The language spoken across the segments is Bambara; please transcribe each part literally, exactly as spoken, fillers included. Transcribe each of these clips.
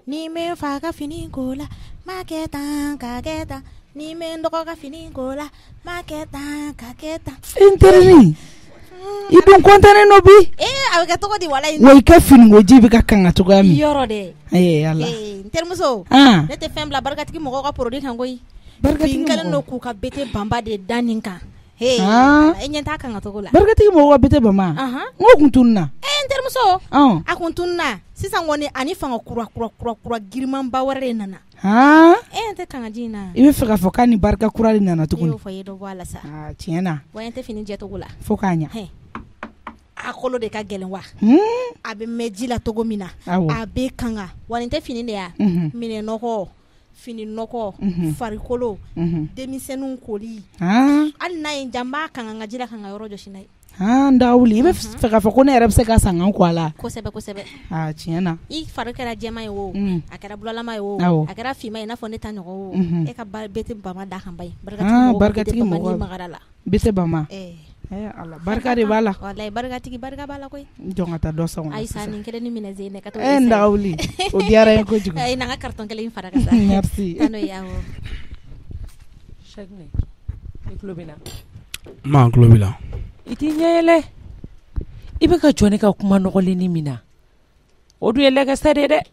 ni me fa ka fini ko la ma kɛ tan ka kɛ tan ni me dɔgɔ ka fini ko la ma kɛ tan ka kɛ tan intérêt i dun kontanen no bi eh a bɛ kɛ cogo di wala wa i ka fini ko ji bɛ ka kanga cogoya min yɔrɔ dɛ eh yalla eh n terimuso ah ne tɛ fɛn bila barikatigi mɔgɔw ka produit kan koyi barikatigi kelen no k'u ka bete bamba de da nin kan hey e ɲɛ t'a kanga cogo la barikatigi mɔgɔw ka bete bamba n ko kun tunna eh n terimuso ah a kun tunna sisan kɔni ani fanga kura kura kura kura giriman ba wɛrɛ de nana ah eh n tɛ kanga ji na i bɛ fɛ ka fɔ k'a ni barika kura de nana tuguni i y'o fɔ i dɔ bɔ a la sa ah tiɲɛ na wa n tɛ fini jɛ cogo la fo k'a ɲa a kolo de ka gɛlɛn wa a bɛ mɛn ji la cogo min na a bɛ kanga wa nin tɛ fini de ya minɛ nɔgɔ fini nɔgɔ farikolo denmisɛnninw koli hali n'a ye n ja n b'a kanga n ka ji la ka n ka yɔrɔ jɔsi n'a ye ah n da wuli i bɛ fɛ k'a fɔ ko ne yɛrɛ bɛ se ka san kan kɔ a la kosɛbɛ kosɛbɛ ah tiɲɛ na i fari kɛra jɛma ye o a kɛra bulalama ye o a kɛra finma ye i n'a fɔ ne ta ɲɔgɔn o e ka bete bama da kan ba ye barikatigi mɔgɔ ni magara la bete bama eh ala barika de b'a la wallahi barikatigi barika b'a la koyi jɔn ka taa dɔ sɔn Aïssa nin kelen ni minɛ zene ka to eh n da wuli o diyara n ye kojugu eh n'an ka carton kelen in fara ka sa merci tano yawo Shagne i tulo bina ma tulo bila i t'i ɲɛyɛlɛ i bɛ ka jɔn ne ka kuma nɔgɔlenni min na o dun ye lɛgɛsɛ de dɛ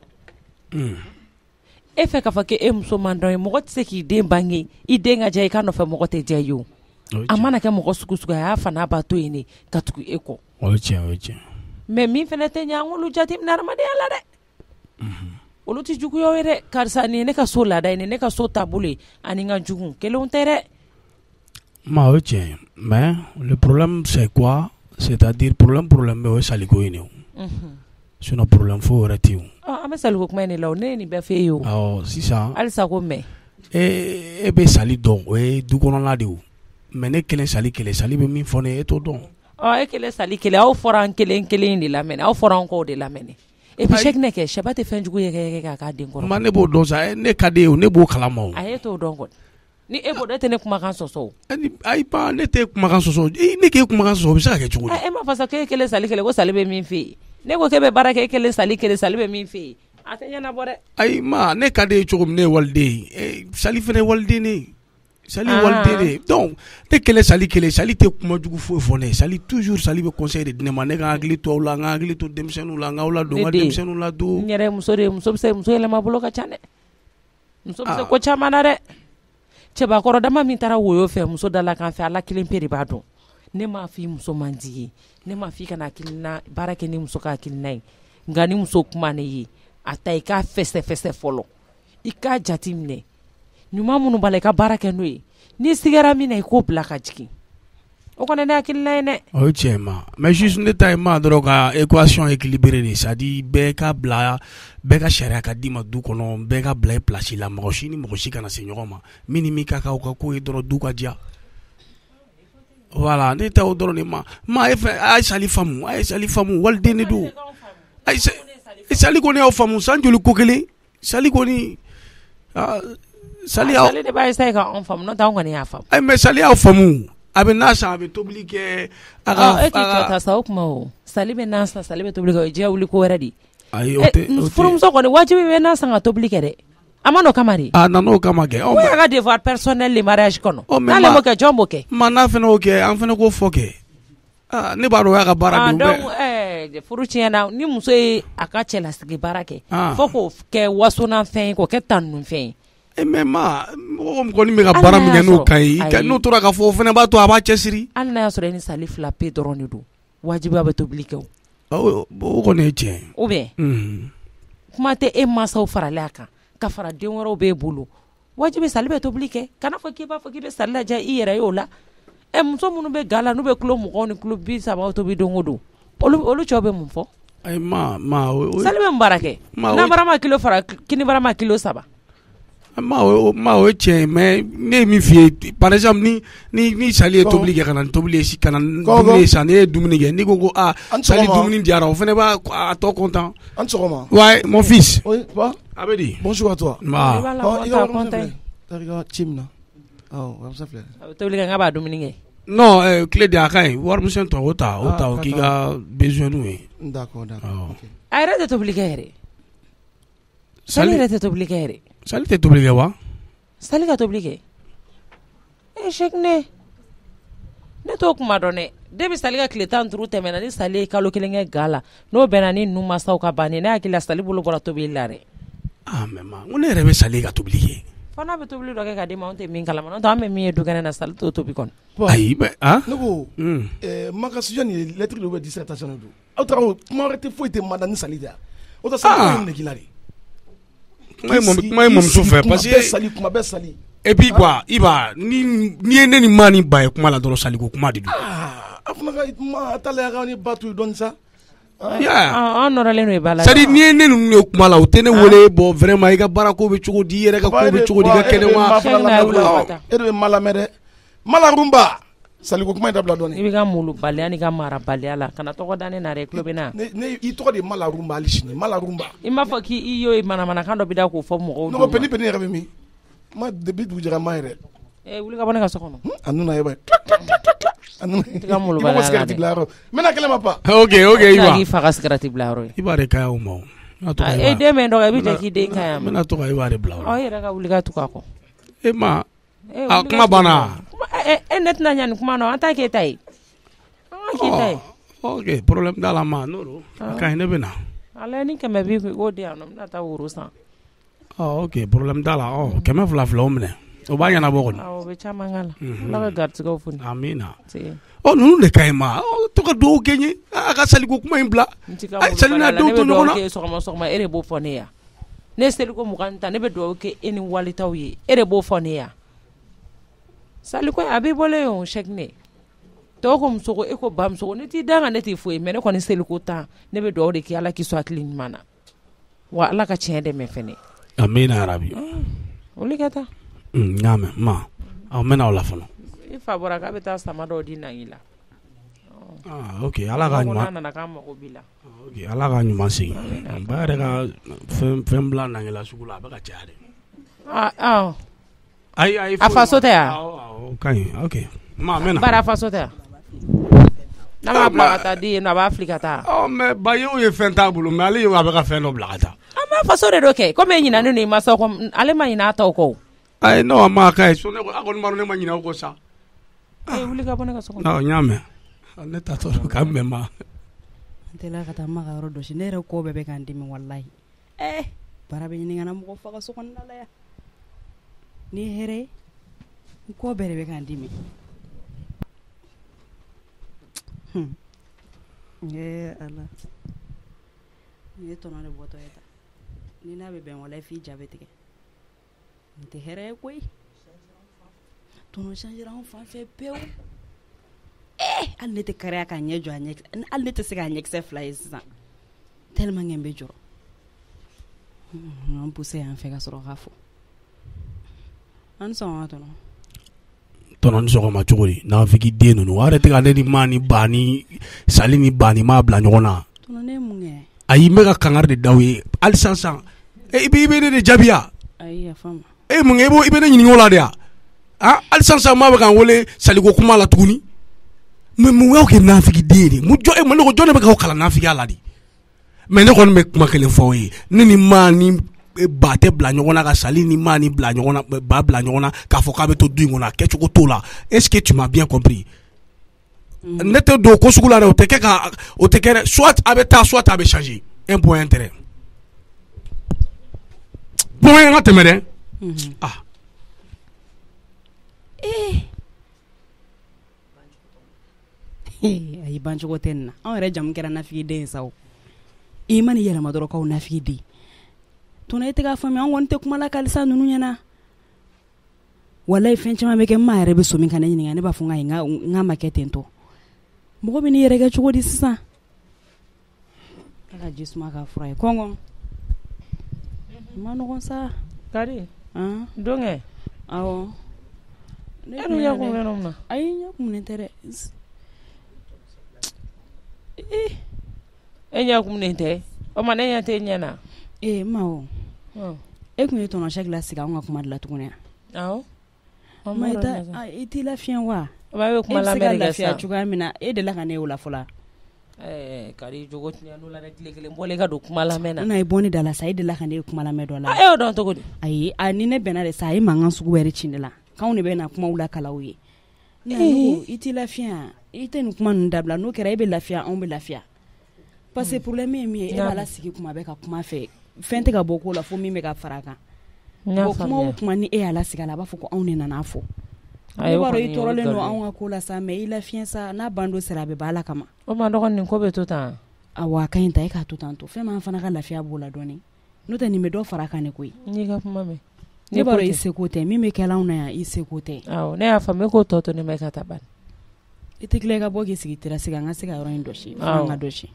e fɛ k'a fɔ k'e muso man dɔn ye mɔgɔ tɛ se k'i den bange i den ka diya i ka nɔfɛ mɔgɔ tɛ diya i ye o a mana kɛ mɔgɔ sugu sugu a y'a fana b'a to yen ne ka tugu e kɔ o ye tiɲɛ o ye tiɲɛ mais min fana tɛ ɲɛ an k'olu jateminɛ adamadenya la dɛ olu tɛ juguyaw ye dɛ karisa nin ye ne ka so laada ye nin ne ka so taabolo ye ani n ka jugu kelenw tɛ dɛ ma o ye tiɲɛ mais le problème c'est quoi c'est-à-dire problème problème bɛ o ye saliko ye ne o sinon problème foyi wɛrɛ tɛ yen o an bɛ saliko kuma in de la o ne ye nin bɛɛ f'e ye o awɔ sisan halisa ko mɛ e e bɛ sali dɔn o ye du kɔnɔna de o mais ne kelen sali kelen sali bɛ min fɔ ne e t'o dɔn ɔ e kelen sali kelen aw fɔra an kelen kelen de lamɛnɛ aw fɔra an kɔ de lamɛnɛ et puis chaque ne kɛ sɛba tɛ fɛn jugu ye kɛ k'a k'a den kɔrɔ ma ne b'o dɔn sa ne ka di ye o ne b'o kalama o a ye t'o dɔn kɔni ni e b'o dɔn e tɛ ne kumakan sɔsɔ o ayi ba ne tɛ kumakan sɔsɔ ne k'e kumakan sɔsɔ o bɛ se ka kɛ cogo di e m'a fɔ sa k'e kelen sali kelen ko sali bɛ min fɛ yen ne ko k'e bɛ baara kɛ e kelen sali kelen sali bɛ min fɛ yen a tɛ ɲɛnabɔ dɛ ayi ma ne ka di ye cogo min ne ye waliden ye sali fana ye waliden ne ye sali waliden de donc ne kelen sali kelen sali tɛ kuma jugu foyi fɔ ne sali toujours sali bɛ conseil de di ne ma ne ka hakili to aw la n ka hakili to denmisɛnninw la n k'aw ladon n ka denmisɛnninw ladon n yɛrɛ muso de muso bɛ se muso yɛlɛma bolo ka ca dɛ muso bɛ se ko caman na dɛ cɛbakɔrɔ dama min taara woyo fɛ muso dala kan fɛ ala kelen pe de b'a dɔn ne m'a fɔ i muso man di ye ne m'a fɔ i kana hakilina baara kɛ ni muso ka hakilina ye nka ni muso kuma ne ye a ta i k'a fɛsɛ fɛsɛ fɔlɔ i k'a jati minɛ ɲuman minnu b'a la i ka baara kɛ n'o ye n'i sigara min na i k'o bila ka jigin o kɔni ne hakilina ye dɛ o ye tiɲɛ ma mais juste ne ta ye ma dɔrɔn ka équation équilibrée de c'est à dire bɛɛ ka bila bɛɛ ka sariya ka d'i ma du kɔnɔ bɛɛ ka bila i place la mɔgɔ si ni mɔgɔ si kana se ɲɔgɔn ma min ni min ka kan o ka ko ye dɔrɔn du ka diya voilà ne ta o dɔrɔn de ma ma e fɛ a ye sali faamu a ye sali faamu waliden de don ayi sali kɔni y'aw faamu san joli ko kelen sali kɔni sali y'aw sali de b'a essayer ka an faamu n'o tɛ an kɔni y'a faamu ayi mais sali y'aw faamu a bɛ n'a san a bɛ tobili kɛ a ka e k'i jɔ ta sa o kuma o sali bɛ n'a san sali bɛ tobili kɛ o ye diɲɛ wuli ko wɛrɛ de ayi o tɛ o tɛ furumuso kɔni wajibi bɛ n'a san ka tobili kɛ dɛ a ma n'o kama de a nana o kama kɛ o y'a ka devoir personnel le mariage kɔnɔ n'ale m'o kɛ jɔn b'o kɛ ma n'a fana o kɛ an fana k'o fɔ kɛ ne b'a dɔn o y'a ka baara de donc ɛɛ furu tiɲɛna ni muso ye a ka cɛlasigi baara kɛ fo k'o kɛ wasonafɛn ye k'o kɛ tanunufɛn ye e mais ma mɔgɔ kɔni bɛ ka baara min kɛ n'o ka ɲi n'o tora ka fɔ o fana b'a to a b'a cɛsiri hali n'a y'a sɔrɔ e ni sali fila pe dɔrɔn de don wajibi a bɛ tobili kɛ o o kɔni ye tiɲɛ ye ou bien kuma tɛ e mansaw faralen a kan ka fara den wɛrɛw b'e bolo wajibi sali bɛ tobili kɛ kana fɔ k'i b'a fɔ k'i bɛ sali lajɛ i yɛrɛ ye o la ɛ muso minnu bɛ ga la n'u bɛ kilo mugan ni kilo bi saba tobi don o don olu olu cɛw bɛ mun fɔ ayi ma ma sali bɛ mun baara kɛ n'a bara ma kilo fara kini bara ma kilo saba ma o ma o ye tiɲɛ ye mais ne ye min f'i ye par exemple ni ni ni sali ye tobili kɛ ka na ni tobili ye ka na dumuni ye san ne ye dumuni kɛ n'i ko ko ah sali dumuni diyara o fana b'a a tɔ content an sɔgɔma ouais mon fils oui quoi a bɛ di bonjour à toi ma i ka content i ka ci min na awɔ warimisɛn filɛ a bɛ tobili kɛ n k'a b'a dumuni kɛ non tile de a ka ɲi warimisɛn tɔ o ta o ta o k'i ka besoin n'u ye d'accord d'accord a yɛrɛ tɛ tobili kɛ yɛrɛ sali yɛrɛ tɛ tobili kɛ yɛrɛ sali tɛ tobili kɛ wa sali ka tobili kɛ eh Sheikh ne ne t'o kuma dɔn dɛ depuis sali ka tile tan ni duuru tɛmɛna ni sali ye kalo kelen kɛ ga la n'o bɛnna ni ninnu masaw ka banni ne hakili la sali bolo bɔra tobili la dɛ ah mais ma ko ne yɛrɛ bɛ sali ka tobili kɛ fɔ n'a bɛ tobili dɔ kɛ ka di ma anw tɛ min kalama n'o tɛ an bɛ min ye dukɛnɛ na sali t'o tobi kɔni ayi mais ah ne ko makasujan ni lettre dɔ bɛ dissertation don aw taara kuma wɛrɛ tɛ foyi tɛ manda ni sali tɛ o tɛ sali ko ne kila de kuma ye mɔmuso fɛ parce que sali kuma bɛɛ sali et puis quoi Iba ni ni ye ne ni maa ni ba ye kuma la dɔrɔn sali ko kuma de don a fana ka kuma talaya ka ni ba to dɔɔni sa an nɔrɔlen don i ba la c'est à dire ni ye ne ninnu ye kuma la o tɛ ne wele bon vraiment i ka baara ko bɛ cogo di i yɛrɛ ka ko bɛ cogo di i ka kɛnɛ wa e de bɛ ma lamɛn dɛ malarumba sali ko kuma in dabila dɔɔni i bɛ ka mulubaliya ni ka marabaliya la kana tɔgɔ da ne na dɛ i tulo bɛ na ne i tɔgɔ de malarumba hali sini malarumba i m'a fɔ k'i y'o manamanakan dɔ bɛ da k'o fɔ mɔgɔw ne ko peni peni yɛrɛ bɛ min ma depuis dugu jɛra ma yɛrɛ eh wuli ka bɔ ne ka so kɔnɔ a nana ye ba a nana i ka mulubaliya la dɛ cigarette bila yɔrɔ mena kɛlɛ ma pa ok ok Iba k'i fa ka cigarette bila yɔrɔ ye Iba de ka y'o ma e den bɛ dɔgɔ i bɛ jɛ k'i den ka yan n bɛna to ka Iba de bila o ɔ i yɛrɛ ka wuli ka tugu a kɔ e ma a kuma banna e ne tɛna ɲa nin kuma na an t'a k'e ta ye an ka k'i ta ye ok problème t'a la ma n'o don a ka ɲi ne bɛ na ala ni kɛmɛ b'i kun i k'o di yan nɔ n bɛna taa woro san ok problème t'a la ɔ kɛmɛ fila fila o minɛ o b'a ɲɛnabɔ kɔni awɔ o bɛ caman k'a la ala ka garijɛgɛw foni amina ɔ ninnu de ka ɲi ma to ka dugawu kɛ n ye a ka saliko kuma in bila sali n'a denw to ɲɔgɔn na ne bɛ dugawu kɛ sɔgɔma sɔgɔma e de b'o fɔ ne ye ne ye seliko mugan ta ne bɛ dugawu kɛ e ni walitaw ye e de b'o fɔ ne ye saliko a b'i bolo yen o Sheikh ne tɔw ko muso ko e ko ba muso ko ne t'i da kan ne t'i foyi mais ne kɔni seliko tan ne bɛ dugawu de kɛ ala k'i sɔn hakili ɲuman na wa ala ka tiɲɛ dɛmɛ fɛnɛ amina arabi wuli ka taa n y'a mɛn ma ɔ n bɛna o la fɔlɔ i fa bɔra k'a bɛ taa sama dɔw di nangi la ah ok ala ka ɲuman nana k'an mago b'i la ok ala ka ɲuman segin ba yɛrɛ ka fɛn fɛn bila nangila sugu la a bɛ ka caya de ah ah ayi ayi a faso tɛ yan awɔ ka ɲi ok ma n bɛna bara a faso tɛ yan n'a m'a bila ka taa di yen nɔ a b'a fili ka taa ɔ mɛ ba yew ye fɛn t'a bolo mɛ ale ye a bɛ ka fɛn dɔ bila ka taa an b'a faso de do kɛ komi e ɲinɛnen don i mansaw kɔ ale ma ɲinɛ a tɔw kɔ ayi ne wa ma ka ye so ne ko a kɔni b'a dɔn ne ma ɲinɛ o kɔ sa ee wuli ka bɔ ne ka so kɔnɔ ɔ n y'a mɛn ne ta tɔ k'a mɛn ma n tɛla ka taa ma ka yɔrɔ dɔsi ne yɛrɛ kɔ bɛɛ bɛ k'an dimi walahi eh baara bɛ ɲini ka na mɔgɔ faga so kɔnɔna la yan ni ye hɛrɛ ye n kɔ bɛɛ de bɛ k'an dimi ee ala ni ye tɔnɔ de bɔtɔ ye ta ni n'a bɛ bɛn walahi f'i ja bɛ tigɛ n tɛ hɛrɛ ye koyi tɔnɔ changera anw fan fɛ pewu eh hali ne tɛ kariya k'a ɲɛ jɔ a ɲɛ hali ne tɛ se k'a ɲɛkisɛ fila ye sisan tellement que n bɛ jɔrɔ an poussé yan fɛ ka sɔrɔ k'a fɔ an sɔgɔma tɔnɔ tɔnɔ ni sɔgɔma cogo di n'a fɔ k'i den ninnu a yɛrɛ tɛ ka ne ni maa ni ba ni sali ni ba ni m'a bila ɲɔgɔn na tɔnɔ ne ye mun kɛ ayi n bɛ ka kangari de d'aw ye hali sisan sisan i bɛ i bɛ ne de jaabiya ayi yafa n ma e mun kɛ i bɛ ne ɲininka o la de ya ah hali sisan sisan maa bɛ k'an wele saliko kuma la tuguni mɛ mun y'aw kɛ nafigi den de mun jɔ e mun ne ko jɔn de bɛ k'aw kalan nafigiya la de mɛ ne kɔni bɛ kuma kelen fɔ aw ye ne ni maa ni ba tɛ bila ɲɔgɔn na ka sali ni maa ni bila ɲɔgɔn na ba bila ɲɔgɔn na k'a fɔ k'a bɛ to du in kɔnɔ a kɛcogo t'o la est ce que tu m'as bien compris ne tɛ don ko sugu la dɛ o tɛ kɛ ka o tɛ kɛ dɛ soit a bɛ taa soit a bɛ changer un point intérêt point an ka tɛmɛ dɛ ah eh ayi bancogo tɛ nin na anw yɛrɛ jamu kɛra nafigi den ye sa o i ma ni yɛlɛma dɔrɔn k'aw nafigi den tɔnɔ e tɛ k'a faamuya an kɔni tɛ kuma la kalisa ninnu ɲɛna walayi fɛn caman bɛ kɛ n maa yɛrɛ bɛ so min ka ne ɲininka ne b'a fɔ n ka n ka ma kɛ ten tɔ mɔgɔ bɛ n'i yɛrɛ kɛ cogo di sisan ala ji suma k'a fura ye kɔngɔ ma nɔgɔn sa kari han donkɛ awɔ e dun ɲɛ kumunen don mun na ayi ɲɛ kumunen tɛ dɛ e ɲɛ kumunen tɛ o ma ne ɲɛ tɛ ɲɛ na ee ma o e tun ye tɔnɔ Sɛki lasigi anw ka kuma de la tuguni awɔ ma i t'a i t'i lafiya wa o b'a bɛ kuma lamɛn de kɛ sisan e bɛ se ka lafiya cogoya min na e delila ka ne y'o la fɔlɔ Eh, kari jogo tiɲɛ n'o la dɛ tile kelen bɔlen ka don kuma lamɛn na. N'a ye bɔ ne da la sa, e delila ka ne kuma lamɛn dɔ la. A y'o dɔn cogo di? Ayi, a ni ne bɛnna de sa, a ye mankan sugu wɛrɛ ci ne la. K'anw de bɛ na kumaw la kalaw ye. Ne ko i t'i lafiya, i tɛ nin kuma ninnu dabila. N'o kɛra e bɛ lafiya, anw bɛ lafiya. Parce que problème ye min ye, e b'a la sigi kuma bɛɛ ka kuma fɛ. Fɛn tɛ ka bɔ ko la fo min bɛ ka fara a kan. Bon kuma o kuma ni e y'a la sigi a la, a b'a fɔ ko anw de nana fɔ. Ne b'a dɔn i tɔɔrɔlen don anw ka ko la sa, mais i lafiya sa, n'a ban don sera a bɛ ba Ala kama. O ma dɔgɔ nin ko bɛ to tan. Awɔ, a ka ɲi ta, e k'a to tan to. Fɛn m'an fana ka lafiya b'o la dɔɔni. N'o tɛ nin bɛ dɔ fara a kan ne koyi. N'i ka kuma mɛn. Ne b'a dɔn i seko tɛ, min bɛ kɛ anw na yan i seko tɛ. Awɔ, ne y'a faamu, e k'o tɔ to ne ma i ka taa bani. I tɛ tila i ka bɔ k'i sigi terrasse kan, an ka se ka yɔrɔ in dɔsi, fo an ka dɔsi.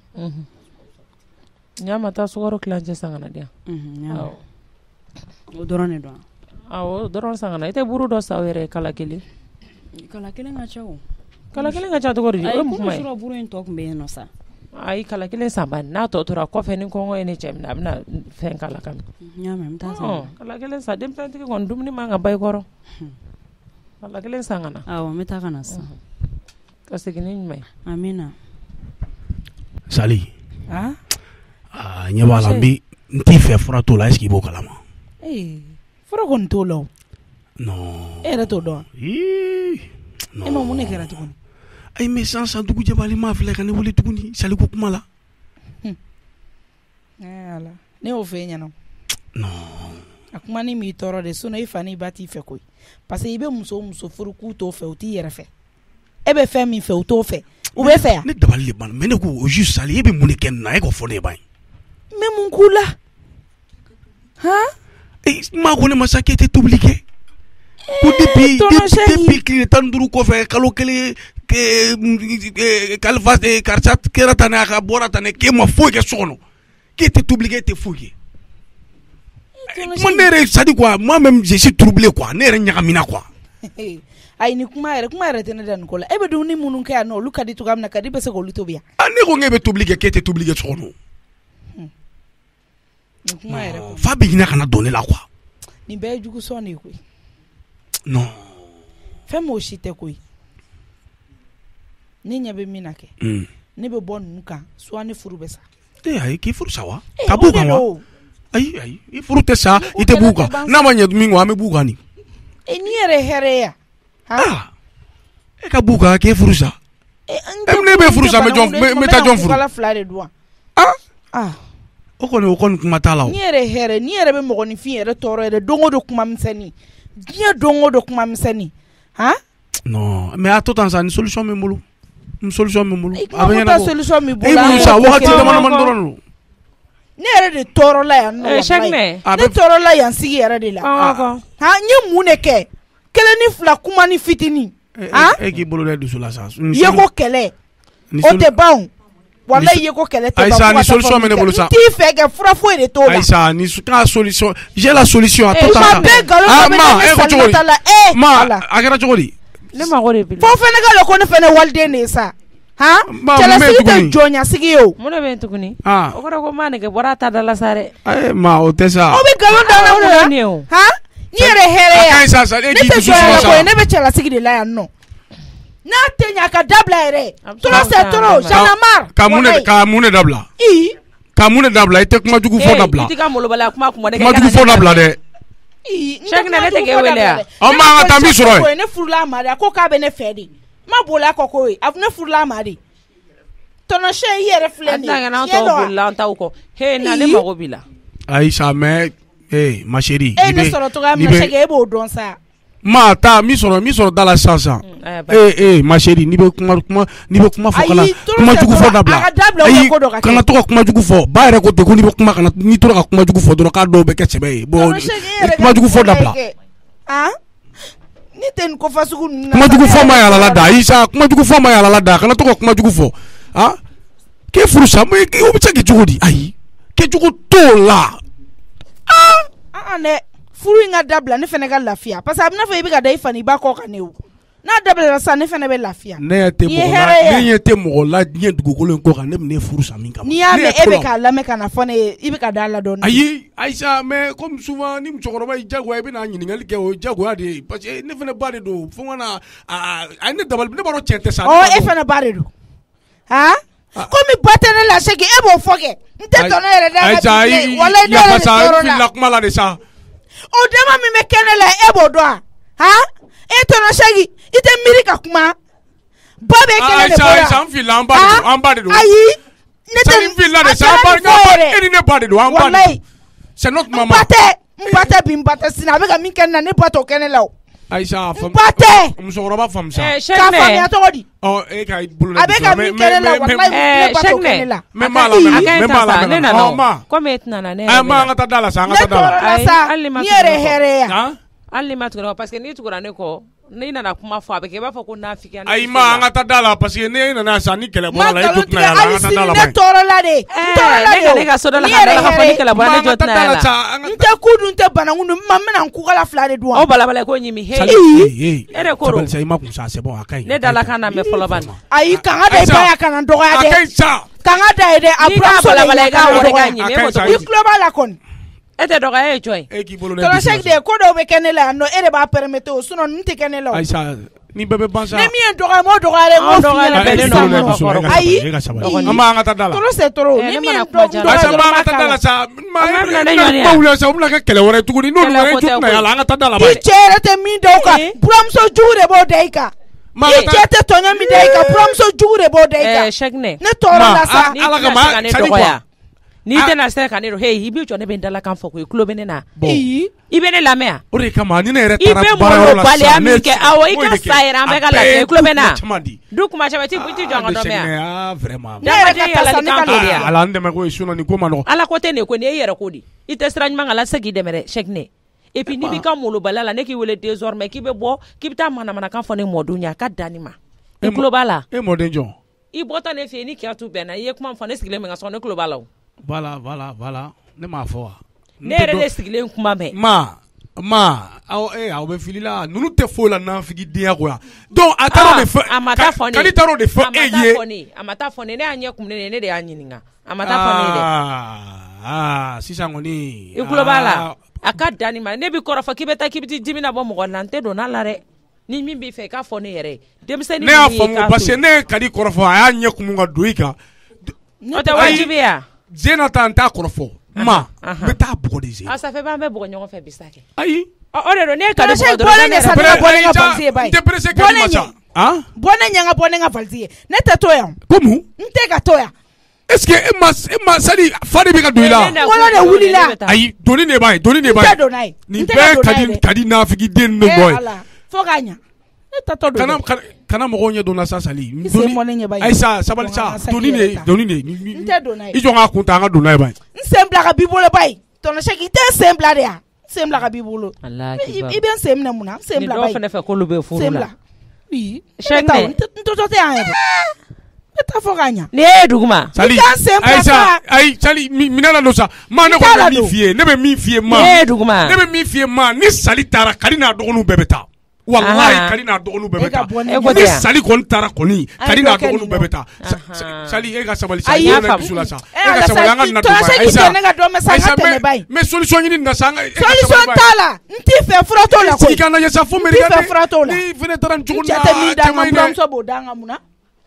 Ɲ'a ma taa sukaro kilancɛ san ka na di yan. Awɔ. O dɔrɔn de don. Awɔ, o dɔrɔn san ka na. I tɛ buru dɔ san o yɛrɛ kala kelen. Kala kelen ka ca o. Kala kelen ka ca cogo di? O ye mun kuma ye? Ayi, ko buru in tɔ tun bɛ yen nɔ sa. Ayi, kala kelen san bani. N'a tɔ tora kɔfɛ ni kɔngɔ ye ne cɛ minɛ, a bɛna fɛn kala kami. N y'a mɛn, n bɛ taa san. Kala kelen san, denmisɛntigi kɔni dumuni man ka ba i kɔrɔ. Kala kelen san ka na. Awɔ, n bɛ taa ka na san. Ka segin ni ɲuman ye. Amina. Sali. Ah? Ah, ɲɛ b'a la, n bɛ n t'i fɛ fura t'o la, est-ce que i b'o kalama? Eh, fura kɔni t'o la o. Non. E yɛrɛ t'o dɔn. Ii. Non. E ma mun de kɛra tuguni? Ayi, mais san san dugu jɛbali m'a filɛ ka ne wele tuguni Sali ko kuma la. Eh ala, ne y'o fɛ e ɲɛna. Non. A kuma ni m'i tɔɔrɔ de, sinon i fa n'i ba t'i fɛ koyi. Parce que i bɛ muso o muso furu k'u t'o fɛ, u t'i yɛrɛ fɛ. E bɛ fɛn min fɛ, u t'o fɛ. U bɛ fɛ yan. Ne dabali de banna, mais ne ko au juste Sali, e bɛ mun de kɛ nin na, e k'o fɔ ne ye ban. Mais mun k'u la? Han? Eh, maa ko ne ma sa k'e tɛ tobili kɛ. Ko depuis depuis tile tan ni duuru kɔfɛ kalo kelen kalifa karisa kɛra tan a ka bɔra tan k'e ma foyi kɛ so kɔnɔ, k'e tɛ tobili kɛ, e tɛ foyi kɛ. Moi ne yɛrɛ c'est à dire quoi, moi même je suis troublé quoi, ne yɛrɛ ɲagamina quoi. Ayi ni kuma yɛrɛ kuma yɛrɛ tɛ ne da nin ko la. E bɛ dumuni minnu kɛ yan nɔ olu ka di cogoya min na, ka di bɛ se k'olu tobi yan. Ah, ne ko k'e bɛ tobili kɛ, k'e tɛ tobili kɛ so kɔnɔ. Nin kuma yɛrɛ. Fa bɛ ɲinɛ ka na don ne la quoi. Nin bɛɛ ye jugu sɔn de ye koyi. Non. Fɛn m'o si tɛ koyi. Ne ɲɛ bɛ min na kɛ. Ne bɛ bɔ ninnu kan, soit ne furu bɛ sa. Eh ayi, k'i furu sa wa? Ka b'u kan wa? Ayi ayi, i furu tɛ sa, i tɛ b'u kan. N'a ma ɲɛ min kɔ, an bɛ b'u kan nin. E n'i yɛrɛ hɛrɛ ya. Ah. E ka b'u kan, k'e furu sa. E ne bɛ furu sa, n bɛ taa jɔn furu. Ala fila de don. Ah. Ah. O kɔni o kɔni kuma t'a la o. N'i yɛrɛ hɛrɛ, n'i yɛrɛ bɛ mɔgɔninfin yɛrɛ tɔɔrɔ yɛrɛ, don o don kuma misɛnnin. Diɲɛ don o don kuma misɛnnin. Han? Non, mais a to tan sa, ni solution bɛ n bolo. Ni solution bɛ n bolo. A bɛ ɲɛnabɔ. Solution b'i bolo. E bolo sa, wagati dama dama dɔrɔn don. Ne yɛrɛ de tɔɔrɔ la yan nɔ. Ne tɔɔrɔ la yan sigi yɛrɛ de la. Han, n ye mun de kɛ? Kelen ni fila kuma ni fitinin. Han? E k'i bolo da dusu la sa. Ye ko kɛlɛ. O tɛ ban. Wallahi ye ko kɛlɛ tɛ ban. Aïssa, ni solution bɛ ne bolo sa. N t'i fɛ kɛ fura foyi de t'o la. Aïssa, ni ka solution, j'ai la solution a to tan sa. Ma bɛɛ nkalon dɔ bɛ ne ni Salimata la. Eh, ma a kɛra cogo di? Ne mago de b'i la. Fo fɛnɛ ka dɔn ko ne fɛnɛ waliden de ye sa. Han? Cɛlasigi tɛ jɔnyasigi ye o. Mun de bɛ yen tuguni? O kɔrɔ ko maa nege bɔra a ta da la sa dɛ. Ayi ma o tɛ sa. O bɛ nkalon da la o la. Han? N'i yɛrɛ hɛrɛ ya. Ne tɛ jɔnya ko ye, ne bɛ cɛlasigi de la yan nɔ. N'a tɛ ɲɛ a ka dabila yɛrɛ. Trop c'est trop, j'en ai marre. Ka mun de ka mun de dabila? I. Ka mun de dabila? I tɛ kuma jugu fɔ dabila. I tɛ ka molobaliya kuma kuma. Kuma jugu fɔ dabila dɛ. Chaque ne tɛ k'e wele yan. Ɔ ma an ka taa min sɔrɔ yen. Ne furula a ma de, a ko k'a bɛ ne fɛ de. Ma boli a kɔ ko ye, a ne furula a ma de. Tɔnɔsiyɛn i yɛrɛ filɛ nin ye. A tɛna kɛ n'an tɔw bolila an taw kɔ. He na ne mago b'i la. Aïssa mais eh ma chérie. E ne sɔrɔ cogoya min na c'est que e b'o dɔn sa. Ma ta mi sɔrɔ mi sɔrɔ da la sisan sisan. Eh eh ma chérie n'i bɛ kuma kuma n'i bɛ kuma fɔ kana kuma jugu fɔ dabila. Ayi kana to ka kuma jugu fɔ. Ba yɛrɛ ko ten ko n'i bɛ kuma kana n'i tora ka kuma jugu fɔ dɔrɔn k'a dɔw bɛ kɛ sɛbɛ ye. Bon kuma jugu fɔ dabila. Han? Ni tɛ nin kofa sugu ninnu na. Kuma jugu fɔ ma yala la da. Aïssa kuma jugu fɔ ma yala la da. Kana to ka kuma jugu fɔ. Han? K'e furu sa mais o bɛ se kɛ cogo di? Ayi. Kɛ cogo t'o la. Ah! Ah ne. Furu in ka dabila ne fɛnɛ ka lafiya parce que a bɛna fɔ i bɛ ka da i fa ni ba kɔ kan ne o. N'a dabila sa ne fɛnɛ bɛ lafiya. Ne ɲɛ tɛ mɔgɔ la ne ɲɛ tɛ mɔgɔ la diɲɛ dugukolo in kɔ kan ne bɛ ne furu sa min kama. N'i y'a mɛn e bɛ k'a lamɛn ka na fɔ ne ye i bɛ ka da la dɔɔnin. Ayi Aïssa mais comme souvent ni musokɔrɔba y'i diyagoya i bɛna ɲininkali kɛ o ye diyagoya de ye parce que ne fɛnɛ ba de don fo n ka na a ye ne dabali ne b'a dɔn cɛn tɛ sa. Ɔ e fɛnɛ ba de don. Han? komi batene la segi e b'o fɔ kɛ n tɛ tɔnɔ yɛrɛ da ka bi wala ne yɛrɛ de tɔɔrɔ la kuma la de sa o dama min bɛ kɛnɛ la e b'o dɔn ha e tɔnɔ segi i tɛ miiri ka kuma ba bɛ kɛnɛ de bɔra Aïcha an fila an ba de don an ba de don ayi ne tɛ n fila de sa an ba e ni ne ba de don an ba de don c'est notre maman n ba tɛ n ba tɛ bi n ba tɛ sini a bɛ ka min kɛ ne na ne ba t'o kɛnɛ la o Aïcha n ba tɛ musokɔrɔba faamu sa k'a faamuya cogo di ɔ e ka bolo a bɛ ka min kɛ ne la walayi ne ba t'o kɛnɛ la mɛ maa la mɛ maa la ne nana o komi e tɛna ne yɛrɛ ma an ka taa da la sa an ka taa da la ne tɔɔrɔ la sa ni yɛrɛ hɛrɛ ya hali ni ma tugura parce que n'i tugura ne kɔ n'i nana kuma fɔ a bɛ kɛ i b'a fɔ ko nafiki ayi ma an ka taa da la parce que ne nana sa ni kɛlɛ bɔra la e to tɛna yala an ka taa da la ne tɔɔrɔ la de n tɔɔrɔ la de ne ka ne ka so dɔ la ka dala ka fɔ ni kɛlɛ bɔra ne jɔ tɛna yala n tɛ ku dun n tɛ banakun dun ma n bɛna n kukala fila de dun o balabala ko ɲimi he e de koro sabali sa i ma kun sa c'est bon a ka ɲi ne dala kan na mɛ fɔlɔ ban ayi kanga da i ba ya kana dɔgɔya a dɛ ka ɲi sa kanga da ye dɛ a buramuso de ye k'a dɔgɔya i tulo b'a la kɔni e tɛ dɔgɔya e jɔn e k'i bolo tɔnɔ segi de ko dɔw bɛ kɛ ne la yan nɔ e de b'a permettre o sinon n tɛ kɛ ne la o Aïcha ni bɛɛ bɛ ban sa ni min ye dɔgɔya m'o dɔgɔyalen m'o f'i ɲɛna bɛɛ sisan nɔ ayi an b'a an ka taa da la tɔnɔ c'est trop ni min ye dɔgɔya Aïcha an b'a ka taa da la sa ma wuli sa o bɛna kɛ kɛlɛ wɛrɛ tuguni n'olu wɛrɛ ju tɛna yala an ka taa da la i cɛ yɛrɛ tɛ min da o kan buramuso jugu de b'o da i kan i cɛ tɛ tɔɲɔ min da i kan buramuso jugu de b'o da i kan ne tɔɔrɔ la sa ala kama ne dɔgɔya n'i tɛna se ka ne dɔn hey i b'i jɔ ne bɛ n dalakan fɔ ko i tulo bɛ ne na i bɛ ne lamɛn o de kama ni ne yɛrɛ i taara bɛ baarayɔrɔ la baliya sisan min kɛ awɔ i ka sa yɛrɛ an bɛɛ ka lafiya i tulo bɛ na du kuma caman ti ti jɔ an ka dɔ mɛn yan vraiment ne yɛrɛ ka taa sa ne ka lafiya ala an dɛmɛ ko ye sinon ni ko ma nɔgɔ ala ko tɛ nin ko nin e yɛrɛ ko di i tɛ sira ɲuman kan la segin dɛmɛ dɛ Cheikhne et puis n'i b'i ka molobaliya la ne k'i wele désormais k'i bɛ bɔ k'i bɛ taa manamanakan fɔ ne mɔdenw ɲɛ a ka dan nin ma i tulo b'a la e mɔden jɔn i bɔtɔ ne fɛ yen ni kɛra tu bɛnna i ye kuma fɔ ne sigilen min ka so ne tulo b'a la o voilà voilà voilà ne m'a fɔ wa ne yɛrɛ de sigilen kuma mɛn ma ma aw eh aw bɛ fili la ninnu tɛ foyi la nafigi denya ko yan donc a taara de fɔ a ma taa fɔ ne kadi taara de fɔ e ye a ma taa fɔ ne ne y'a ɲɛ kumunen ne de y'a ɲininka a ma taa fɔ ne dɛ aa sisan kɔni i tulo b'a la a ka dan nin ma ne bɛ kɔrɔ fɔ k'i bɛ taa k'i bɛ t'i dimi na bɔ mɔgɔ la n tɛ don n'a la dɛ ni min b'i fɛ i k'a fɔ ne yɛrɛ denmisɛnnin ne y'a faamu parce que ne kadi kɔrɔfɔ a y'a ɲɛ kumun ka don i kan o tɛ wajibi ya Zénata n t'a kɔrɔfɔ ma n bɛ taa bugɔ de Zéna a ça fait b'an bɛ bugɔ ɲɔgɔn fɛ bi sa kɛ ayi o de don ne ye kadi bugɔ dɔrɔn bɔlen de sa ne ka bɔ ne ka valise ye ba ye n tɛ pressé kadi ma sa bɔ ne ɲɛ n ka bɔ ne ka valise ye ne tɛ to yan komu n tɛ ka to yan est-ce que e ma e ma sali fa de bɛ ka don i la wolo de wulila ayi doni de b'a ye doni de b'a ye n tɛ don n'a ye nin bɛɛ kadi kadi nafigi den ninnu dɔ ye fo k'a ɲa ne tatɔ don kana kana mɔgɔw ɲɛ donna sa sali doni ayisa sabali sa doni de doni de n tɛ don n'a ye i jɔ n k'a kun ta an ka don n'a ye ba ye n sen bila ka b'i bolo ba ye tɔnɔ seki i tɛ sen bila de yan n sen bila ka b'i bolo i bɛ n sen minɛ mun na n sen bila ba ye nin dɔw fana fɛ k'olu bɛ furu la Cheikhne n tɔtɔ tɛ yan yɛrɛ ne t'a fɔ k'a ɲa ni e ye duguma sali ayisa ayi sali minɛ la don sa ma ne ko bɛ min f'i ye ne bɛ min f'i ye ma ni e ye duguma ne bɛ min f'i ye ma ni sali taara kadi n'a dɔgɔninw bɛɛ bɛ taa wallahi kadi n'a dɔgɔninw bɛɛ bɛ taa ni sali kɔni taara kɔni kadi n'a dɔgɔninw bɛɛ bɛ taa sali e ka sabali sa e ka dusu la sa e ka sabali an ka na don ba ayisa ayisa mais solution ɲini na sa an ka solution t'a la n t'i fɛ fura t'o la koyi i ka lajɛ sa fo mɛri n t'i fɛ fura t'o la ni fɛnɛ taara nin cogo na cɛ tɛ min d'an ka buramuso b'o d'an ka mun na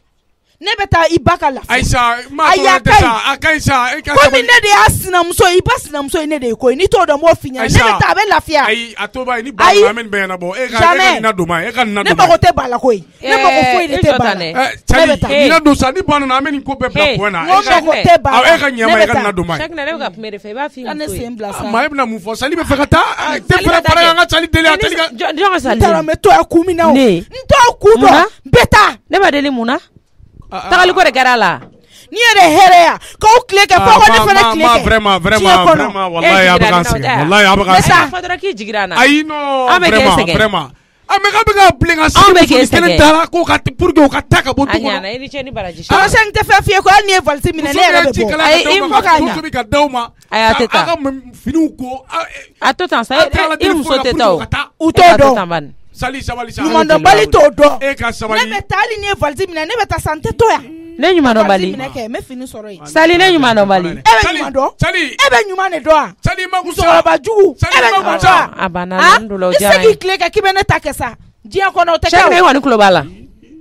ne bɛ taa i ba ka lafiya ayisa ma tɔɔrɔ tɛ sa a ka ɲi sa e ka sabali komi ne de y'a sinamuso i ba sinamuso ye ne de ye koyi n'i t'o dɔn n b'o f'i ɲɛna ne bɛ taa a bɛ lafiya ayi a to b'a ye ni ba nana an bɛ nin bɛɛ ɲɛnabɔ e ka nin na don ma e ka nin na don ma ne mago tɛ ba la koyi ne mago foyi de tɛ ba la ne bɛ taa nin na don sa ni ba nana an bɛ nin ko bɛɛ bila point na n mago tɛ ba la e ka ɲɛma e ka nin na don ma ye Cheikhne ne bɛ ka kuma de fɛ i b'a f'i ka ne sen bila sa maa e bɛna mun fɔ sali bɛ fɛ ka taa tɛ fɛrɛ fara an ka sali deli a teli ka jɔn ka sali n taara n bɛ to yan kun min na o n t'o kun dɔn n bɛ taa ne b'a deli mun na tagali ko de kɛra a la n'i yɛrɛ hɛrɛya k'aw tile kɛ fo ko ne fana tile kɛ vraiment vraiment vraiment wallahi a bɛ k'an sɛgɛn wallahi a bɛ k'an sɛgɛn fɔ dɔrɔn k'i jigira an na ayi non an bɛ k'e vraiment sɛgɛn vraiment a mɛ k'a bɛ ka bilen ka An bɛ k'e sigi kelen sɛgɛn taara ko ka pour que o ka taa ka bɔ a du kɔnɔ ɲana i ni ce ni baraji tɔnɔ sɛn tɛ fɛn f'i ye ko hali n'i ye valise minɛ ne yɛrɛ bɛ bɔ ayi i fɔ k'a ɲa tobi ka d'aw ma ayi a tɛ taa a ka finiw ko a to tan sa i muso tɛ taa o u t'o dɔn sali sabali sa ɲumandɔnbali t'o dɔn e ka sabali ne bɛ taa hali n'i ye valise minɛ ne bɛ taa san n tɛ to yan ne ɲuman dɔn bali minɛ kɛ n bɛ fini sɔrɔ yen sali ne ɲuman dɔn bali e bɛ ɲuman dɔn sali e bɛ ɲuman de dɔn wa sali ma kusa musokɔrɔba jugu e bɛ ɲuman dɔn wa a banna n dolo i se k'i tile kɛ k'i bɛ ne ta kɛ sa diɲɛ kɔnɔ o tɛ kɛ o Cheikhne e kɔni tulo b'a la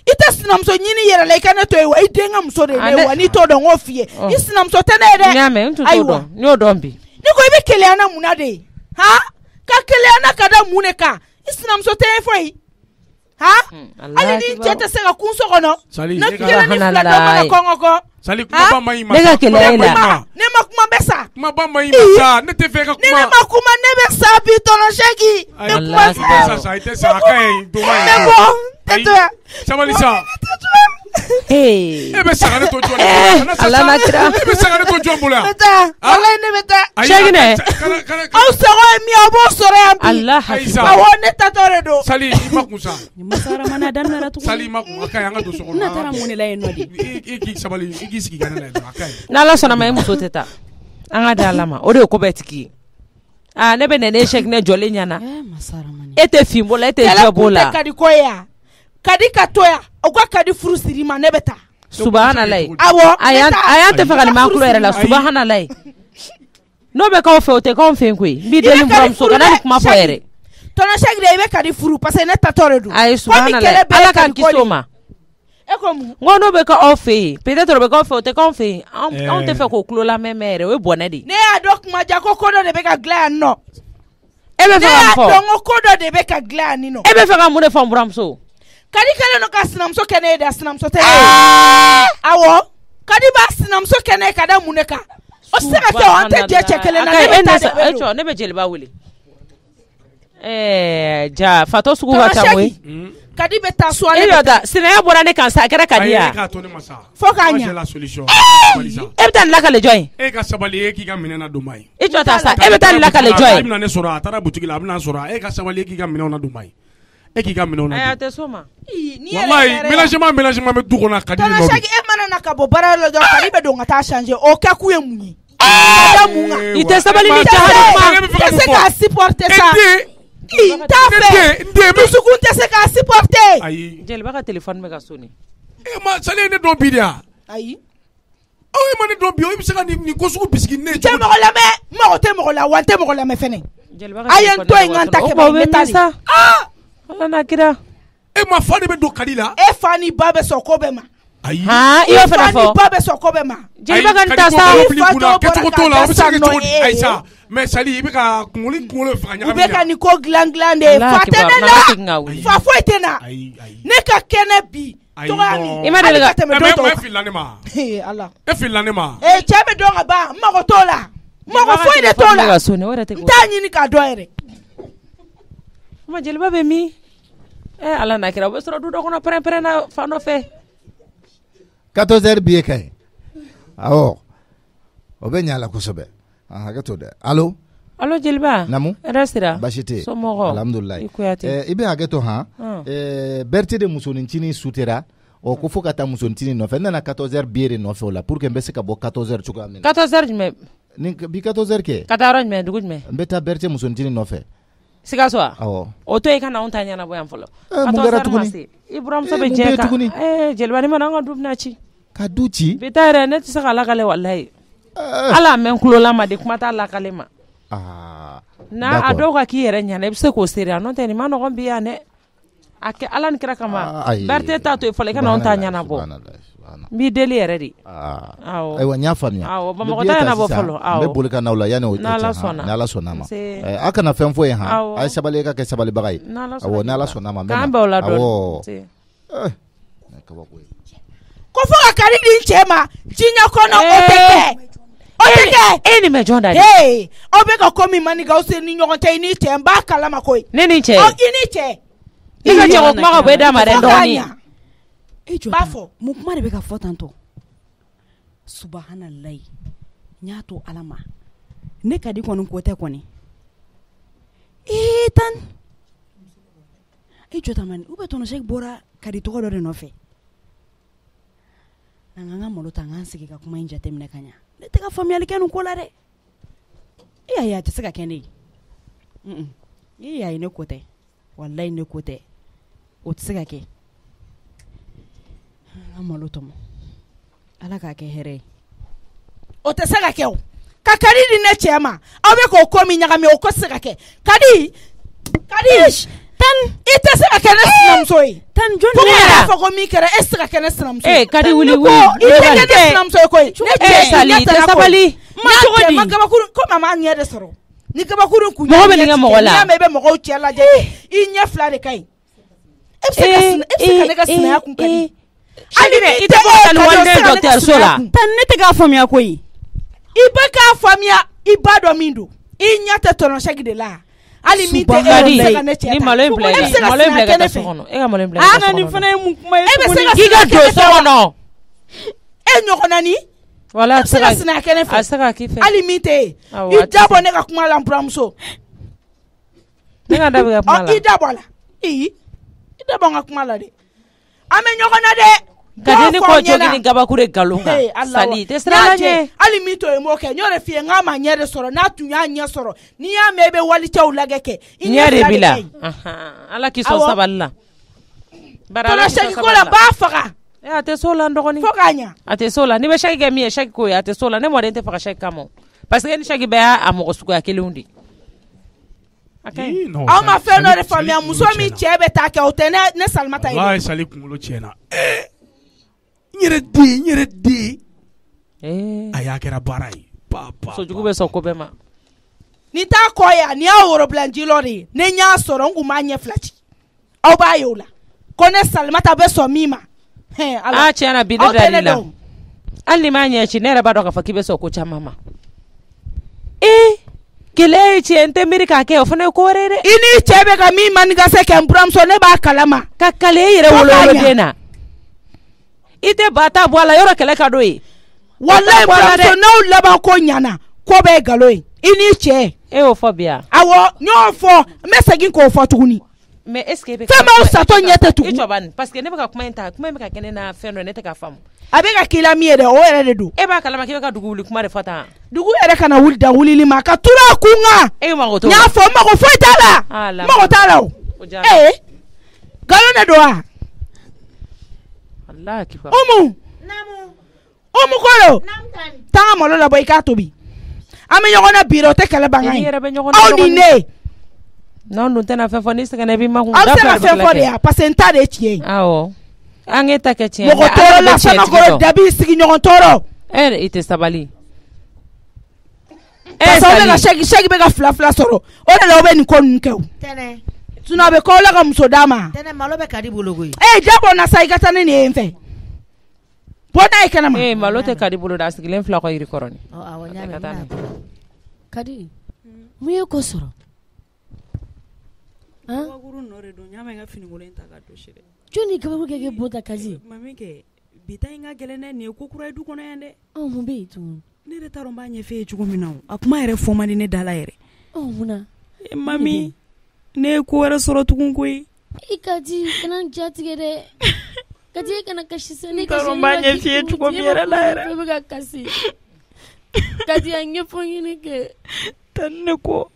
ite sinamuso nyini yɛrɛ la I kana to ye wa I den ka muso de ne wa ni to dɔn ŋo f'i ye I sinamuso tɛ ne ye dɛ nyame ntu to dɔn n'o dɔn bi ni ko I bɛ keleya na mun na de ha ka keleya na ka da mun de kan I sinamuso tɛ ye foyi ha hali ni cɛ tɛ se ka kun so kɔnɔ na kelen ni fila dɔ mana kɔngɔ kɔ Sali kuma ba mai ma ne ka keleya la ne ma kuma bɛ sa kuma ba mai ma sa ne tɛ fɛ ka kuma ne ma kuma ne bɛ sa bi tɔnɔ sɛki ne kuma sa sa ite sa ka ye do mai ne bɔ tɛ to ya sabali sa hey e bɛ saga ne to jɔn ala na kira e bɛ saga ne to jɔn bolo bɛ taa ala ne bɛ taa sɛki ne aw sago ye min aw b'o sɔrɔ yan bi ala awɔ ne tatɔ de don Sali I ma kun sa masara mana daminɛ tugun Sali ma kun ka an ka don so kɔnɔ na taara mun de la yen nɔ de I k'i sabali I k'i sigi kana la ka ye n'ala sɔnna ma e muso tɛ taa an ka da ala ma o de ye ko bɛɛ tigi ah ne bɛ nɛnɛ sɛki ne jɔlen ɲɛna e tɛ fin b'o la e tɛ jɔ b'o la kadi ko ya kadi ka to ya o ka kadi furu siri ma ne bɛ taa subhanallah awɔ a y'an tɛ fɛ ka nin ma kulo yɛrɛ la subhanallah n'o bɛ k'aw fɛ o tɛ k'anw fɛ yen koyi n b'i deli n buramuso kana nin kuma fɔ yɛrɛ tɔnɔ sɛki de I bɛ kadi furu parce que ne tatɔ de don ayi subhanallah ala k'an kisi o ma e ko mun n ko n'o bɛ k'aw fɛ yen peut-être o bɛ k'aw fɛ o tɛ k'anw fɛ yen anw tɛ fɛ k'o kulo lamɛn mɛn yɛrɛ o ye bɔnɛ de ne y'a dɔn kuma ja ko ko dɔ de bɛ ka dilan yan nɔ e bɛ fɛ ka mun fɔ ne y'a dɔn ko ko dɔ de bɛ ka dilan yan nin nɔ e bɛ fɛ ka mun de fɔ n buramuso kadi kɛlen don ka sinamuso kɛ ne ye da sinamuso tɛ ne awɔ kadi b'a sinamuso kɛ ne ye ka da mun de kan o tɛ se ka kɛ o an tɛ jɛ cɛ kelen na ne bɛ taa de bɛ ne bɛ jeliba wele ɛɛ ja fatɔ sugu ka ca koyi kadi bɛ taa so ale e bɛ taa sinaya bɔra ne kan sa a kɛra kadi ya fo k'a ɲa e bɛ taa nin lakale jɔn ye e ka sabali e k'i ka minɛn na don ma ye i jɔ ta sa e bɛ taa nin lakale jɔn ye a bɛna ne sɔrɔ a taara butigi la a bɛna sɔrɔ e ka sabali e k'i ka minɛnw na don ma ye e k'i ka minɛnw na ayi a tɛ so ma wallahi ménagement ménagement bɛ du kɔnɔ kadi tɔnɔ sɛki e mana na ka bɔ baara la dɔrɔn kadi bɛ don ka taa changer o kɛ kun ye mun ye ka mun kan i tɛ sabali ni jahali kuma i tɛ se k'a supporter sa i t'a fɛ dusukun tɛ se k'a supporter ayi jeliba ka téléphone bɛ ka sonner e ma Sali ye ne dɔn bi de ya ayi aw ye ma ne dɔn bi o bɛ se ka nin ko sugu bisigi ne tɛ mɔgɔ lamɛn mɔgɔ tɛ mɔgɔ la wa n tɛ mɔgɔ lamɛn fɛnɛ a ye n to yen n ka n ta kɛ n bɛ taa de ala na kira e ma fa de bɛ don kadi la e fa ni ba bɛ sɔn ko bɛɛ ma ayi han i y'o fana fɔ e fa ni ba bɛ sɔn ko bɛɛ ma jeliba ka nin ta sa kɛcogo t'o la o bɛ se ka kɛ cogo di Ayisa mais Sali i bɛ ka kunkolo kunkolo faga ɲagami u bɛ ka nin ko dilan dilan de fa tɛ ne la fa foyi tɛ na ne ka kɛnɛ bi tɔgɔya min i ma deli ka tɛmɛ don tɔw e filila ne ma ala e filila ne ma ee cɛ bɛ dɔn ka ban n mago t'o la mɔgɔ foyi de t'o la n t'a ɲini k'a dɔn yɛrɛ ma jeliba bɛ min eh ala na kira o bɛ sɔrɔ du dɔ kɔnɔ pɛrɛn-pɛrɛn na fan dɔ fɛ quatorze heures bi ye ka ɲi awɔ o bɛ ɲɛ a la kosɛbɛ hakɛ to dɛ allo allo jeliba namu hɛrɛ sira baasi tɛ yen somɔgɔ alhamdulilayi i kuyate i bɛ hakɛ to han Berete de musonincinin sutera o ko fo ka taa musonincinin nɔfɛ n nana quatorze heures bi de nɔfɛ o la pour que n bɛ se ka bɔ quatorze heures cogoya min na quatorze heures jumɛn ni bi quatorze heures kɛ ka taa yɔrɔ jumɛn dugu jumɛn n bɛ taa Berete musonincinin nɔfɛ Sikaso wa awɔ o to i kana anw ta ɲɛnabɔ yan fɔlɔ mun kɛra tuguni i buramuso bɛ jɛ kan eh jeliba ni mana an ka du bɛna ci ka du ci bi ta yɛrɛ ne tɛ se ka lakale walayi ala mɛn kulola ma de kuma t'a lakale ma na a dɔw ka k'i yɛrɛ ɲana i bɛ se k'o seere a n'o tɛ nin ma nɔgɔn bi yan dɛ a kɛ ala ni kira kama Berete t'a to i fɔlɔ i kana anw ta ɲɛnabɔ n b'i deli yɛrɛ de awɔ ayiwa n y'a faamuya awɔ Bamakɔ ta ɲɛnabɔ fɔlɔ awɔ n bɛ boli ka n'aw la yanni o cɛ ni ala sɔnna ma a kana fɛn fɔ yen han a ye sabali e ka kɛ sabalibaga ye awɔ ni ala sɔnna ma n bɛ na k'an bɛn o la dɔɔni ko fo ka kari di cɛ ma diɲɛ kɔnɔ o tɛ kɛ o tɛ kɛ e ni mɛ jɔn da de ee aw bɛ ka ko min man di k'aw se ni ɲɔgɔn cɛ i ni cɛ n b'a kalama koyi ne ni cɛ i ni cɛ i ka cɛ ko kuma ka bɔ e da ma dɛ dɔɔni e jɔ b'a fɔ mun kuma de bɛ ka fɔ tantɔ subahanallahi n y'a to ala ma ne ka di kɔni ko tɛ kɔni ee tan e jɔ tamani u bɛ tɔnɔ sɛki bɔra ka di tɔgɔ dɔ de nɔfɛ an ka malo ta an sigi ka kuma in jateminɛ ka ɲa ne tɛ ka faamuyali kɛ nin ko la dɛ e y'a ye a tɛ se ka kɛ ne ye e y'a ye ne ko tɛ walayi ne ko tɛ o tɛ se ka kɛ an ka malo tɔmɔ ala k'a kɛ hɛrɛ ye o tɛ se ka kɛ o ka kadi di ne cɛ ma aw bɛ k'o ko min ɲagami o ko tɛ se ka kɛ kadi kadi ta tan i tɛ se ka kɛ ne sinamuso ye tan jɔn ne yɛrɛ fɔ ko min kɛra e tɛ se ka kɛ ne sinamuso ye eh kadi wuli wuli i tɛ kɛ ne sinamuso ye koyi ne cɛ sali tɛ sabali ma cogo di ma gabakuru ko mama ɲɛ de sɔrɔ ni gabakuru kun mɔgɔ bɛ nin kɛ mɔgɔ la n'i y'a mɛn i bɛ mɔgɔw cɛ lajɛ i ɲɛ fila de ka ɲi e bɛ se ka e bɛ se ka ne ka sinaya kun ka di hali ne i tɛ bɔ ka nin waliden dɔgɔtɔrɔso la tan ne tɛ k'a faamuya koyi i bɛ k'a faamuya i ba dɔ min don i ɲɛ tɛ tɔnɔ sɛgi de la hali min tɛ e bɛ se ka ne cɛ ta ni malo in bila i malo in bila ka taa so kɔnɔ e ka malo in bila ka taa so kɔnɔ nin fana ye mun kuma ye e bɛ se ka k'i ka don so kɔnɔ e ɲɔgɔnna ni wala a se ka sinaya kɛ ne fɛ a se ka k'i fɛ hali min tɛ yen i da bɔ ne ka kuma la n buramuso ne ka da bɛ ka kuma la i da bɔ a la i i da bɔ n ka kuma la dɛ an bɛ ɲɔgɔn na dɛ ka ni ko jogi ni gabakuru galon kan sali tɛ sira la ɲɛ hali min to ye m'o kɛ n y'o de f'i ye n k'a ma ɲɛ de sɔrɔ n'a tun y'a ɲɛ sɔrɔ n'i y'a mɛn i bɛ walicɛw lajɛ kɛ i ɲɛ de b'i la ala k'i sɔn sabali la tɔnɔ sɛgi ko la b'a faga a tɛ so la n dɔgɔnin fo k'a ɲɛ a tɛ so la n'i bɛ sɛgi kɛ min ye sɛgi ko ye a tɛ so la ne mɔden tɛ faga sɛgi kama parce que ni sɛgi bɛɛ y'a mɔgɔ suguya kelenw de aw ma fɛn dɔ de faamuya muso min cɛ bɛ taa kɛ o tɛ ne Salimata ye walayi Sali kunkolo tiɲɛna n yɛrɛ den n yɛrɛ den a y'a kɛra baara ye sojugu bɛ sɔn ko bɛɛ ma ni t'a kɔ ye ni y'a worobilanci lɔ de ye ne y'a sɔrɔ n kun b'a ɲɛ fila ci aw b'a ye o la ko ne Salimata bɛ sɔn min ma a tiɲɛna bi ne dal'i la hali ni m'a ɲɛ ci ne yɛrɛ b'a dɔn k'a fɔ k'i bɛ sɔn ko caman ma ee kɛlɛ ye tiɲɛ n tɛ miiri k'a kɛ o fana ye ko wɛrɛ ye dɛ i ni cɛ bɛ ka min manikase kɛ n buramuso ne b'a kalama ka kale e yɛrɛ woloden na i tɛ ba ta bɔ a la yɔrɔ kɛlɛ ka d'o ye walayi buramuso n'aw laban ko ɲana ko bɛɛ ye nkalon ye i ni cɛ e y'o fɔ bi yan awɔ n y'o fɔ n bɛ segin k'o fɔ tuguni mais est ce que e bɛ fɛn m'aw satɔ ɲɛ tɛ tugun i jɔ bani parce que ne bɛ ka kuma in ta kuma in bɛ ka kɛ ne na fɛn dɔ ne tɛ k'a faamu a bɛ ka k'i la min ye dɛ o yɛrɛ de don e b'a kalama k'i bɛ ka dugu wuli kuma de fɔ tan dugu yɛrɛ kana wuli da wulili ma ka turu a kun kan e mago t'o la n y'a fɔ n mago foyi t'a la n mago t'a la o ee nkalon de don wa Alahi akibar Umu Umu kolo taa ka malo labɔ i k'a tobi an bɛ ɲɔgɔn na bi o tɛ kɛlɛ bangan ye aw ni ne n'anw dun tɛna fɛn fɔ ni sɛgɛnna i b'i makun aw tɛ ka fɛn fɔ de ya parce que n ta de ye tiɲɛ ye awɔ an k'e ta kɛ tiɲɛ mɔgɔ tɔɔrɔ la Samakɔrɔ dabi sigi ɲɔgɔn tɔɔrɔ e i tɛ sabali parce que aw bɛ ka sɛgi sɛgi bɛ ka fila fila sɔrɔ o de la aw bɛ nin ko ninnu kɛ o tɛnɛ sinon a bɛ k'aw la ka muso d'a ma tɛnɛ malo bɛ kadi bolo koyi ee jabɔ na sa i ka taa ni nin ye n fɛ bɔ n'a ye kɛnɛma ee malo tɛ kadi bolo da a sigilen fila kɔ yiri kɔrɔ ni awɔ ɲa mɛ bɛna kadi mun ye ko sɔrɔ kabakuru nɔ de don ɲa mɛ n ka finikolon ta ka don dɛ jɔnni kabakuru kɛ kɛ bon ta kasi mami kɛ bi ta in ka gɛlɛn dɛ nin ye ko kura ye du kɔnɔ yan dɛ ɔ mun bɛ yen tuguni ne yɛrɛ t'a dɔn n b'a ɲɛfɛ ye cogo min na a kuma yɛrɛ fɔ man di ne da la yɛrɛ ɔ munna mami ne ye ko wɛrɛ sɔrɔ tugun koyi i kadi kana n jatigɛ dɛ kadi e kana kasi sa ne kasi n b'a ɲɛfɛ ye cogo min yɛrɛ la yɛrɛ ne bɛ ka kasi kadi a ɲɛfɔ ɲini kɛ tani ne ko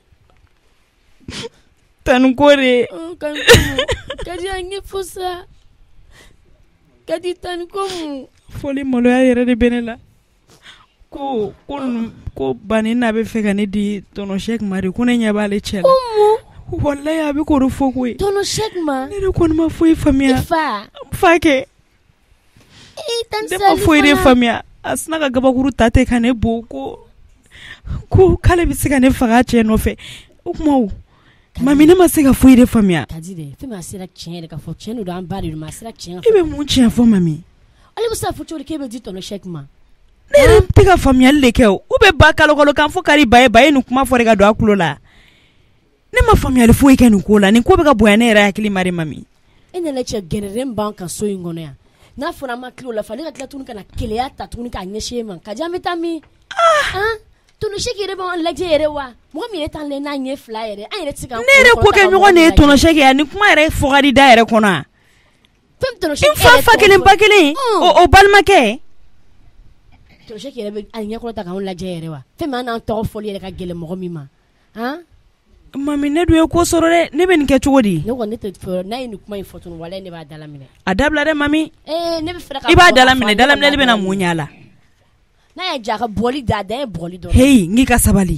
tani ko de kadi a ɲɛfɔ sa kadi tani ko mun fɔli maloya yɛrɛ de bɛ ne la ko ko ko bani n'a bɛ fɛ ka ne di tɔnɔ Sɛki ma de ko ne ɲɛ b'ale cɛ la walayi a bɛ k'o de fɔ koyi tɔnɔ Sɛki ma ne de kɔni ma foyi faamuya i fa fa kɛ ne ma foyi de faamuya a sina ka gabakuru ta ten ka ne bo ko ko k'ale bɛ se ka ne faga a cɛ nɔfɛ o kuma o mami ne ma se ka foyi de faamuya kadi dɛ fɛn min a sera tiɲɛ yɛrɛ ka fɔ tiɲɛ don an ba de don a sera tiɲɛ e bɛ mun tiɲɛ fɔ mami ale bɛ se ka fɔ cogo di k'e bɛ di tɔnɔ Sɛki ma ne yɛrɛ tɛ ka faamuyali de kɛ o u bɛ ba kalo kalo kan fo kari ba ye ba ye nin kuma fɔ de ka don a tulo la ne ma faamuyali foyi kɛ nin ko la nin ko bɛ ka bonya ne yɛrɛ hakili ma de mami e nana cɛ gɛrɛrɛn b'an kan so in kɔnɔ yan n'a fɔra an ma tile o la fa ne ka tila tuguni ka na keleya ta tuguni k'a ɲɛsin e ma kadi an bɛ taa min ah tɔnɔ Sɛki yɛrɛ b'an lajɛ yɛrɛ wa mɔgɔ min yɛrɛ t'an lajɛ n'a ɲɛ fila yɛrɛ an yɛrɛ tɛ se ka ne yɛrɛ ko kɛ ɲɔgɔn de ye tɔnɔ Sɛki yan ni kuma yɛrɛ fɔ ka di da yɛrɛ kɔnɔ fɛn tɔnɔ Sɛki i fa fa kelen ba kelen o balimakɛ tɔnɔ Sɛki yɛrɛ bɛ a ɲɛkɔrɔ ta k'anw lajɛ yɛrɛ wa fɛn min an n'an tɔgɔ fɔli yɛrɛ ka gɛlɛn mɔgɔ min ma han mami ne dun ye ko sɔrɔ dɛ ne bɛ nin kɛ cogo di ne kɔni ne tɛ fɛ n'a ye nin kuma in fɔ tuguni walayi ne b'a dala minɛ a dabila dɛ mami ee ne bɛ fɛ ka i b'a dala minɛ dalaminɛli bɛ na mun ɲɛ a la n'a ye ja ka bɔli da a dan ye bɔli dɔrɔn heyi n k'i ka sabali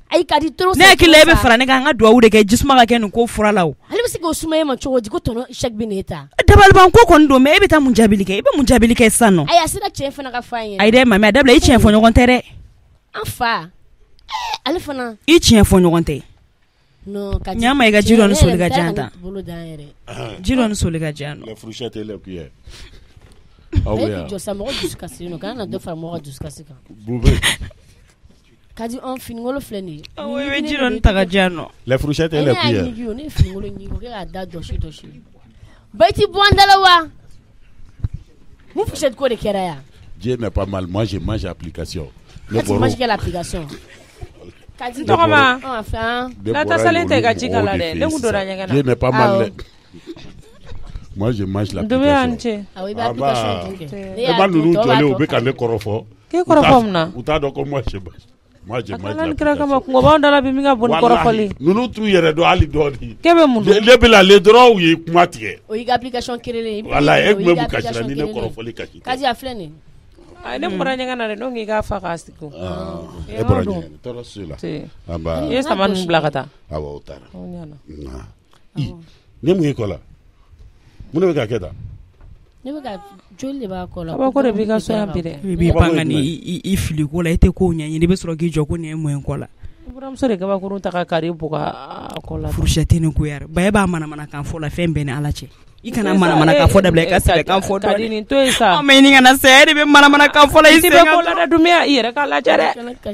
ayi ka di trop ne hakili bɛ fara ne kan ka duwawu de kɛ jisuma ka kɛ nin ko fura la o ale bɛ se k'o suma e ma cogo di ko tɔnɔ chèque bɛ ne ta dabaliban ko kɔni don mais e bɛ taa mun jabili kɛ i bɛ mun jabili kɛ sisan nɔ ayi a sera cɛ fana ka f'a ɲɛna ayi dɛ mami a dabila i tiɲɛ fɔ ɲɔgɔn tɛ dɛ an fa ale fana i tiɲɛ fɔ ɲɔgɔn tɛ non ka ɲama i ka ji dɔ ni soli ka jan tan bolo dan yɛrɛ ji dɔ ni soli ka jan la fourchette et la cuillère ah oui jɔ sa mɔgɔ dusu kasi no kana dɔ fara mɔgɔ dusu kasi kan bube kadi on finingolo filɛ nin ye o bɛ ji dɔ ni ta ka jan nɔ la fourchette et la cuillère ne finingolo ɲi ko kɛ k'a da dɔsi dɔsi ba i ti bɔ an da la wa mun fourchette ko de kɛra yan Dieu n'est pas mal moi je mange application ne bɔra mange quelle application kadi tɔgɔma enfin la ta salen tɛ ka ji kala dɛ ne kun donna ɲɛgɛn na Dieu n'est pas mal moi je mange l'application ah oui ba application dun kɛ e ma nunu jɔlen o bɛ ka ne kɔrɔfɔ k'e kɔrɔfɔ mun na u t'a dɔn ko moi je mange moi je mange l'application kira kama kungo b'anw da la bi min ka bon ni kɔrɔfɔli nunu t'u yɛrɛ dɔn hali dɔɔni k'e bɛ mun dɔn ne bɛ la le dɔrɔn u ye kuma tigɛ o y'i ka application kerelen wala e tun bɛ mun kasira ni ne kɔrɔfɔli kasi kadi a filɛ nin ye ne bɔra ɲɛgɛn na dɛ donc i k'a fa k'a sigi o e bɔra ɲɛgɛn na tɔɔrɔ si la i ye sama ninnu bila ka taa awɔ o taara i ne mun y'i kɔ la mun de bɛ ka kɛ tan ne bɛ ka joli de b'a kɔ la kabako de b'i ka so yan bi dɛ i b'i pan ka ni i fili ko la i tɛ ko ɲɛɲini i bɛ sɔrɔ k'i jɔ ko nin ye mun ye kɔ la buramuso de kabakurun ta ka kari buga a kɔ la fourchette ni ko yɛrɛ ba e b'a manamana kan fɔ la fɛn bɛɛ ni ala cɛ i kana manamana kan fɔ dabila i ka sɛbɛn kan fɔ dɔɔni nin to yen sa mais ni kana sɛ e de bɛ manamana kan fɔ la i tɛ bɛ ko la dɛ Dumbuya i yɛrɛ k'a lajɛ dɛ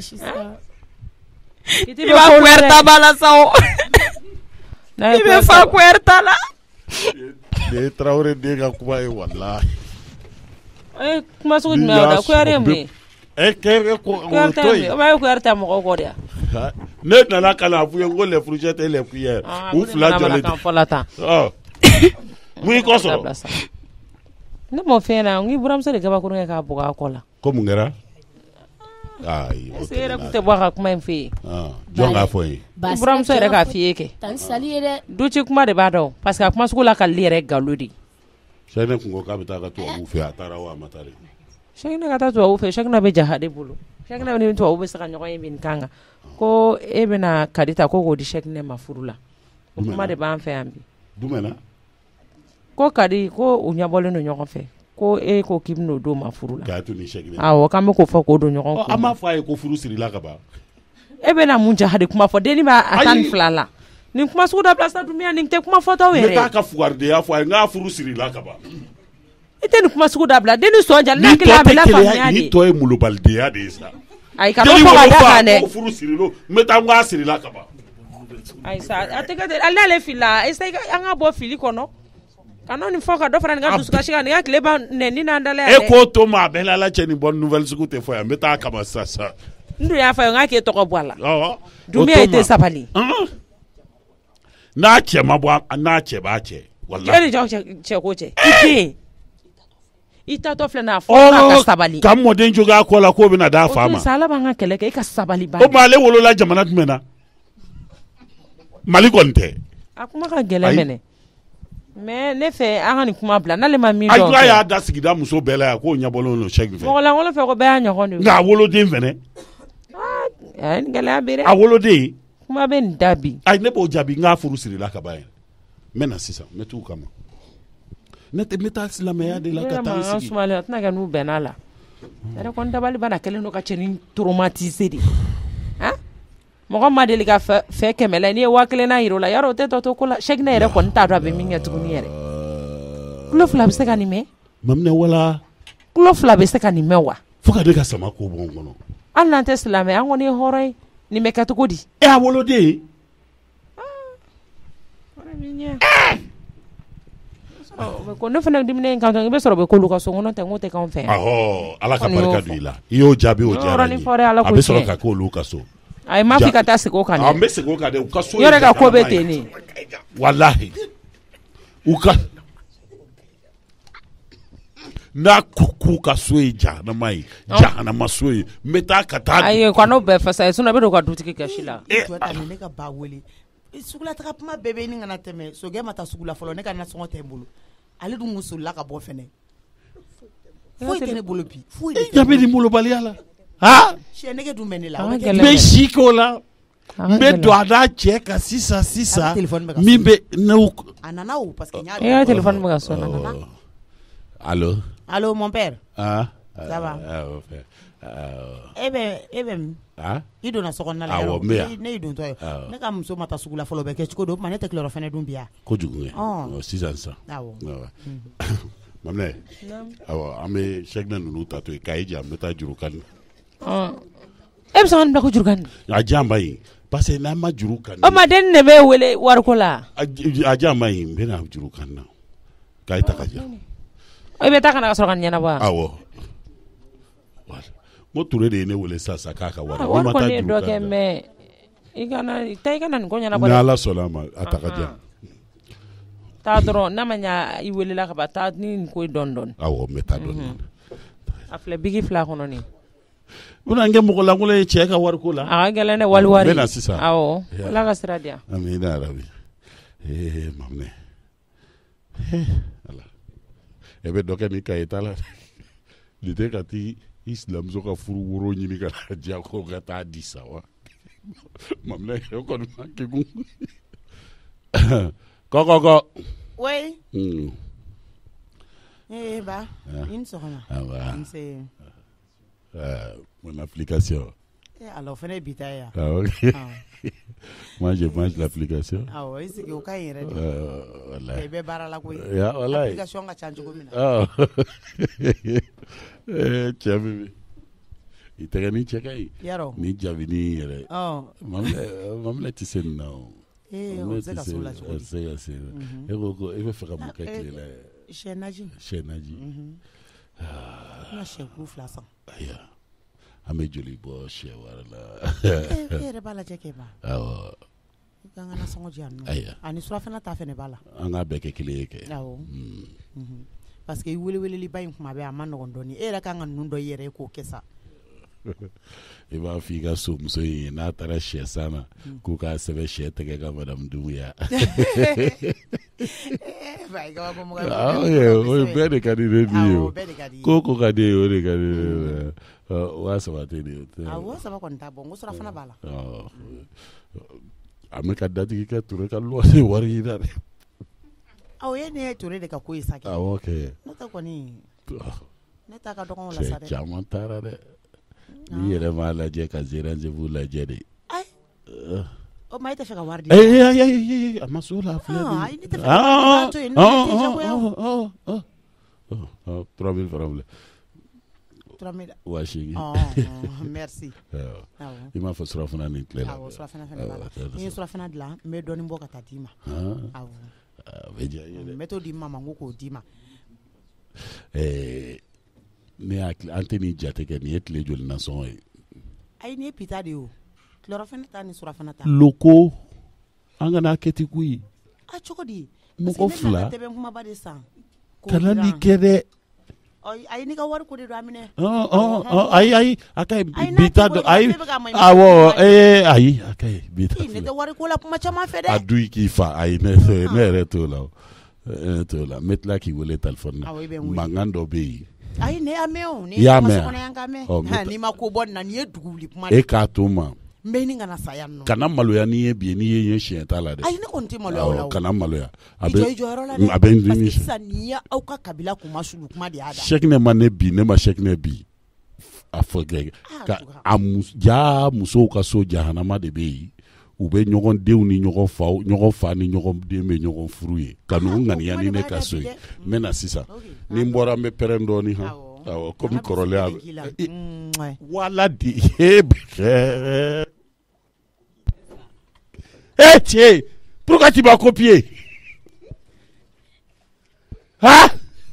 i b'a kuɛrita b'a la sa o i bɛ fa kuɛrita la ne ye Traoré den ka kuma ye walahi ee kuma sugu jumɛn o da kuɛri ye mun ye e kɛrɛ ko o to yen o b'a ye kuɛri ta mɔgɔw kɔ de yan ne nana ka na f'u ye ko les fourchettes et les cuillères u fila jɔlen kan fɔ la tan mun y'i kɔ sɔrɔ ne m'o fɛn na n k'i buramuso de kabakurun kɛ k'a bugɔ a kɔ la ko mun kɛra ayi o tɛ yɛrɛ kun tɛ bɔ a ka kuma in fɛ yen jɔn k'a fɔ ye buramuso yɛrɛ k'a f'i ye kɛ tan sali ye dɛ duci kuma de b'a dɔn parce que a kuma sugu la k'ale yɛrɛ nkalon de Sɛgina kun ko k'a bɛ taa ka tubabu fɛ a taara wa a ma taa de Sɛgina ka taa tubabu fɛ Sɛgina bɛ jaha de bolo Sɛgina ni tubabu bɛ se ka ɲɔgɔn ye bin kan kan ko e bɛna kadi ta ko k'o di Sɛgina ma furu la o kuma de b'an fɛ yan bi jumɛn na ko kadi ko u ɲɛbɔlen don ɲɔgɔn fɛ ko e ko k'i bɛna o don ma furu la k'a to ni Sɛgina awɔ k'an bɛ k'o fɔ k'o don ɲɔgɔn kun an m'a fɔ a ye ko furu sirila ka ban e bɛna mun jaha de kuma fɔ denni b'a a tan ni fila la nin kuma sugu dabila sa Dumbuya nin tɛ kuma fɔtaw yɛrɛ ne t'a ka fugaridenya fɔ a ye n k'a furu sirila ka ban i tɛ nin kuma sugu dabila denni sɔn jali n'a kelen a bɛ lafaamuya de ni tɔ ye molobalidenya de ye sa ayi ka dɔ fɔ ka da kan dɛ furu sirilo n bɛ taa n k'a sirila ka ban ayi sa a tɛ kɛ ten ale n'ale filila essaye an ka bɔ fili kɔnɔ ka n'o nin fɔ ka dɔ fara nin ka dusukasi kan nin ka tile ban nɛni n'an dala yan dɛ e k'o to maa bɛɛ la ala cɛ nin bonne nouvelle sugu tɛ fɔ yan n bɛ taa kama sa sa n dun y'a fɔ ye n k'a k'e tɔgɔ bɔ a la awɔ Dumbuya i tɛ sabali n'a cɛ ma bɔ n'a cɛ b'a cɛ walahi e de jɔ cɛ ko cɛ i den i tatɔ filɛ n'a fɔ n'a ka sabali ka mɔden jogin a kɔ la k'o bɛna d'a fa ma o tun sa ala b'an ka kɛlɛ kɛ i ka sabali ba o tuma ale wolola jamana jumɛn na Mali kɔni tɛ a kuma ka gɛlɛn mɛnɛ mais ne fɛ an ka nin kuma bila n'ale ma min dɔn a y'a da sigida muso bɛɛ la yan k'o ɲɛbɔlen don Sɛgin fɛ mɔgɔ lankolon fɛ ko bɛɛ y'a ɲɔgɔn de ye nka a woloden fɛnɛ a ni gɛlɛya bɛ dɛ a woloden kuma bɛ nin da bi ayi ne b'o jaabi n k'a furu sirila ka ban yan n bɛ na sisan n bɛ t'u kama ne tɛ n bɛ taa silamɛya de la ka taa n sigi a tɛna kɛ n'u bɛnn'a la yɛrɛ kɔni dabali banna kɛlen don ka cɛnin traumatisé de mɔgɔ ma deli ka fɛ kɛmɛ la n'i ye waa kelen na yir'o la yarɔ o tɛ tɔ to ko la Sɛgina yɛrɛ kɔni t'a dɔn a bɛ min kɛ tuguni yɛrɛ kulo fila bɛ se ka nin mɛn maminɛ wala kulo fila bɛ se ka nin mɛn wa fo ka de ka sama ko bɔ n kɔnɔ hali n'an tɛ silamɛ an kɔni ye hɔrɔn ye nin bɛ kɛ cogo di e a woloden ko ne fana diminen kan i bɛ sɔrɔ bɛ k'olu ka so kɔnɔ tɛ n ko tɛ k'anw fɛ awɔ ala ka barika don i la i y'o jaabi o diyara n ye a bɛ sɔrɔ ka k'olu ka so ayi m'a fɔ i ka taa segin o kan dɛ an bɛ segin o kan dɛ u ka so yɔrɔ ka ko bɛ ten ne walahi u ka n'a ko k'u ka so ye jahanama ye jahanama so ye n bɛ taa ka taa ayi ko n'o bɛɛ fasa ye sinon a bɛ don ka dutigi gasi la ne ka ba wele sugula taga kuma bɛɛ bɛ ni kana tɛmɛ sogɛ ma taa sugu la fɔlɔ ne ka nasɔngɔ tɛ n bolo ale dun musola ka bɔ fɛnɛ foyi tɛ ne bolo bi foyi jabe ni molobaliya la ha sɛ nege dun bɛ ne la n bɛ si k'o la n bɛ don a n'a cɛ ka sisan sisan min bɛ ne. a nana o parce que n y'a dɔn. e ka téléphone bɛ ka sonné. allo. allo mon père. ah. ça va. e bɛ e bɛ min. i donna sokɔnɔna la awɔ n bɛ yan. ne y'i dontɔ ye ne ka muso ma taa sugu la fɔlɔ o bɛ kɛ cogo di o tuma ne tɛ kilɔrɔ fɛnɛ dun bi yan. kojugu ye sisan sisan. awɔ. Maminɛ awɔ an bɛ sɛginɛ ninnu ta to yen k'a y'i diya n bɛ taa juru kani. e bɛ sɔn ka nin bila ko juru kani. a diya ma ɲi parce que n'an ma juru kani. o ma den de bɛ wele wariko la. a diya ma ɲi n bɛ na juru kani na k'a ye ta ka diya. i bɛ taa ka na ka sɔrɔ ka nin ɲɛnabɔ. awɔ. mo ture de ye ne wele sisan k'a ka wari. wari kɔni ye dɔ kɛ mɛ i kana taa i kana nin ko ɲɛnabɔ. ni ala sɔnna a ma a ta ka diya. taa dɔrɔn n'a ma ɲa i welela ka ban taa ni nin ko ye dɔɔni dɔɔni. awɔ n bɛ taa dɔɔni dɔɔni. a filɛ bigi fila kɔnɔ nin. u na n kɛ mɔgɔ lankolon ye cɛ ka wariko la. a ka gɛlɛn dɛ wali wari. n bɛ na sisan. awɔ ala ka sira diya. amiina arabi ee Maminɛ ala e bɛ dɔ kɛ nin ka ye ta la nin tɛ ka t'i i sinamuso ka furu woro ɲini ka na diya ko ka taa di sa wa Maminɛ o kɔni ma kegun kɔkɔkɔ. oui. eh ba i ni sɔgɔma. nse. mon application. eh alors fɛnɛ bi ta yan. ah ok. moi je mange l'application. awɔ i sigi o ka ɲi yɛrɛ de. walayi. i bɛ baara la koyi. ya walayi. application ka ca cogo min na. cɛ min i tɛgɛ ni cɛ ka ɲi. yarɔ. ni jabini yɛrɛ. Maminɛ tɛ se nin na o. ee o bɛ se ka se o la cogo di. se ka se e ko ko e bɛ fɛ ka mun kɛ tile la. sɛ naji. sɛ naji. n ka sɛ kuru fila san. ayiwa an bɛ joli bɔ sɛ wɛrɛ la. e yɛrɛ b'a lajɛ kɛ ba. awɔ. i ka n ka nasɔngɔ di yan nɔ. ayiwa. ani surafana ta fɛnɛ b'a la. an k'a bɛɛ kɛ kelen ye kɛ. awɔ. parce que i weleweleliba in kuma bɛɛ a ma nɔgɔn dɔɔni e yɛrɛ kan ka ninnu dɔ i yɛrɛ ye k'o kɛ sa. i b'a fɔ i ka so muso in ye n'a taara sɛ san na k'u k'a sɛbɛn sɛ tɛgɛ ka madamu Dumuya. o bɛɛ de ka di ne ni ye o ko ko ka di ye o de ka di ne waa saba tɛ de ye. awɔ saba kɔni t'a bɔ n ko surafana b'a la. a bɛ ka datigi kɛ Ture ka luwase wari yi na dɛ. awɔ e ne ye Ture de ka ko ye sa kɛ. awɔ kɛ. ne tɛ kɔni ne t'a ka dɔgɔnw la sa dɛ. cɛ caman taara dɛ. n'i yɛrɛ m'a lajɛ ka zéranzevu lajɛ de. ayi o ma e tɛ fɛ ka wari di. ayi ayi ayi a ma s'o la filɛ de. ayi ne tɛ fɛ ka to yen ne tɛ jagoya o. trois mille francs filɛ. trois mille. waa seegin. merci. i m'a fɔ surafana ni tile la. awɔ surafana fɛnɛ b'a la n'i ye surafana dilan n bɛ dɔɔni bɔ ka taa d'i ma. awɔ. a bɛ diya n ye dɛ. n bɛ t'o di ma ma n ko k'o d'i ma. ɛɛ ne hakili an tɛ nin jate kɛ nin ye tile joli nasɔngɔ ye. ayi nin ye pita de ye o tilɔrɔ fana ta ni surafana ta. loko an kana kɛ ten koyi. a cogo di. mɔgɔ fila parce que ne nana tɛbɛn kumaba de san. kana nin kɛ dɛ. ayi n'i ka wari ko de don a minɛ. ayi ayi a ka ɲi bi ta dɔn ayi awɔ ee ayi a ka ɲi bi ta filɛ. ne tɛ wari ko la kuma caman fɛ dɛ. a du i k'i fa ayi ne ne yɛrɛ t'o la ne t'o la n bɛ tila k'i wele telefɔni na mankan dɔ bɛ yen. ayi ne y'a mɛn o. i y'a mɛn yan n'i ma ko bɔ nin na nin ye dugu wuli kuma de. e k'a to n ma. n bɛ nin kana saya nɔ. kana maloya n'i ye bi n'i ye ye siɲɛ t'a la dɛ. ayi ne kɔni tɛ maloya o la o. kana maloya. i jɔ i jɔyɔrɔ la dɛ. a bɛ n dimi. parce que sisan nin ye aw ka kabila kuma sulu kuma de y'a da. sɛkinɛ ma ne bi ne ma sɛkinɛ bi a fɔ kɛ ka a ja musow ka so jahanama de bɛ yen u bɛ ɲɔgɔn denw ni ɲɔgɔn faw ɲɔgɔn fa ni ɲɔgɔn den bɛ ɲɔgɔn furu ye ka ninnu ŋaniya ni ne ka so ye n bɛ na sisan ni n bɔra n bɛ pɛrɛn dɔɔni han. awɔ komi kɔrɔlen wala di e bɛ kɛ. e cɛ pourquoi tu m'as copié hein.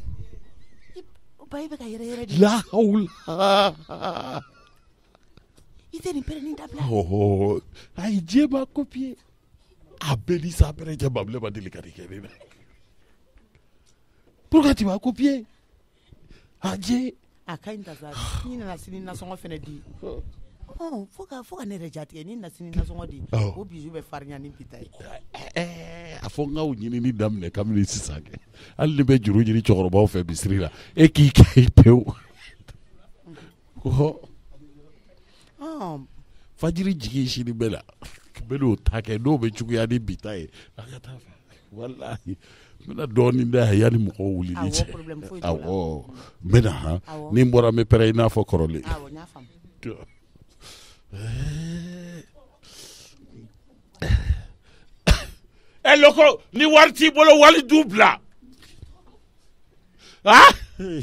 ba e bɛ ka yɛrɛ yɛrɛ de. la hawla. i tɛ nin pɛrɛnni dabila. ɔhɔ ayi diɲɛ m'a copié a bɛɛ ni sa bɛrɛ jɛ babilɛ ma deli ka nin kɛ ne na pourquoi tu m'as copié a diɲɛ. a ka ɲi ta sa n'i nana sini nasɔngɔ fɛnɛ di. fo ka fo ka ne yɛrɛ jatigɛ n'i nana sini nasɔngɔ di o bizu bɛ farinya ni bi ta ye. a fɔ n k'aw ɲinini daminɛ kabini sisan kɛ hali ni bɛ juru ɲini cɛkɔrɔbaw fɛ bisiri la e k'i kɛ pewu. fajiri jigin sini bɛɛ la beno take no be chuku ya ni bitaye akata wallahi mena doni nda ya ni mko wuli ni che awo mena ha ni mbora me pere ina fo korole awo nya fam e loko ni warti bolo wali dubla ah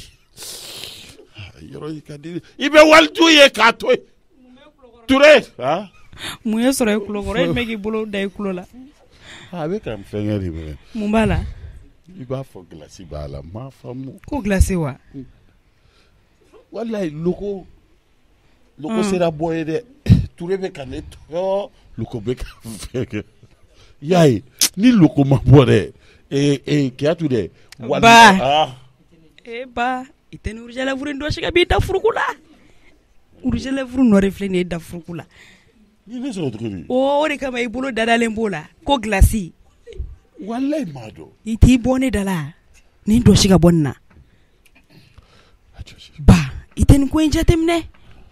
yoro ikadi ibe waldu ye kato ture ha muye soro e kulo gore megi bolo dai kulo la ah be kam fengeri me mumbala iba fo glasi bala ma famu ko glasi wa wallahi loko loko sera boye de ture be kaneto yo loko be fenge yai ni loko ma bore e e kiatu de wallahi ah e ba iteni urjala vuru ndo shiga bi da furukula urjala vuru no reflene da furukula ni ne so tukuri o ore kama ibulo dadale mbola ko glasi wallahi mado iti bone dala ni ndo shiga bonna ba iteni ko enjatemne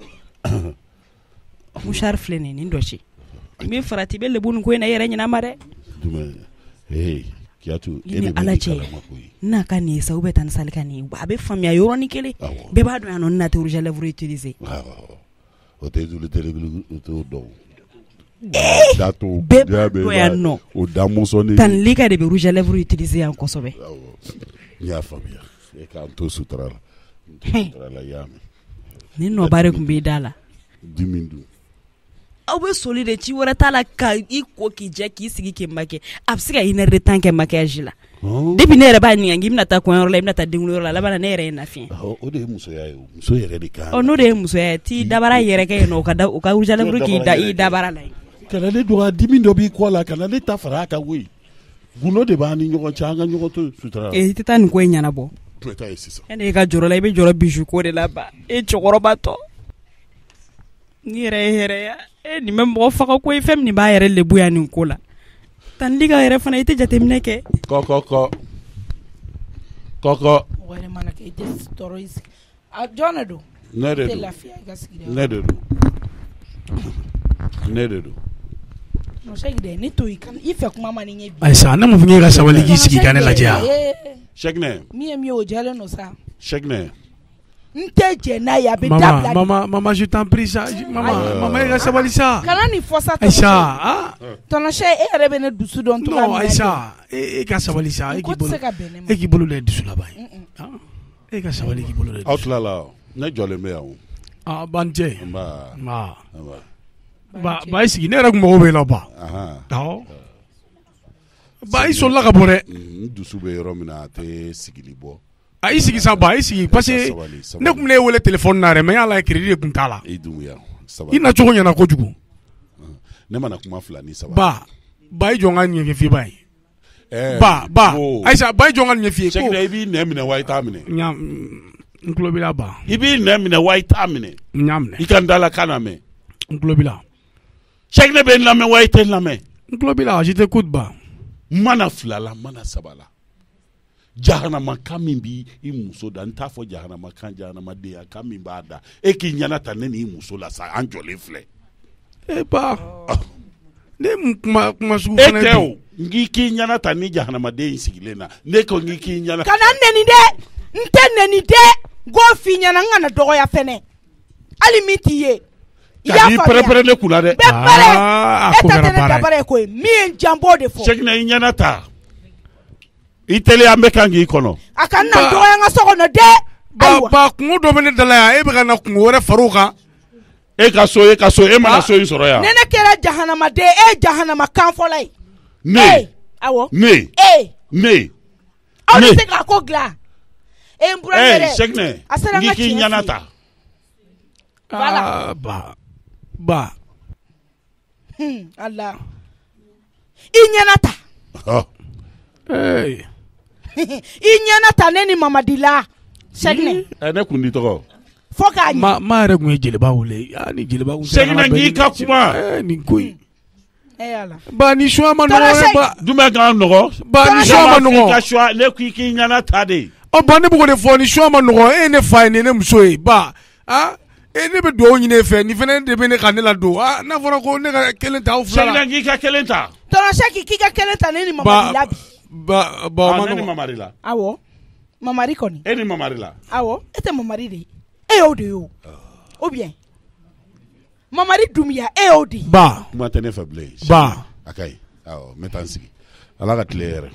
mushar flene ni ndo shi mi farati belle bun ko na yere nyina mare duma hey kiatu ene alaje na kani sa ube tan sal kani ba be famia yoro ni kele be ba do anon na te rouge à lèvres utiliser o te du le tele to do dato be do ya no o damonsoni tan lika de be rouge à lèvres utiliser en kosobe ya famia e ka to sutra sutra la yami ni no bare kumbi dala dimindu awe solide ci wara tala ka iko ki je ki sigi ke make absiga ina retan ke maquillage la depuis ne reba ni ngi mnata ko yor la mnata dingulu la la bana ne re na fi o de muso ya yo muso yere de ka o no de muso ya ti dabara yere ke no ka da o ka urjala bruki da i dabara la kana le do dimindo bi ko la kana le ta fara ka we guno de ba ni nyoko changa nyoko to sutra e titani ko nyana bo preta esisa ene ka joro la be joro biju ko de la ba e chokoro bato ni re here ya e ni même mo faka ko fem ni ba yere le buya ni ko la tan liga yere fana ite jate mneke ko ko ko koko wale mana ke ite stories a jonado nede de la fia gasigide nede nede no shegide ni to ikan ife kuma mani nyebi aisa na mu finge ga sawali gi sigi kan la ja shegne mi mi o jale no sa shegne nteje na ya be dabla mama mama je t'en prie ça mama mama ga sawali ça kana ni fosa to aisa ah tono she e rebe ne dusu don to no aisa e ga sawali ça e ki bolo e ki bolo le dusu la ba ah e ga sawali ki bolo le outla la na jole me awu ah banje ba ba ba ba isi ne ra mo be la ba aha taw ba iso la ka bore dusu be romina te sigili bo a isigi saba isigi parce que ne kun le wele téléphone na re mais ala crédit kun tala e dunya saba ina jogo nyana ko jugu ne mana kuma fulani saba ba ba i jonga nye fi ba eh ba ba aisa ba i jonga nye fi ko check bi ne mine white amine nyam nklobila ba ibi ne mine white amine nyamne ikandala kana me nklobila check ne ben la me white la me nklobila je t'écoute ba mana fulala mana sabala jahanama kamimbi imuso da ntafo jahanama kan jahanama de ya kamimba da e ki nyana ta ne ni imuso la sa anjole fle e ba ne ma ma su fene e teo ngi ki nyana ta ni jahanama de insigilena ne ko ngi ki nyana kana neni de ntenne ni de go fi nyana ngana dogo ya fene ali miti ye ya fa pere pere ne kula de ah e ta tene tabare ko mi en jambo de fo chekna nyana ta itele ambe kangi ikono akanna do nga sokono de ba ba kungo do mene dala ya e be kana kungo wore faruka e ka so e ka so e mana so yin soro ya nene kera jahannama de e jahannama kan folai ne awo ne e ne awo se ka ko gla e mbura mere e shekne ngiki nyanata voilà ba ba hmm Allah inyanata oh hey inyana taneni mamadila segne ene kundi to foka ma ma re gwe jele ba wole ani jele ba wole segne ngi ka kuma eh ni koy eh ala ba ni shwa ma no ba duma ga no ba ni shwa ma no ka shwa le ku ki nyana tade o ba ne bu ko de fo ni shwa ma no e ne fa ne ne mso e ba ah e ne bɛ dugawu ɲini e fɛ nin fana de bɛ ne ka ne la don ah n'a fɔra ko ne ka kelen ta aw fila la Sɛgina k'i ka kelen ta tonton Sɛki k'i ka kelen ta ne ni Mamadi la bi ba ba ne ni Mamadi la awɔ Mamadi kɔni e ni Mamadi la awɔ e tɛ Mamadi de e y'o de ye o ou bien Mamadi Doumbia e y'o de ba kuma tɛ ne fɛ bilen ba a ka ɲi awɔ n bɛ taa n sigi ala ka tile yɛrɛ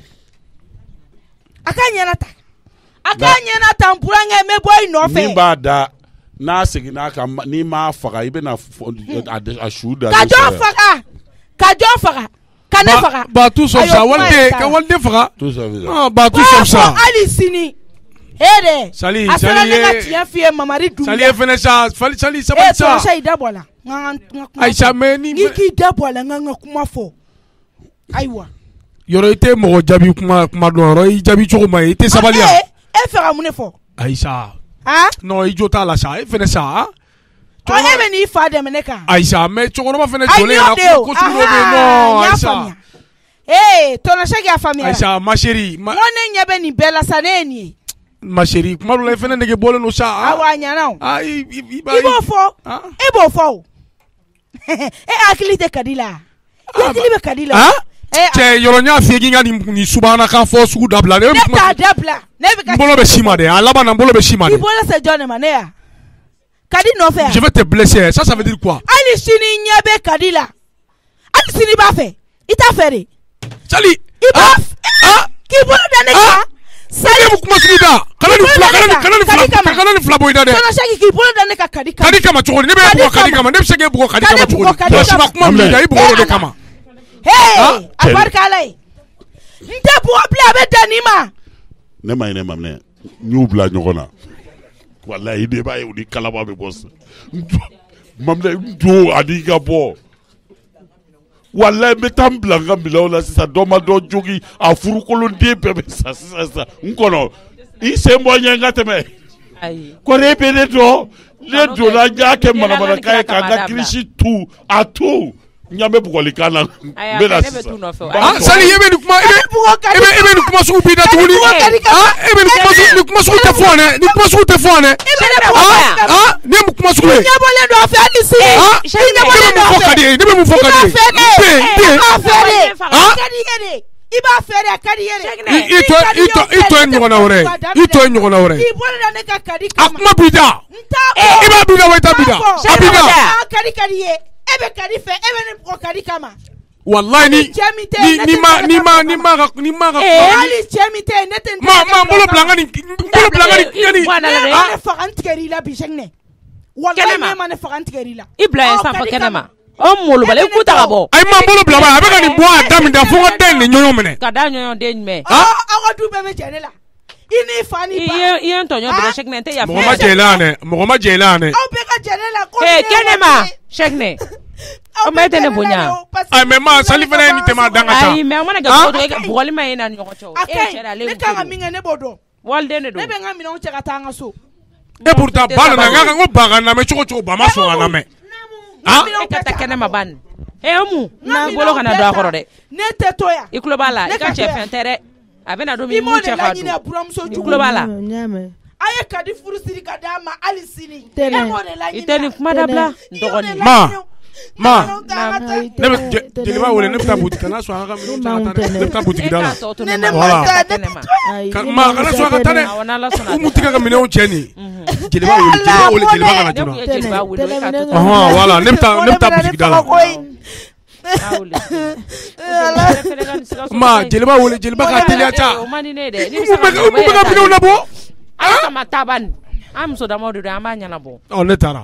a ka ɲɛna ta a ka ɲɛna ta n burankɛ n bɛ bɔ i nɔfɛ min b'a da n'a seginna kan n'i m'a faga i bɛna a su da ka jɔn faga ka jɔn faga ka ne faga ba tout sauf ça waliden ka waliden faga tout sauf ça ah ba tout sauf ça hali sini Ede. Sali, Sali. Sali ye. Tiɲɛ f'i ye Mamadi Doumbia. Sali ye fɛnɛ sa, Sali Sali sabali sa. Eh, Tonton i da bɔ a la. N ka kuma. Aïcha mais ni N'i k'i da bɔ a la n ka n ka kuma fɔ. Ayiwa. Yɔrɔ i tɛ mɔgɔ jaabi kuma kuma dɔn yɔrɔ i jaabi cogo ma ye i tɛ sabali yan. E fɛ ka mun de fɔ? Aïcha. Han? Non i jo t'a la sa, e fɛnɛ sa. Ɔ e bɛ n'i fa dɛmɛ ne kan. Aïcha mais cɛkɔrɔba fɛnɛ jɔlen ɲɛna ko sugu dɔ bɛ yen non Aïcha. Eh, Tonton Sɛki y'a faamuya. Aïcha ma chérie. N ko ne ɲɛ bɛ nin bɛɛ la sa ne ye nin ye. Ma chérie kuma dɔ la i fɛnɛ nege bɔlen don sa. Awɔ a ɲɛna o. Ah i i b'o fɔ. E b'o fɔ o. E hakili tɛ ka di la. I hakili bɛ ka di la. Cɛ yɔrɔ n y'a f'i ye k'i ka nin subahana kan fɔ sugu dabila. Ne t'a dabila. Ne bɛ ka. N bolo bɛ si ma dɛ a laban na n bolo bɛ si ma dɛ. I bolo se jɔn de ma ne ya. Kadi nɔfɛ yan. Je vais te blesser ça ça veut dire quoi? Hali sini ɲɛ bɛ Kadi la. Hali sini b'a fɛ. I t'a fɛ de. Sali. I b'a fɛ. K'i bolo da ne kan. Sali mu kuma sigi da. Kana ni fila kana ni kana ni fila kana ni fila bɔ i da dɛ. Tonton Sɛki k'i bolo da ne kan Kadi kama. Kadi kama cogo di? Ne bɛ bugɔ Kadi kama. Ne bɛ se k'e bugɔ Kadi kama cogo di? Yasima kuma min da i bugɔ o de kama. Hey, a barika Ala ye. N tɛ bugɔ bilen a bɛ dan nin ma. Ne ma ɲinɛ maminɛ n y'u bila ɲɔgɔn na. Walayi de b'a ye u ni kalaba bɛ bɔ sisan. Maminɛ n don ani ka bɔ. Walayi n bɛ taa n bila n ka minɛnw la sisan dɔ ma dɔ jogi a furukolonden bɛɛ bɛ sa sisan sisan n kɔnɔ i sen bɔ ɲɛ n ka tɛmɛ. Kɔni e bɛ ne dɔn ne donna n y'a kɛ manamanakan ye k'an ka kirisi tu a tu n ɲa bɛ bugɔlikan na n bɛ na sisan. Ah Sali e bɛ nin kuma e bɛ e bɛ e bɛ nin kuma sugu b'i da tuguni. Ah e bɛ nin kuma sugu nin kuma sugu tɛ fɔ dɛ nin kuma sugu tɛ fɔ dɛ. Ah ah ne bɛ kuma sugu ye. I ɲɛbɔlen don a fɛ hali sini. Ah ne bɛ mun fɔ ka di ye ne bɛ mun fɔ ka di ye. I b'a fɛ de. I b'a fɛ de. A ka di ye de. I b'a fɛ de a ka di ye de. I tɔ i tɔ i tɔ ye ɲɔgɔnna wɛrɛ ye i tɔ ye ɲɔgɔnna wɛrɛ ye. K'i bolo da ne ka Kadi a kama. kuma b'i da. N t'a fɔ. I b'a b'i da wa i t'a b'i da. A b'i da. A Kadi ka di ye. E bɛ Kadi fɛ e bɛ ne bugɔ Kadi kama. Wallahi ni ni ni ma ni ma ni ma ka ni ma ka hali cɛ min tɛ ne tɛ ma ma bolo bila ngani bolo bila ngani ngani ne faga n tigɛr'i la bi sɛgɛnɛ wallahi ne ma ne faga n tigɛr'i la i bila yen sanfɛ kɛnɛma o molo bala i ku ta ka bɔ ayi ma bolo bila ba a bɛ ka nin bɔ a da min da fo ka da ni ɲɔɲɔ minɛ ka da ɲɔɲɔ den jumɛn aw ka du bɛɛ bɛ jɛ ne la i ni fa ni ba i ye n tɔɲɔ bila sɛgɛnɛ tɛ yafa mɔgɔ ma jɛ la dɛ mɔgɔ ma jɛ la dɛ aw bɛɛ ka jɛ ne la ko kɛnɛma sɛgɛnɛ o mɛ tɛ ne bonya ayi mɛ ma Sali fana ye nin tɛmɛ dan ka taa ayi mɛ o mana kɛ cogo o cogo bugɔli ma ye na ni ɲɔgɔn cɛ o a ka ɲi ne kan ka min kɛ ne b'o dɔn waliden de don ne bɛ n ka minɛnw cɛ ka taa an ka so e pourtant ba nana n ka ko ba ka lamɛn cogo cogo ba ma sɔn ka lamɛn ah e ka taa kɛnɛma ban e mu i bolo kana don a kɔrɔ dɛ ne tɛ to yan i tulo b'a la i ka cɛ fɛn tɛ dɛ a bɛna don min i m'u cɛ ka dun i tulo b'a la a ye Kadi furu siri ka d'a ma hali sini e m'o de laɲini i tɛ nin kuma dabila n dɔgɔnin ma ma ne bɛ jeliba wele ne bɛ taa butigi kana sɔn a ka minɛnw cɛ ka taa dɛ ne bɛ taa butigi da la voilà ma kana sɔn a ka taa dɛ ko mu tigɛ ka minɛnw cɛ nin jeliba wele jeliba wele jeliba kana joona ɔhɔn voilà ne bɛ taa ne bɛ taa butigi da la ma jeliba wele jeliba ka teliya ca o man di ne dɛ mun bɛ ka minɛnw labɔ ala kama taa ban an muso damaw de don an b'a ɲɛnabɔ ɔ ne taara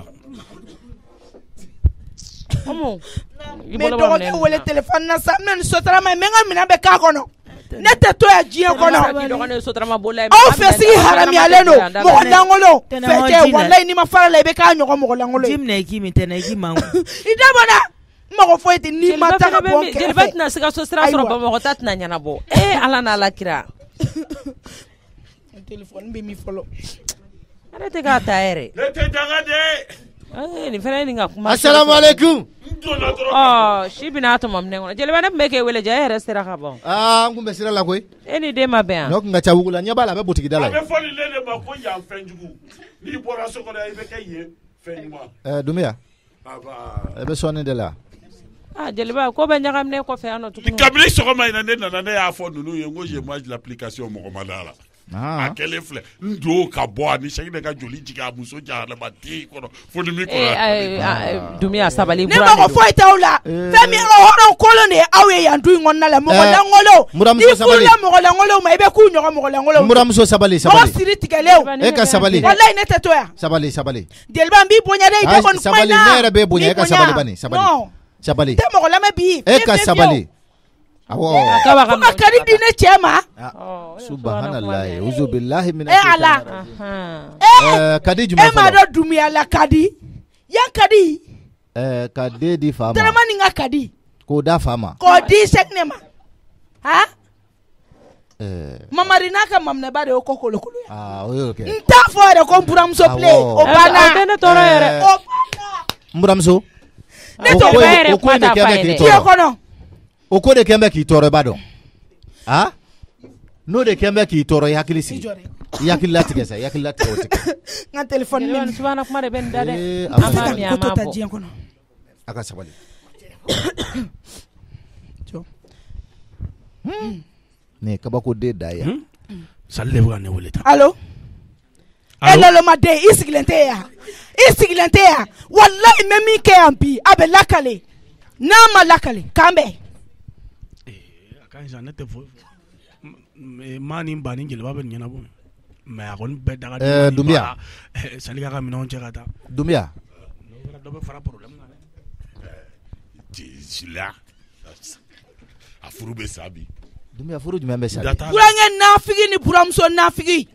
mɛ dɔgɔkɛ wele téléphone na sa mɛ nin sotarama mɛ n ka minɛn bɛ k'a kɔnɔ ne tɛ to yan diɲɛ kɔnɔ aw fɛ sigi haramuyalen don mɔgɔ lankolon fɛn tɛ walayi n'i ma fara la i bɛ k'a ɲɔgɔn mɔgɔ lankolon ye ji minɛ i k'i min tɛ na i k'i mangu i dabɔ na mɔgɔ foyi tɛ n'i ma taa ka bɔ n kɛrɛfɛ jeliba tɛna se ka so sira sɔrɔ bamakɔ ta tɛna ɲɛnabɔ ee ala n'ala kira téléphone bɛ min fɔlɔ ale tɛ k'a ta yɛrɛ ne tɛ daga de nin fana ye nin ka kuma assalamu alaikum ɔ si bɛna a tɔmɔ minɛ kɔnɔ jeliba ne tun bɛ k'e wele jɛ e yɛrɛ sera ka bɔ aa n kun bɛ sira la koyi e ni den ma bɛn yan n'o kun ka ca wugu la ɲɛ b'a la a bɛ butigi da la a bɛ fɔli ne de ma ko yan fɛn jugu n'i bɔra so kɔnɔ i bɛ kɛ yen Eh Dumia. E be sonni de la. Ah Jeliba ko be nyagam ne ko fe ano tukun. Kabili sogoma ina ne na ne ya fo nunu yengo je moi l'application mo komandala. Ah. Akele fle ndo ka bo ani shekine ka joli jiga muso ja na mati ko fo ni mi ko. Eh Dumia sabali bura. Ne mo fo itaula. Femi horo kolo ne awe ya ndu ngonna la mo la ngolo. Muramso sabali. Ni mo la ngolo ma ibe ku nyogo mo la ngolo. Muramso sabali sabali. Mo siri tikeleo. E ka sabali. Wallahi ne teto ya. Sabali sabali. Delba mbi bonya de ite kon kuma. Sabali nere be bonya ka sabali bani sabali. No. Sabali. Te mo la me bi. E ka sabali. Awo. Kuma kari dine chema. Subhanallah. Uzu billahi min eh ala. Eh kadi juma. Eh ma do Dumia la kadi. Yan kadi. Eh kadi di fama. Tellement ni nga kadi. Ko da fama. Ko di seknema. Ha? Eh. Mama rinaka mamne bare o kokolo kulu. Ah, okay. Nta fore ko Muramso play. O bana. Tene toro yere. O bana. Muramso. Ne to bere kwata faile. Ti kono. O ko de kembe ki toro bado. Ah? No de kembe ki toro yakili si. Yakili lati kesa, yakili lati ko tika. Nga telephone ni. Subhana kuma de ben dade. Ama mi ama bo. Aka sabali. Jo. Hmm. Ne kabako de daya. Salle buga ne woleta. Allo? Hello lo made isigilente ya. Isigilente ya. Wallahi memi ke ampi abe lakale. Na ma lakale kambe. Kanza nete fo mani mbani ngel babe nyana bo me akon be daga eh Dumia salika ka minon chekata Dumia do be fara problem ngale jila afuru be sabi Dumia furu jumbe sabi burange nafigi ni Muramso nafigi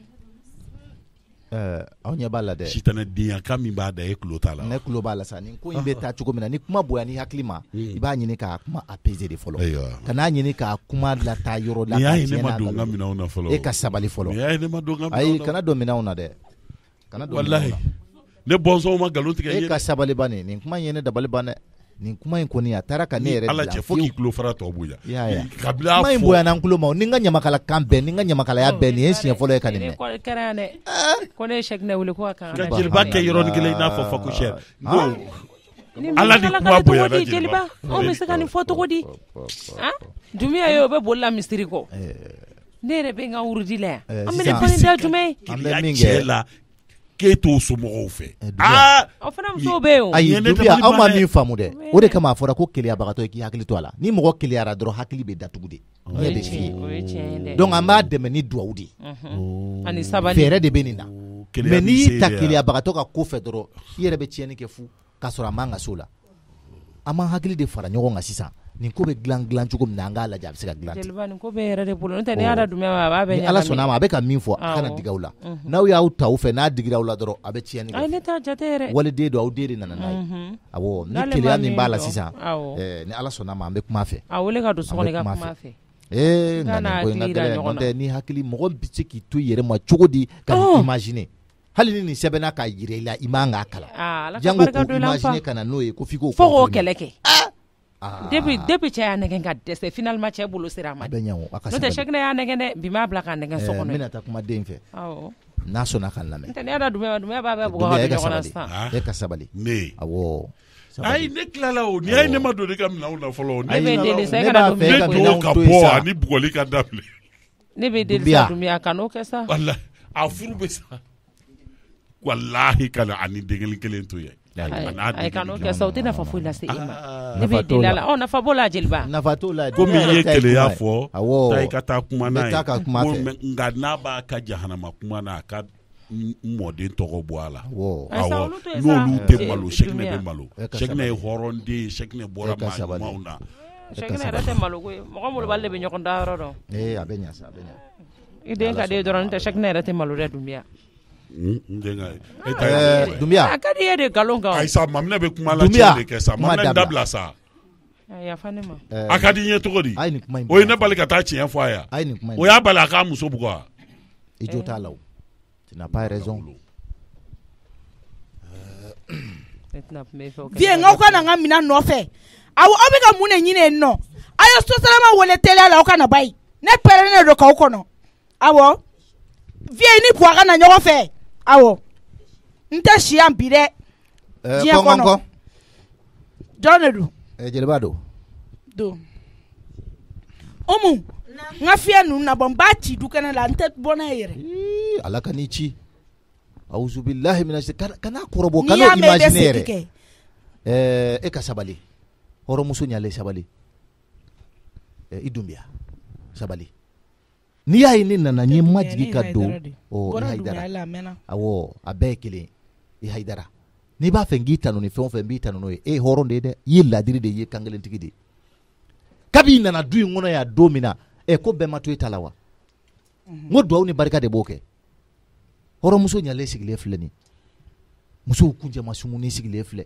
eh awnya bala de shitana dia kami ba da e klota la ne klo bala sa ni ko imbe ta chuko mina ni kuma boya ni haklima iba nyini ka kuma apaiser de folo kana nyini ka kuma la ta yoro la ka ni ma donga mina una folo e ka sabali folo ya ni ma donga mina ai kana do mina una de kana do wallahi ne bonzo ma galoti e ka sabali bane ni kuma nyene da bali bane ni kuma in koni atara ka ne yere ala che foki klo fara to buya ya ya kabila fo mai boya nan kulo ma ni nga nyama kala kambe ni nga nyama kala ya be ni ensi folo e ka ni ko karane ko ne shek ne wuli ko ka jilba ke yoro ni gele na fo fa ku sher no ala di kuma boya na jilba o mi se kan foto ko di ha Dumia yo be bolla misteri ko ne re be nga urdi le amene ko ni da Dumia ambe minge ke to so mo fe ah o fana so be o ayi Dumia aw ma min famu de o de kama fora ko keliya bagato ki hakili to ala ni mo keliya ra dro hakili be datugude ne be fi donc amba de meni duawudi ani sabali fere de benina mais ni ta keliya bagato ka ko fe dro yere be tieni ke fu ka sora manga sola ama hakili de fara nyogo ngasisa ni ko be glan glan chuko mnanga la jab sika glan jelba ni ko be yere de bolo nte ni ada Dumia ba be ni ala sona ma be ka min fo kana digawla naw ya uta u fe na digrawla doro abe tieni ay neta jatere wala de do awderi nana nay awo ni kiliya min bala sisa eh ni ala sona ma be kuma fe awole ka do sokone ka kuma fe eh nana ko ngale nonde ni hakili mo bitse ki tu yere ma chugodi ka imaginer hali ni sebena ka yirela imanga kala jango ko imaginer kana noye ko fiko fo keleke depuis depuis cha negen ka dese finalement cha bolo sira ma benyawo akasa no te shekne ya negen bi ma blaka negen sokono mina ta kuma denfe awo naso na kan lame tani ada Dumia Dumia ba ba bugo ha jona sta e ka sabali ne awo ai ne klala o ni ai ne ma do de kam na una follow ne be de se ka do me do ka bo ani bugoli ka dable ne be de sa Dumia kano kesa wallahi afuru be sa wallahi kala ani degel kelen to ye ay kano ke sauti na fa fuila se ima ne be dilala on na fa bola jilba na fa to la ko mi ye kele ya fo tai kata kuma na ko ngana ba ka jahannama kuma na ka mode togo boala wo awo no lu te malo shekne be malo shekne horonde shekne bora ma mauna shekne rate malo ko mo mo balle be nyoko ndaro do eh abenya sa abenya ide ka de doron te shekne rate malo re Dumia ndenga eh Dumia akadi yede galonga ay sa mamna be kuma la chede ke sa mamna dabla sa ya fanema akadi nyeto godi o ina bali kata chi enfo aya o ya bali aka muso bugwa ijo talaw tu n'as pas raison vie ngoko na ngamina no fe awo obega mune nyine no ayo so salama wole tele ala o kana bai ne pere ne do ka o kono awo vie ni poaka na nyogo fe awo nta shiam bide diɲɛ kɔnɔ jɔn de don jeliba don don Omu n ka fiyɛ ninnu na bɔ n b'a ci du kɛnɛ la n tɛ bɔ n'a ye yɛrɛ ala ka n'i ci awuzubilahi mina kana kɔrɔbɔ kana imaginer yɛrɛ ɛɛ e ka sabali hɔrɔnmuso ɲalen sabali i dunbiya sabali n'i y'a ye ne nana n ye majigi ka don ɔ i hayidara awɔ a bɛɛ ye kelen i hayidara n'i b'a fɛ n k'i tanu ni fɛn o fɛn n b'i tanu n'o ye e ye hɔrɔn de ye dɛ i ye ladiri de ye i ye kan kelentigi de ye kabi i nana du in kɔnɔ yan don min na ɛ ko bɛɛ ma to i ta la wa n ko duwawu ni barika de b'o kɛ hɔrɔnmuso ɲalen sigilen filɛ nin musow kuncɛ masungunin sigilen filɛ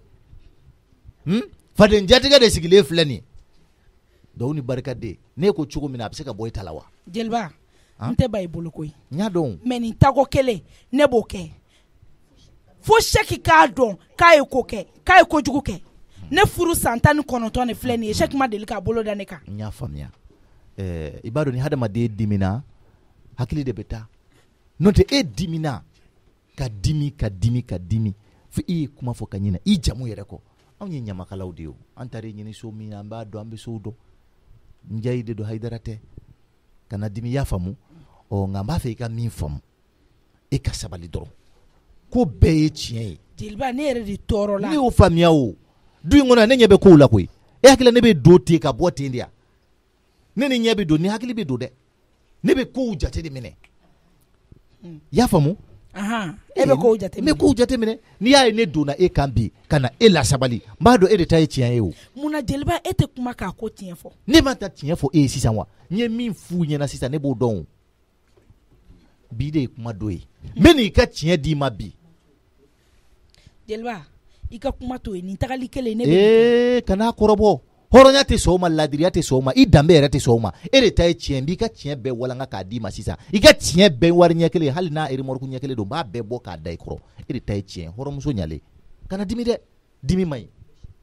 faden jatigɛ de sigilen filɛ nin duwawu ni barika de ne ko cogo min na a bɛ se ka bɔ i ta la wa jeliba n tɛ ba i bolo koyi n y'a dɔn mais nin tako kelen ne b'o kɛ fo sɛki k'a dɔn k'a ye ko kɛ k'a ye kojugu kɛ ne furu san tan ni kɔnɔntɔn de filɛ nin ye sɛki ma deli k'a bolo da ne kan n y'a faamuya ɛɛ i b'a dɔn ni hadamaden dimina hakili de bɛ taa n'o tɛ e dimina ka dimi ka dimi ka dimi fo i ye kuma fɔ ka ɲinɛ i jamu yɛrɛ kɔ anw ye ɲamakalaw de ye an taara ɲini so min na an b'a dɔn an bɛ sow dɔn n jayi de don hayidara tɛ ka na dimi i y'a faamu ɔ nka n b'a fɛ i ka min faamu e ka sabali dɔrɔn ko bɛɛ ye tiɲɛ ye jeliba ne yɛrɛ de tɔɔrɔ la ne y'o faamuya o du in kɔnɔ ne ɲɛ bɛ kow la koyi e hakili ne bɛ don ten ka bɔ ten de ya ne ni ɲɛ bɛ don ni hakili bɛ don dɛ ne bɛ kow jate de minɛ i y'a faamu e bɛ kow jate minɛ ne kow jate minɛ n'i y'a ye ne donna e kan bi ka na e la sabali n b'a dɔn e de ta ye tiɲɛ ye o munna jeliba e tɛ kuma k'a ko tiɲɛ fɔ ne ma ta tiɲɛ fɔ e ye sisan wa n ye min f'u ɲɛna sisan ne b'o dɔn o bi de ye kuma dɔ ye n bɛ n'i ka tiɲɛ d'i ma bi jeliba i ka kuma to ye nin tagali kelen ne bɛ ee kana kɔrɔbɔ hɔrɔnya tɛ sɔn o ma ladiriya tɛ sɔn o ma i danbe yɛrɛ tɛ sɔn o ma e de ta ye tiɲɛ n b'i ka tiɲɛ bɛɛ walanga k'a d'i ma sisan i ka tiɲɛ bɛɛ wari ɲɛ kelen hali n'a remorque ɲɛ kelen don n b'a bɛɛ bɔ k'a da i kɔrɔ e de ta ye tiɲɛ hɔrɔnmuso ɲalen kana dimi dɛ dimi man ɲi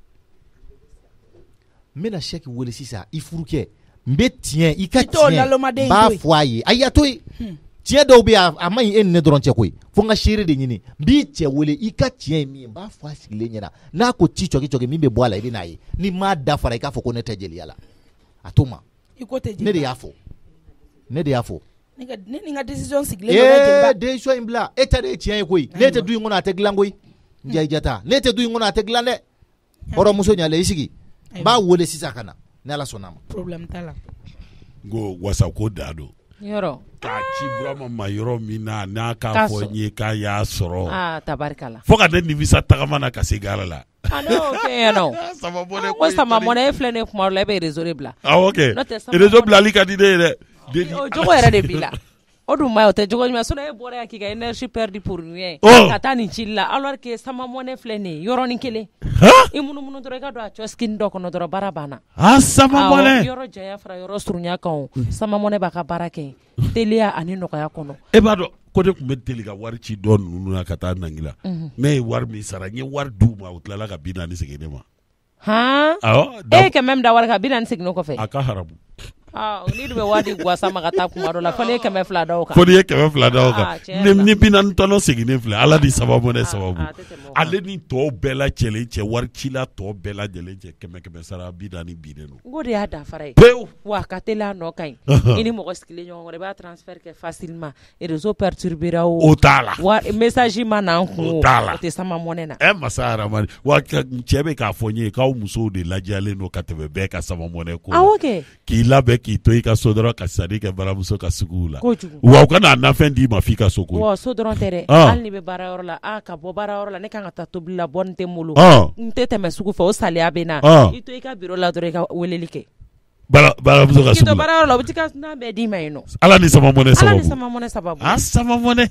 n bɛna sɛki wele sisan i furukɛ n bɛ tiɲɛ i ka tiɲɛ n b'a fɔ a ye ayi a to yen tiɲɛ dɔw bɛ yen a man ɲi e ni ne dɔrɔn cɛ koyi fo n ka seere de ɲini n b'i cɛ wele i ka tiɲɛ ye min ye n b'a fɔ a sigilen ɲɛna n'a ko ci cɔki cɔki min bɛ bɔ a la i bɛ n'a ye ni m'a dafara i k'a fɔ ko ne tɛ jeliya la a to ma ne de y'a fɔ ne de y'a fɔ ne ni n ka décision sigilen don ee décision in bila e ta de ye tiɲɛ ye koyi ne tɛ du in kɔnɔ a tɛ dilan koyi n jɛ i jata ne tɛ du in kɔnɔ a tɛ dilan dɛ hɔrɔnmuso ɲalen i sigi n b'a wele sisan ka na ni Ala sɔnna a ma problème t'a la n ko wasa ko da don yɔrɔ k'a ci Burama ma yɔrɔ min na n'a k'a fɔ n ye k'a y'a sɔrɔ aa tabarikala fo ka ne nimisa tagama na ka se gara la a n'o kɛ yen nɔ sama mɔnɛ ko sama mɔnɛ e filɛ ne kuma la e bɛ réseau de bila awɔ kɛ réseau bilali ka di ne ye dɛ o jogo yɛrɛ de b'i la o dun ma ye o tɛ jogo ɲuman sinon e bɔra yan k'i ka énergie perdu pour rien ka taa nin cili la alors que sama mɔnɛ filɛ nin ye yɔrɔnin kelen i munumunu dɔrɔn i ka don a kiosque dɔ kɔnɔ dɔrɔn baara banna ah sama mɔnɛ yɔrɔ janya fara yɔrɔ surunya kan sama mɔnɛ b'a ka baara kɛ teliya ani nɔgɔya kɔnɔ e b'a dɔn ko ne tun bɛ deli ka wari ci dɔ ninnu na ka taa nangi la ne ye wari min sara n ye wari d'u ma u tilala ka bi naani segin ne ma han awɔ e ye kɛmɛ min da wari kan bi naani segin o kɔfɛ a ka haramu ni dun bɛ wari di guwasa ma ka taa kuma dɔ la fo ne ye kɛmɛ fila da o kan fo ne ye kɛmɛ fila da o kan ni bi naani tɔnɔ seginnen filɛ Ala ni sababu ne sababu ale ni tɔw bɛɛ lajɛlen cɛ wari cila tɔ bɛɛ lajɛlen cɛ kɛmɛ kɛmɛ sara bi naani binnen don n ko de y'a dafara ye pewu wa ka teli a nɔ ka ɲi i ni mɔgɔ sigilen ɲɔgɔn kɔrɔ i b'a transfert kɛ facilement réseau perturbera o o t'a la message ma na n kun o tɛ sama mɔnɛ na ɛ masa haramani wa cɛ bɛ k'a fɔ n ye k'aw musow de lajɛlen don ka tɛmɛ bɛɛ ka sama mɔnɛ ko awɔ kɛ k'i labɛn k'i to i ka so dɔrɔn ka sadi kɛ baramuso ka suguw la wa u kana nafɛn d'i ma f'i ka so ko wa so dɔrɔn tɛ dɛ hali ni bɛ baarayɔrɔ la a ka bɔ baarayɔrɔ la ne kan ka taa tobili la bɔ n tɛ n bolo n tɛ tɛmɛ sugu fɛ o saliya bɛ na i to i ka bureau la dɔrɔn i ka weleli kɛ baramuso ka sugu la k'i to baarayɔrɔ la u bɛ ti ka nan bɛɛ d'i ma yen nɔ Ala ni sama mɔnɛ sababu Ala ni sama mɔnɛ sababu a sama mɔnɛ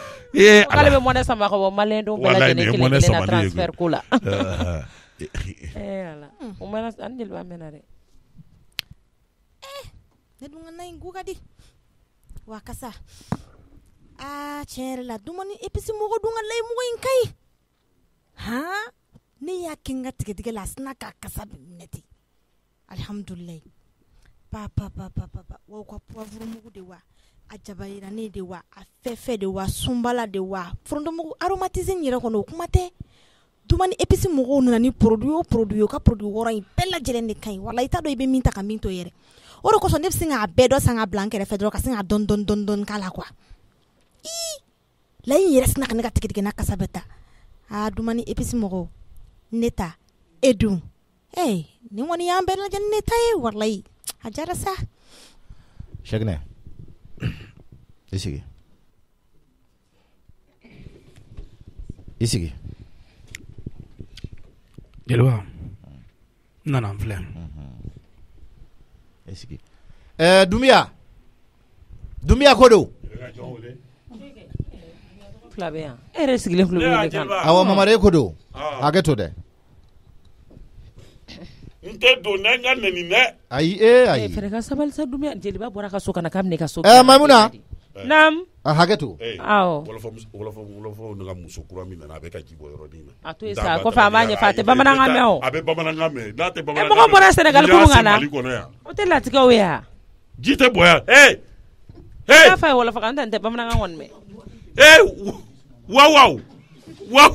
ee k'ale bɛ mɔnɛ sama ka bɔ maliyɛn denw bɛɛ lajɛlen kelen kelen na transfert ko la ee Ala o mɛna an jeliba mɛna dɛ ne dun ka na in ko ka di wa kasa aa tiɲɛ yɛrɛ la dumuni episi mɔgɔ dun ka layi mɔgɔ in ka ɲi han ne y'a kɛ n ka tigɛtigɛ la a sina k'a kasa minɛ ten alihamudulilayi pa pa pa pa pa pa wa u ka poivre mugu de wa a jabayirani de wa a fɛfɛ de wa sunbala de wa foronto mugu aromatisé yɛrɛ kɔnɔ o kuma tɛ dumuni épice mɔgɔw nana ni produit o produit o ka produit wɔɔrɔ in bɛɛ lajɛlen de kaɲi wala i t'a dɔn i bɛ min ta ka min to yɛrɛ o de kosɔn ne bɛ se k'a bɛɛ dɔ san ka bila n kɛrɛfɛ dɔrɔn ka se ka dɔn dɔn dɔn dɔn k'a la quoi ii la in yɛrɛ sina ka ne ka tigɛ tigɛ n'a kasa bɛ ta aa dumuni épice mɔgɔw ne ta e dun ee nin kɔni y'an bɛɛ lajɛlen ne ta ye walayi a diyara sa. Cheikhna i sigi i sigi jeliba n nana n filɛ i sigi ɛɛ Dunbiya Dunbiya ko don fila bɛ yan e yɛrɛ sigilen filɛ wele kan awɔ Mamadu e ko don hakɛ to dɛ n tɛ don ne ka nɛni dɛ ayi e ayi fɛrɛ ka sabali sa Dunbiya jeliba bɔra ka so kana k'a bɛ ne ka so ɛɛ Maimuna naam a hakɛ to awɔ wɔlɔfɔ ne ka muso kura min nana a bɛ ka ji bɔ yɔrɔnin na a to yen sa kɔfɛ a b'a ɲɛfɔ a tɛ bamanankan mɛn o a bɛ bamanankan mɛn n'a tɛ e bamanankan mɔgɔ bɔra Sénégal kurun ka na Mali kɔnɔ yan o tɛ latigɛw ye wa ji tɛ bɔ yan ee ee n'a fɔ a ye wɔlɔfɔ kan n tɛ bamanankan kɔni mɛn ee waw waw waw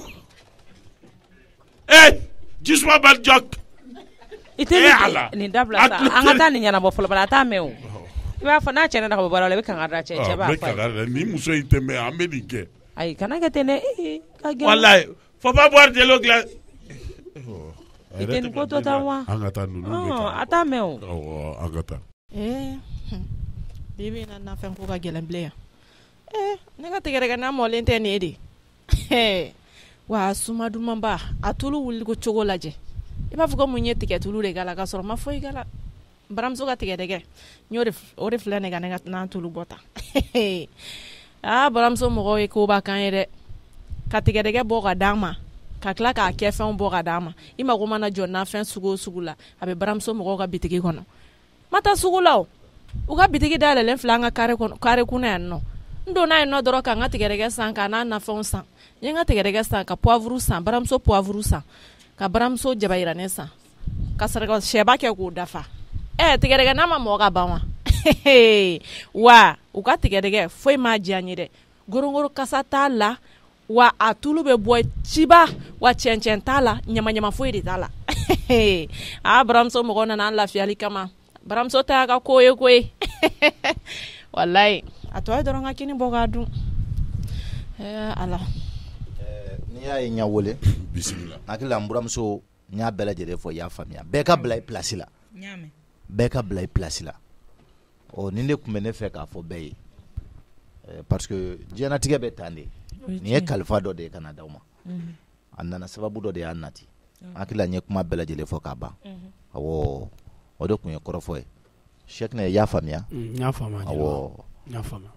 ee jisuma bɛ jɔ i tɛ nin dabila sa an ka taa nin ɲɛnabɔ fɔlɔ bala a t'a mɛn o i b'a fɔ n'a cɛnna ka bɔ baara la i bɛ kanga da cɛ cɛ b'a fɔ a ye ni muso in tɛ mɛn an bɛ nin kɛ ayi kana kɛ ten dɛ ka gɛlɛn walayi faut pas boire de l'eau glace i tɛ nin ko to tan wa an ka taa ninnu de kan a t'a mɛn o awɔ an ka taa eh bibi na na fɛn ko ka gɛlɛn bilen yan eh ne ka tigɛrɛkɛ n'a mɔlen tɛ nin ye de wa suma dumanba a tulu wuli ko cogo lajɛ i b'a fɔ ko mun ye tigɛ tulu de k'a la k'a sɔrɔ ma foyi k'a la baramuso ka tigɛdɛgɛ n'o de o de filɛ ne ka ne ka n'an tulu bɔ tan aa baramuso mɔgɔw ye ko b'a kan ye dɛ ka tigɛdɛgɛ bɔ ka d'an ma ka tila k'a kɛ fɛnw bɔ ka d'an ma i mago mana jɔ nafɛn sugu o sugu la a bɛ baramuso mɔgɔw ka bitigi kɔnɔ ma taa sugu la o u ka bitigi dayɛlɛlen filɛ an ka kare kɔnɔ kare kunna yan nɔ n donna yen nɔ dɔrɔn ka n ka tigɛdɛgɛ san ka n'a nafɛnw san n ye n ka tigɛdɛgɛ san ka poivre san baramuso poivre san ka baramuso jabayirane san ka saraka sɛba kɛ k'o dafa eh tigɛdɛgɛ n'a ma mɔgɔ ka ban wa wa u ka tigɛdɛgɛ foyi m'a diya n ye dɛ gorongoro kasa t'a la wa a tulu bɛ bɔ ciba wa cɛncɛn t'a la ɲamaɲama foyi de t'a la a baramuso mɔgɔ nana an lafiyali kama baramuso t'a ka ko ye koyi walayi a tɔ ye dɔrɔn ka kini bɔ k'a dun eh ala n'i y'a ye n y'a wele bisimila hakili la n buramuso n y'a bɛɛ lajɛlen fɔ i y'a faamuya bɛɛ ka bila i place la bɛɛ ka bila i place la ɔ ni ne tun bɛ ne fɛ k'a fɔ bɛɛ ye parce que diɲɛlatigɛ bɛ tan de nin ye kalifa dɔ de ye ka na d'aw ma a nana sababu dɔ de y'a nati hakili la n ye kuma bɛɛ lajɛlen fɔ k'a ban awɔ o de tun ye kɔrɔfɔ ye Cheikhna i y'a faamuya n y'a faamuya awɔ n y'a faamuya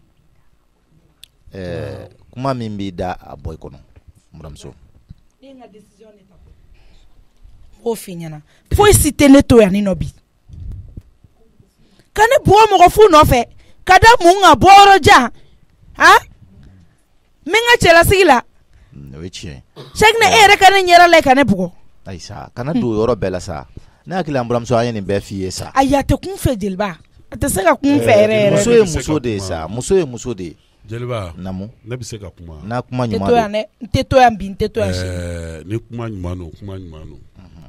ɛɛ kuma min b'i da a bɔ i kɔnɔ n buramuso o f'i ɲɛna foyi si tɛ ne to yan ni nɔ bi ka ne bugɔ mɔgɔ fu nɔfɛ ka da mun ka bɔ yɔrɔ jan han n bɛ n ka cɛlasigi la o ye tiɲɛ ye Cheikhna e yɛrɛ ka ne ɲɛda la ka ne bugɔ ayi sa kana don yɔrɔ bɛɛ la sa ne hakili la n buramuso an ye nin bɛɛ f'i ye sa ayi a tɛ kun fɛ jeliba a tɛ se ka kun fɛ yɛrɛ yɛrɛ muso ye muso de ye sa muso ye muso de ye jeliba namu ne bɛ se ka kuma n'a kuma n tɛ ɲuman to yan dɛ n tɛ to yan bi n tɛ to yan sini ɛɛ ni kuma ɲuman don kuma ɲuman don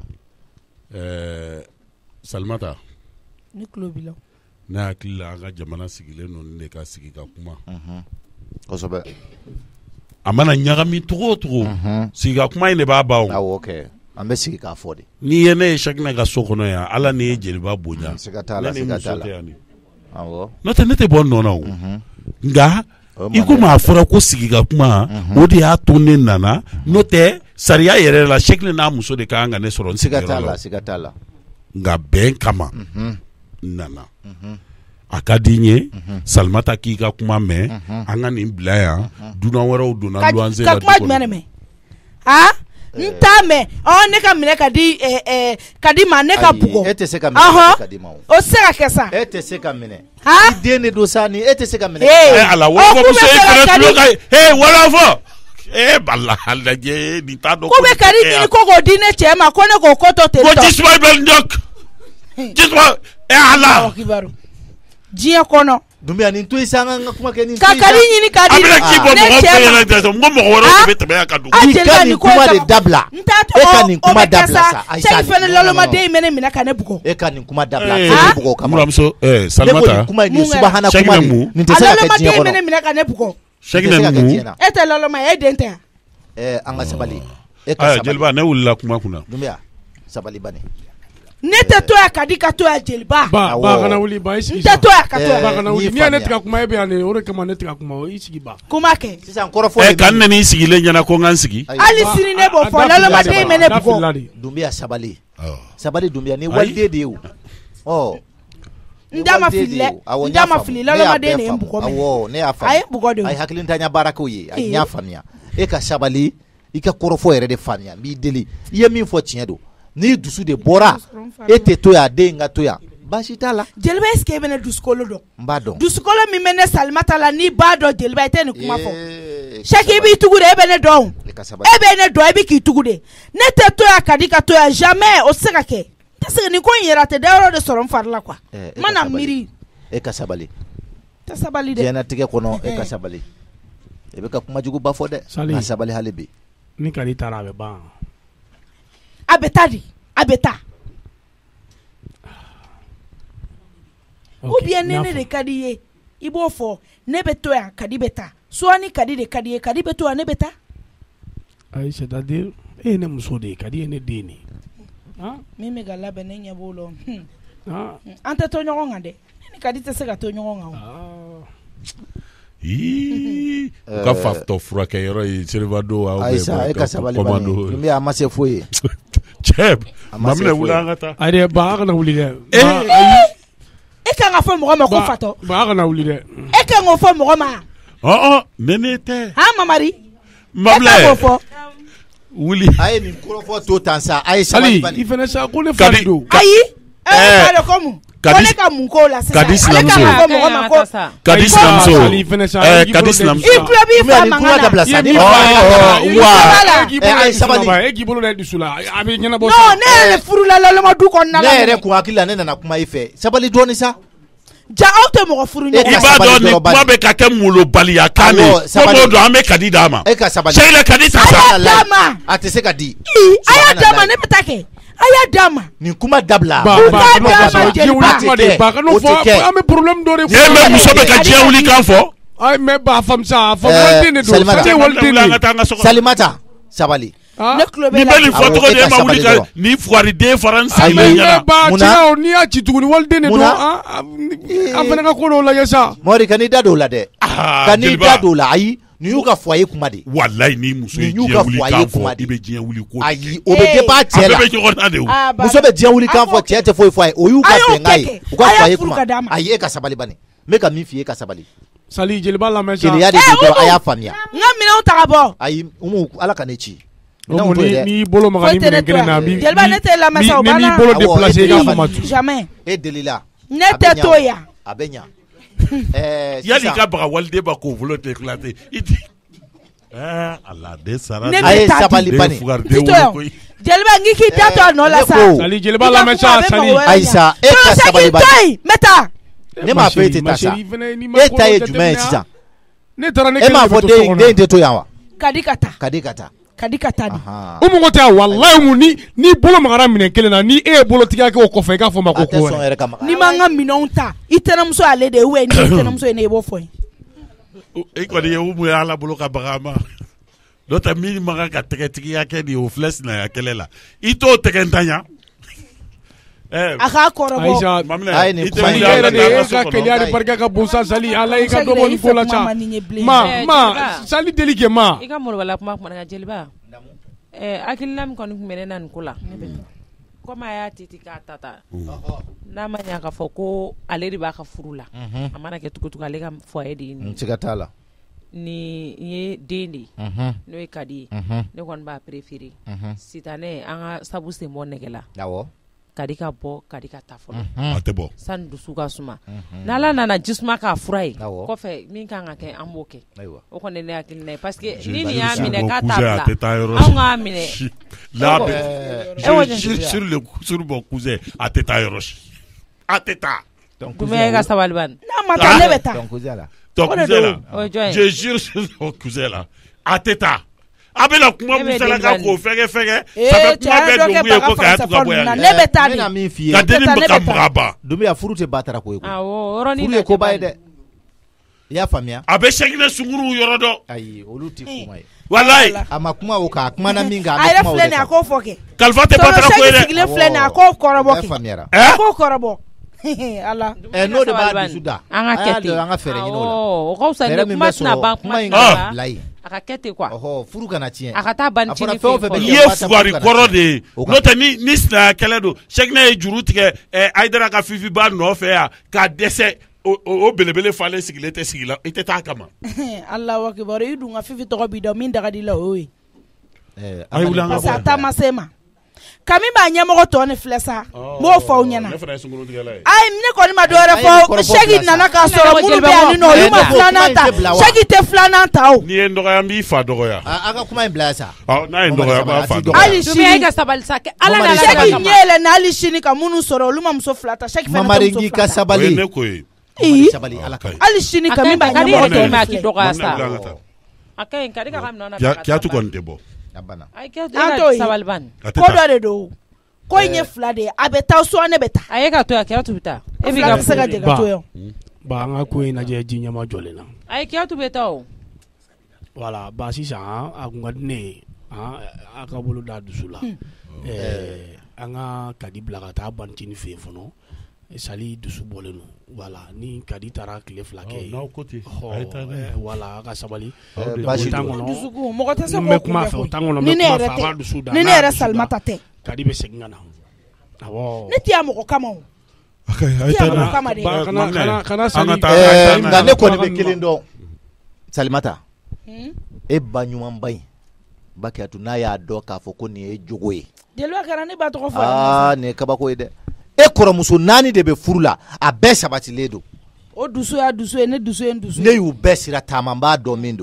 ɛɛ Salimata ne tulo b'i la ne hakili la an ka jamana sigilen don nin de ka sigi ka kuma kosɛbɛ a mana ɲagami cogo o cogo sigi ka kuma in de b'a ban o awɔ kɛ an bɛ sigi k'a fɔ de n'i ye ne ye Cheikhna ka so kɔnɔ yan ala ni ye jeliba bonya siga t'a la siga t'a la awɔ n'o tɛ ne tɛ bɔ nɔ na o nka i komi a fɔra ko sigi ka kuma o de y'a to ne nana n'o tɛ sariya yɛrɛ la Cheikhna n'a muso de kan ka ne sɔrɔ n siga t'a sigiyɔrɔ la la siga t'a la nka bɛn kama n nana a ka di n ye Salimata k'i ka kuma mɛn an ka nin bila yan dunan wɛrɛw donna luwanse la ka kuma jumɛn de mɛn han n t'a mɛn ɔ ne ka minɛ ka di ka di ma ne ka bugɔ e tɛ se ka minɛ ka di ma o o tɛ se ka kɛ sa e tɛ se ka minɛ han i den de don sa ni e tɛ se ka minɛ ee ala wɔlɔfɔmuso e fɛnɛ tulo ka ɲi ee wɔlɔfɔ ee bala lajɛ nin t'a dɔn ko bɛ ka di ɲini ko k'o di ne cɛ ma ko ne k'o ko to ten tɔ ko jisuma bɛ n jɔ jisuma ee ala diɲɛ kɔnɔ Dumbuya nin to yi sa an ka kuma kɛ nin ka kari ɲini ka di a bɛna k'i bɔ mɔgɔ bɛɛ ɲɛna dɛsɛ n ko mɔgɔ wɛrɛw de bɛ tɛmɛ yan ka don i ka nin kuma de dabila n t'a to e ka nin kuma dabila sa cɛ fɛnɛ lɔlɔmaden in bɛ ne minɛ ka ne bugɔ e ka nin kuma dabila a tɛ ne bugɔ o kama muramuso ɛɛ Salimata ne ko nin kuma nin subahana kuma nin nin tɛ se ka kɛ diɲɛ lɔlɔmaden in bɛ ne kɔnɔ minɛ ka ne bugɔ Sɛkinɛ mun e tɛ lɔlɔma ye e den tɛ yan ɛɛ an ka sabali e ka aya sabali Jeliba ne wulila kuma kunna Dumbuya sabali bani ne tɛ to yan ka di ka to yan Jeliba ba ba kana wuli ba i sigi n tɛ to yan ka to Eh, yan ba kana wuli n'i ni ye ne faamuya. tigɛ kuma e bɛ yan de o de kama ne tigɛ kuma o i sigi ba kuma kɛ sisan kɔrɔfɔ ɛ kan nani sigilen ɲɛna ko n ka n sigi hali sini ne b'o fɔ lɔlɔmaden in bɛ ne bugɔ Dumbuya sabali sabali Dumbuya ni waliden de ye o ɔ n da ma fili dɛ n da ma fili lɔlɔmaden de ye n bugɔ mɛ awɔ ne y'a a ye faamu bugɔ de a ye o hakilintanya baarakew ye a Eh. n y'a faamuya e ka sabali i ka kɔrɔfɔ yɛrɛ de faamuya n b'i deli i ye min fɔ tiɲɛ don n'i dusu de bɔra e tɛ to yan den ka to yan baasi t'a la Jeliba est-ce que e bɛ ne dusukolo dɔn n b'a dɔn dusukolo min bɛ ne Salimata la n'i b'a dɔn Jeliba i tɛ nin kuma fɔ Eh, Sɛki i b'i tugu de e bɛ ne dɔn e ka e sabali bɛ ne dɔn e bɛ k'i tugu de ne tɛ to yan ka di ka to yan jamais o tɛ se ka kɛ n tɛ se nin ko in yɛrɛ a tɛ dayɔrɔ de sɔrɔ n fari la quoi Eh, e n ka mana sabali. miiri e ka sabali tɛ sabali dɛ diɲɛnatigɛ kɔnɔ e Eh. ka sabali e bɛ ka kuma juguba fɔ dɛ Sali. nka sabali hali bi ni ka di taara a bɛ ban a bɛ taa di a bɛ taa ou bien ne ne de ka di ye i b'o fɔ ne bɛ to yan kadi bɛ taa soit ni kadi de ka di ye kadi bɛ to yan ne bɛ taa ayi c'est à dire e ye ne muso de ye ka di ye ne den de ye min bɛ ka labɛn ne ɲɛ b'o la hmm. ah an tɛ to ɲɔgɔn kan dɛ ne ni kadi tɛ se ka to ɲɔgɔn kan o. ah Ii, u ka fatɔ furakɛyɔrɔ ye Serivado aw ayisa e ka sabali bani Dumbuya a ma se foyi ye cɛ A ma se Maminɛ foyi. wuli an ka taa ayi dɛ ba a kana wuli dɛ Eh, Ba, ayi, e kan ka fɔ mɔgɔ ma ko ba fatɔ ba a kana wuli dɛ e kan k'o fɔ mɔgɔ ma ɔɔ ne ne tɛ han Mamari e kan Maminɛ k'o fɔ wuli a ye nin kɔrɔfɔ to tan sa a ye sabali Sali bani i fɛnɛ sa ko ne Kadi- fari don ayi e Eh, ka de ko mun ko Kadi- ne ka mun k'o la sisan Kadi ale kan sinamuso. ka fɔ mɔgɔ ma ko ka di Ayi, sinamuso Sali fɛnɛ sa ɛɛ i ka di bolo sinamuso i tulo b'i Dumbuya fa nin kuma mankan dabila na sa ni Ye Ɔ, min ɔ, wa Voilà. e k'i Eh, bolo ayi, da sabali. dusu la e k'i bolo da dusu la a bɛ ɲɛnabɔ non ne yɛrɛ de furula lɔlɔma du kɔnɔna ne la yɛrɛ kun hakili la ne nana kuma i fɛ sabali dɔɔni sa ja aw tɛ mɔgɔ furu E i ɲɔgɔn ka b'a sabali dɔn nin dɔrɔn bani. kuma bɛ ka kɛ molobaliya kan de Awɔ, ko sabali. n'o don an bɛ kadi d'a ma e ka sabali Sɛgilɛ kadi ta sa a y'a d'a ma a tɛ se ka di Ii, a y'a Subhanallah. d'a ma ne bɛ taa kɛ a y'a d'a ma nin kuma dabila ba U ba ka kan'o d'a fɔ ma sa diɲɛ wuli Jeliba. kuma de ba kan'o O tɛ fɔ kɛ. an bɛ problème dɔ de ne mɛ muso bɛ ka diɲɛ wuli kan fɔ ayi mɛ ba a faamu sa a fɔ Eh, waliden de don Salimata. Sali ye waliden wuli an de ka ye taa an ka so kɔnɔ Salimata sabali ah ne tulo bɛ nin la bɛ nin fɔ Awɔ, cogo e de e ka ma wuli sabali ka dɔrɔn. nin fugariden fara n Ayi. sigilen mɛ ɲɛna ba Munna? tiɲɛ o n'i y'a ci tuguni waliden de don Munna? ah ah, an fana ka ko dɔw lajɛ sa mɔri ka n'i da don o la dɛ Ah, ka n'i Jeliba. da don o la ayi nin y'u ka foyer kuma de walayi ni muso ye Nin y'u diɲɛ ka wuli foyer kan kuma fɔ de. i bɛ diɲɛ wuli ko ayi o bɛ Eh. dépend a cɛ bɛɛ la bɛ ɲɔgɔn na de o Ah, ba- muso bɛ diɲɛ wuli kan a fɔ b'o cɛ tɛ foyi fɔ a ye o y'u A ka y'o bɛnkan ye kɛ kɛ. u ka A y'a foyer furu kuma ka d'a ma. ayi e ka sabali bani n bɛ ka min f'i ye e ka sabali Sali jeliba lamɛn sa keleya de Eh, don dɔrɔn Umu. a y'a faamuya n ka minɛnw ta ka bɔ ayi umu ala ka ne ci Umu, Minɛnw to ni yen dɛ. n'i y'i bolo maga Foyi ni tɛ ne minɛn kelen na to a yan. b'i Jeliba, ne tɛ lamɛn sa, o ni n'i banna. bolo Awɔ, déplacer i e ka tɛ fama lamɛn. tu jamais e delila ne A bɛ tɛ ɲa to o. yan a bɛ ɲa ɛɛ yanni i sisan ka baga waliden ma k'o bolo déclenché i ti ɛɛ ala de sara Ne de. bɛ a ye taa di. sabali Den bani fugariden Ti to wolo yan koyi Jeliba n k'i k'i da to a nɔ la ne sa ko- Sali jeliba I ka lamɛn kuma sa a bɛ Sali mɔgɔ wɛrɛ Ayisa e ɲɛ. ka Sɛki, sabali to bani yen, n bɛ taa ne m'a fɔ e tɛ taa sa e ta ye jumɛn ye sisan ne taara ne e m'a kelen de fɔ bɛ to so den kɔnɔ den tɛ to yan wa ka di ka taa ka di ka taa ka di ka taa di Ahan. Umu ko tɛ walayi Umu ni n'i bolo magara minɛn kelen na ni e ye bolotigiya kɛ o kɔfɛ i k'a fɔ ma a ko tɛ ko sɔn wɛrɛ yɛrɛ ka maga n'i ma n ka minɛnw ta i tɛnɛmuso y'ale de ye ou bien n'i ye tɛnɛmuso ye ne i b'o fɔ n ye e kɔni ye umu ye ala bolo ka baga ma n'o tɛ min man kan ka tɛgɛtigiya kɛ nin ye o filɛ sinaya kɛlɛ la i t'o tɛgɛ ntanya ɛɛ a k'a kɔrɔbɔ Ayisa Maminɛ A ye nin i tɛ kuma Sali wuli in an yɛrɛ ka de taa an e ka so ka kɔnɔ keleya de Ayi. barika ka bon sa Sali ala i ka Sali dɔ bɔ i nin fɛ ko la kuma ca man di n ye bilen. ma Eh, ma Jeliba. Sali deli kɛ ma i ka molobala kuma kumana ka Jeliba eh, hakilina min kɔni tun bɛ ne na nin ko la komi a y'a titi k'a ta ta n'a ma ɲa k'a fɔ ko ale de b'a ka furu la a mana kɛ cogo cogo ale ka foyer de ye nin ye. siga t'a la ni n ye den de ye Mhm. n'o ye kadi ye Mhm. ne kɔni b'a préféré Mhm. sitanɛ an ka sabu sen bɔ nɛgɛ la awɔ kadi ka bɔ kadi ka taa fɔlɔ a tɛ bɔ sani dusu ka suma n'ala nana jisuma k'a fura ye Awɔ. kɔfɛ min kan ka kɛ an b'o kɛ ayiwa o kɔni ne hakilina ye parce que Je- ni nin je y'a suis minɛ bon k'a t'a cousin, a tɛ taa bila yɔrɔ anw si. k'a minɛ Là, Eh, ben, eh, ouais, je- je- sur le sur mon cousin a tɛ taa yɔrɔ si a tɛ taa Dumé ka sabali ban. Na mata ne beta. Ton cousin là. Ton cousin là. Je jure sur ton cousin là. Ateta. Abela kuma musala ka ko fege fege. Ça fait kuma be do buye ko ka tuka boya. Ne beta ni. Na mi fie. Ka deni ka braba. Dumé ya furu te batara ko. Ah wo oroni. Furu ko baye de. Ya famia. Abe shekine sunguru yorodo. Ayi oluti kuma. Wallahi. Ama kuma o ka kuma na minga abe kuma o. Ayi flene akofoke. Kalfa te batara ko ere. Sigile flene akokoroboke. Eh? Akokorobo. Allah. Eh no de ba bisuda. Anga kete. Anga fere nyino la. Oh, ko sa ne kuma na ba kuma inga lai. Aka kete kwa. Oh, furu kana tien. Aka ta ban chini fe. Ye fuari koro de. No te ni ni sna keledo. Shekne juru tike eh aidara ka fifi ba no fe ya ka dese o o belebele fale sigile te sigila. Ite ta kama. Allah wa kibore yudu nga fifi to bi do min daga di la oyi. Eh ay ulanga sa ta masema. Kami ba nyamoko to ne flesa mo fa unyana ay mne ko ni ma dore fo shegi nana ka soro munu be ani no yuma flananta shegi te flananta o ni endo ya mbi fa dogo ya aka kuma imblasa ah na endo ya ba fa dogo ali shini ga sabal sake ala na shegi nyele na ali shini ka munu soro luma mso flata shegi fa mama ringi ka sabali ne ko yi sabali ala ka ali shini ka mi ba nyamoko to ma ki dogo asa akay kadi ka kamna na ya tu kon debo abana ay ke sabal ban ko do de do ko nye fla de abeta so ne beta ay ka to ya ke to bita e bi ga sega je ga to yo ba nga ko ina je jinya ma jole na ay ke to beta o wala ba si sa akunga ne a akabulu da dusula eh anga kadi blaga ta bantini fe fono sali dusu bolenu wala ni kadi tara kile flake na côté wala ka sabali tangono dusu ko mo ko tese ko kuma fa tangono me kuma fa dusu da ni ne re salmata te kadi be segna na awo ne ti amoko kama o okay ay tana kana kana kana sali eh nga ne ko ni be kilindo salimata e banyuma mbai baki atuna ya doka fo ko ni e jogoe de lo kana ne ba to ko fa ah ne kaba ko ide e koromuso nani de be furula a be sabati ledo o dusu ya dusu e ne dusu e dusu ne yu be sira tamamba do mindo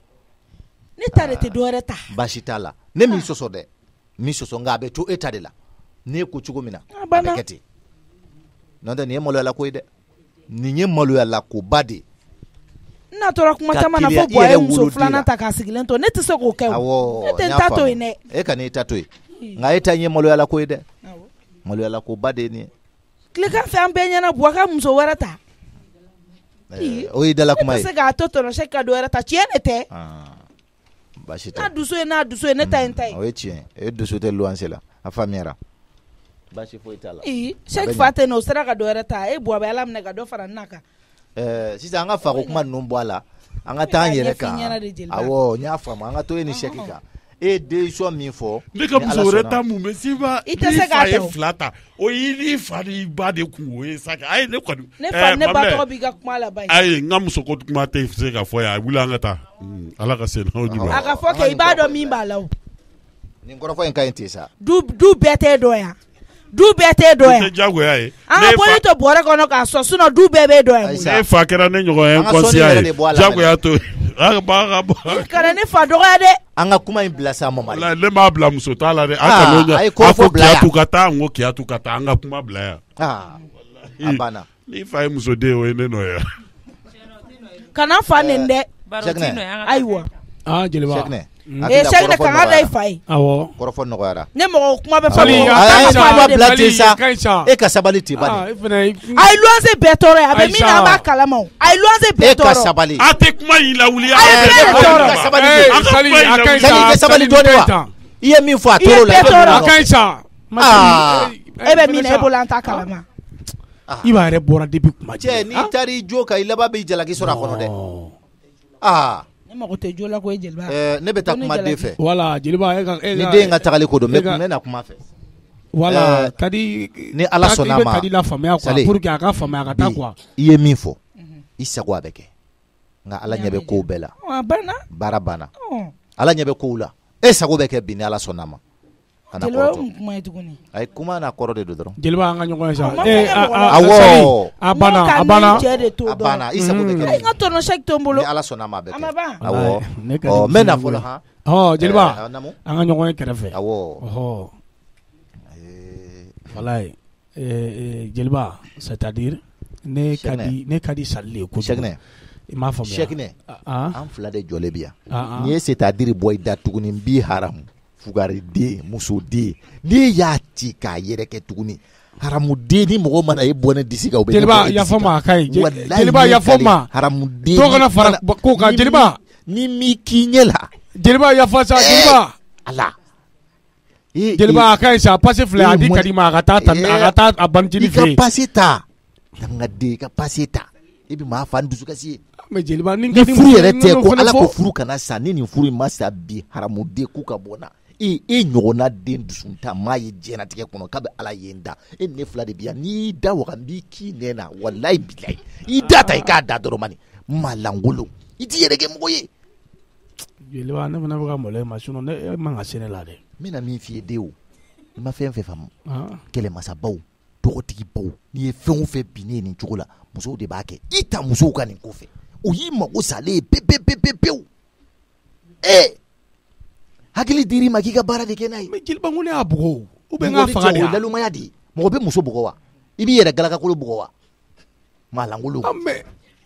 ne tarete do reta bashitala ne mi soso de mi soso ngabe to etadela ne ko chugumina abeketi nonde ne molo la ko ide ni nye molo la ko bade na tora kuma tama na fo boye muso flana ta ka sigilento ne tse ko ke ne te tato ine e ka ne tato nga eta nye molo la ko ide molo la ko bade ni klika fe ambenya na buaka muso warata eh o ida la kuma e se ga toto no sheka do warata chiene te ah bashita na duso na duso ne ta entai o e chien e duso te luansela afamiera bashi fo itala i shek fate no sera ga do warata e bua ba lam ne ga do fara naka eh sisa anga fa ko kuma numbo ala anga ta yere ka awo nya fa ma anga to ni shekika e de so mi fo ne ka muso reta mu mesiba ite se ga to flata o yiri fari ba de ku o saka ai ne kwadu ne fa ne ba to bi ga kuma la bai ai ngam so ko kuma te se ga fo ya wula ngata ala ka se na o nyuma aga fo ke ibado mi ba lawo ni ngoro fo en ka intisa du du bete do ya du bete do ya te jago ya e anga boy to bore kono ka so suno du bebe do ya ne fa kera ne nyogo en konsia jago ya to aga ba ga kara ne fa do ya de anga kuma imblasa mama la le ma bla muso tala de aka lonya ako kia tukata ngo kia tukata anga kuma bla ya ah abana ni fa muso de o ene no ya kana fa nende aiwa ah jeleba e shekne kanga dai fai awo korofo no gara ne mo kuma be fa ay blatisa e ka sabali ti bani ay luanze betoro abe mi na ba kalama ay luanze betoro e ka sabali ate kuma ila wuli e ka sabali sali ke sabali do wa iye mi fo atoro la akaisa ah e be mi na e bolanta kalama iba re bora debi kuma je ni tari joka ila ba be jala ki sora kono de ah mako te jola ko jelba eh ne beta kuma de fe wala jelba ni de nga tagali ko do me ne na kuma fe wala kadi ni ala sona ma kadi la famia kwa pour que aka famia aka ta kwa iye mifo isagwa beke nga ala nyabe ko bela bana barabana ala nyabe ko ula e sago beke bi ni ala sona ma ana ko kuma etukuni ay kuma na koro de do dron jelba nga nyoko sa eh awo abana abana abana isago beke ay nga tono shek tombolo ni ala sona ma beke amaba awo oh mena folo ha oh jelba nga nyoko kerefe awo oh eh wallahi eh jelba c'est-à-dire ne ka di ne ka di sali ye kojugu. I m'a faamuya. Cheikhne an fila de jɔlen bi yan n'i ye c'est-à-dire bɔ i da tuguni n b'i haramu fugariden musoden n'i y'a ci k'a yɛrɛ kɛ tuguni haramuden ni mɔgɔ mana e bɔ ne disi kan u bɛ jeliba yafa ma a ka ɲi jeliba yafa ma haramuden dɔ kana fara ko kan jeliba ni m'i k'i ɲɛ la jeliba yafa sa jeliba ala jeliba a ka ɲi sa a pase filɛ a di ka di ma a ka taa a ka taa a banitini fɛ yen i ka pase ta dangaden i ka pase ta i bɛ maa fa n dusukasi ye mais jeliba ni furu yɛrɛ tɛ ko ala ko furu kana sa ni nin furu in ma sa bi haramuden k'u ka bɔ na e e ɲɔgɔnna den dusu ta maa ye diɲɛlatigɛ kɔnɔ k'a bɛ ala ye n da e ne fila de bi yan n'i da waga n b'i k'i nɛ na walayi bilayi i da ta i k'a da dɔrɔn mani malangolo i t'i yɛrɛ kɛ mɔgɔ ye. jeliba ne fana bɛ ka maloya ma sinon ne man ka se ne la dɛ. n bɛna min f'i ye den o i ma fɛn fɛn faamu kɛlɛmasabaw dɔgɔtigibaw n'i ye fɛn o fɛn bin ne nin cogo la musow de b'a kɛ i ta musow ka nin ko fɛ o y'i mago salen ye pepepepepewu ee hakili dir'i ma k'i ka baara de kɛ n'a ye. mais jeliba ko ne y'a bugɔ ou bien n k'a faga de wa. lalumaya de mɔgɔ bɛ muso bugɔ wa i b'i yɛrɛ galakakolo bugɔ wa malangolo. mais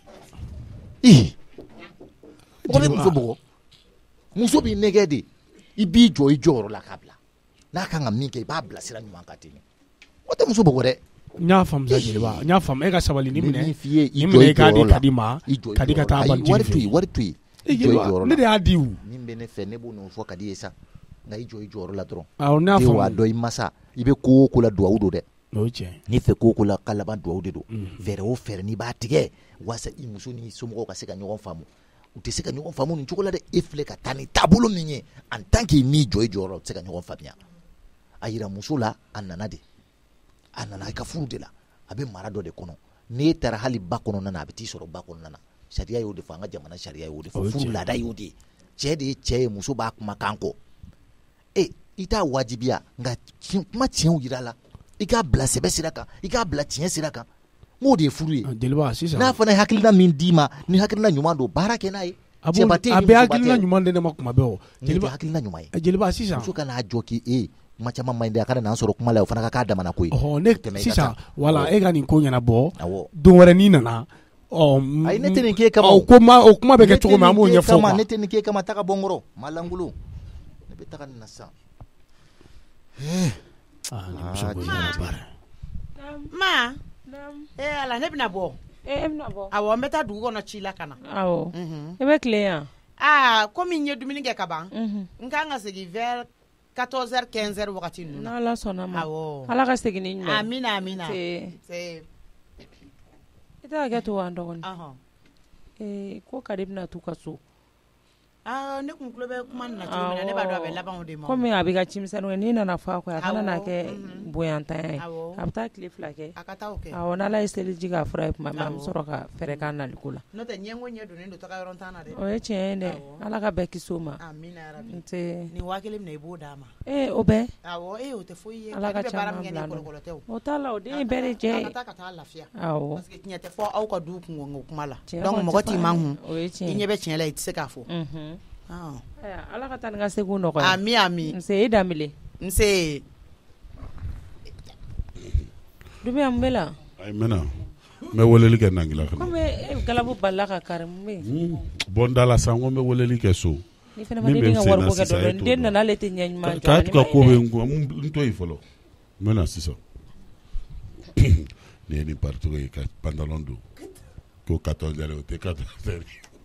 ii mɔgɔ bɛ muso bugɔ muso b'i nɛgɛ de i b'i jɔ i jɔyɔrɔ la k'a bila n'a kan ka min kɛ i b'a bila sira ɲuman kan ten o tɛ muso bugɔ dɛ. n y'a faamu sa jeliba n y'a faamu e ka sabali ni minɛ ni minɛ i k'a di ka di ma ka di ka taa banitini fɛ. wari to yen wari to yen. ne de y'a di o. min bɛ ne fɛ ne b'o n'o fɔ ka di ye sa nka i jɔ i jɔyɔrɔ la dɔrɔn. awɔ ne y'a faamu. den wa dɔn i masa i bɛ ko o ko la duwawu don dɛ. o ye tiɲɛ. n'i fɛ ko o ko la ka laban duwawu de don. fɛɛrɛ o fɛɛrɛ n'i b'a tigɛ walasa i muso ni somɔgɔw ka se ka ɲɔgɔn faamu u tɛ se ka ɲɔgɔn faamu nin cogo la dɛ e filɛ ka taa ni taabolo min ye en tant que m'i jɔ i jɔyɔrɔ u tɛ se ka ɲɔgɔn faamuya a yira muso la a nana de a nana i ka furu de la a bɛ mara dɔ de kɔnɔ n'e taara hali ba kɔnɔna na a bɛ t'i sɔrɔ ba kɔnɔna na sariya y'o de fɔ an ka jamana sariya y'o de fɔ furu laada y'o de ye cɛ de ye cɛ ye muso b'a kuma kan kɔ e i t'a wajibiya nka kuma tiɲɛw yira la i k'a bila sɛbɛ sira kan i k'a bila tiɲɛ sira kan n k'o de ye furu ye n'a fana ye hakilina min d'i ma ni hakilina ɲuman don baara kɛ n'a ye cɛba tɛ yen a bɛ hakilina ɲuman di ne ma kuma bɛɛ o jeliba hakilina ɲuman ye jeliba sisan muso ka n'a jɔ k'i e kuma caman man ɲi dɛ a kana n'an sɔrɔ kuma la o fana ka k'a damana ko ye ne sisan wala e ka nin ko ɲɛnabɔ don wɛrɛ n'i nana ayi ne tɛ nin k'e kama o kuma bɛ kɛ cogo min an b'o ɲɛfɔ quoi ne tɛ nin k'e kama taga bɔ n kɔrɔ malangolo ne bɛ taga nin na sisan ma ee ala ne bɛna bɔ e bɛna bɔ awɔ n bɛ taa dugu kɔnɔ ci la ka na awɔ e bɛ tile yan aa komi n ye dumuni kɛ ka ban n kan ka segin vers quatorze heures quinze heures wagati ninnu na n'ala sɔnna ma awɔ ala ka segin ni ɲuman amina amina i tɛ ka kɛ to wa n dɔgɔnin ko kadi bɛna t'u ka so aa ne kun tulo bɛ kuma nin na cogo min na ne b'a dɔn a bɛ laban o de ma komi a bɛ ka cimisɛnninw ye n'i nana fɔ a kɔ a kana na kɛ bonyantanya ye a bɛ taa tile fila kɛ a ka taa o kɛ awɔ n'ala ye seliji k'a fura ye tuma min an bɛ sɔrɔ ka fɛɛrɛ k'a naliko la n'o tɛ ɲɛngo ɲɛ donnen don taga yɔrɔ t'an na dɛ o ye tiɲɛ ye dɛ ala ka bɛɛ kisi o ma amina yarabi n tɛ nin waa kelen minɛ i b'o d'a ma ee o bɛɛ awɔ ee o tɛ foyi ye ala ka caman bila nɔ o t'a la o den ye bɛɛ de jɛ ye a ka taa ka taa lafiya awɔ parce que tiɲɛ tɛ fɔ aw ka du kungo kuma la donc mɔgɔ t'i man kun o ye tiɲɛ i ɲɛ bɛ tiɲɛ la i tɛ se k'a fɔ ala ka taa ni ka segu nɔgɔya ami ami nse e danbele nse dubiya mun bɛ la ayi mɛna n bɛ weleli kɛ nangila kana komi e galabu balila ka kari mun bɛ yen bɔn n da la sa n ko n bɛ weleli kɛ so ni fana ma ne den ka wari ko kɛ dɔrɔn n den nana ale tɛ ɲɛ ɲuman jɔ k'a ka ko bɛ n to yen fɔlɔ n bɛ na sisan ne ye nin paricogo ye ka pantalon don ko quatorze heures o tɛ quatorze heures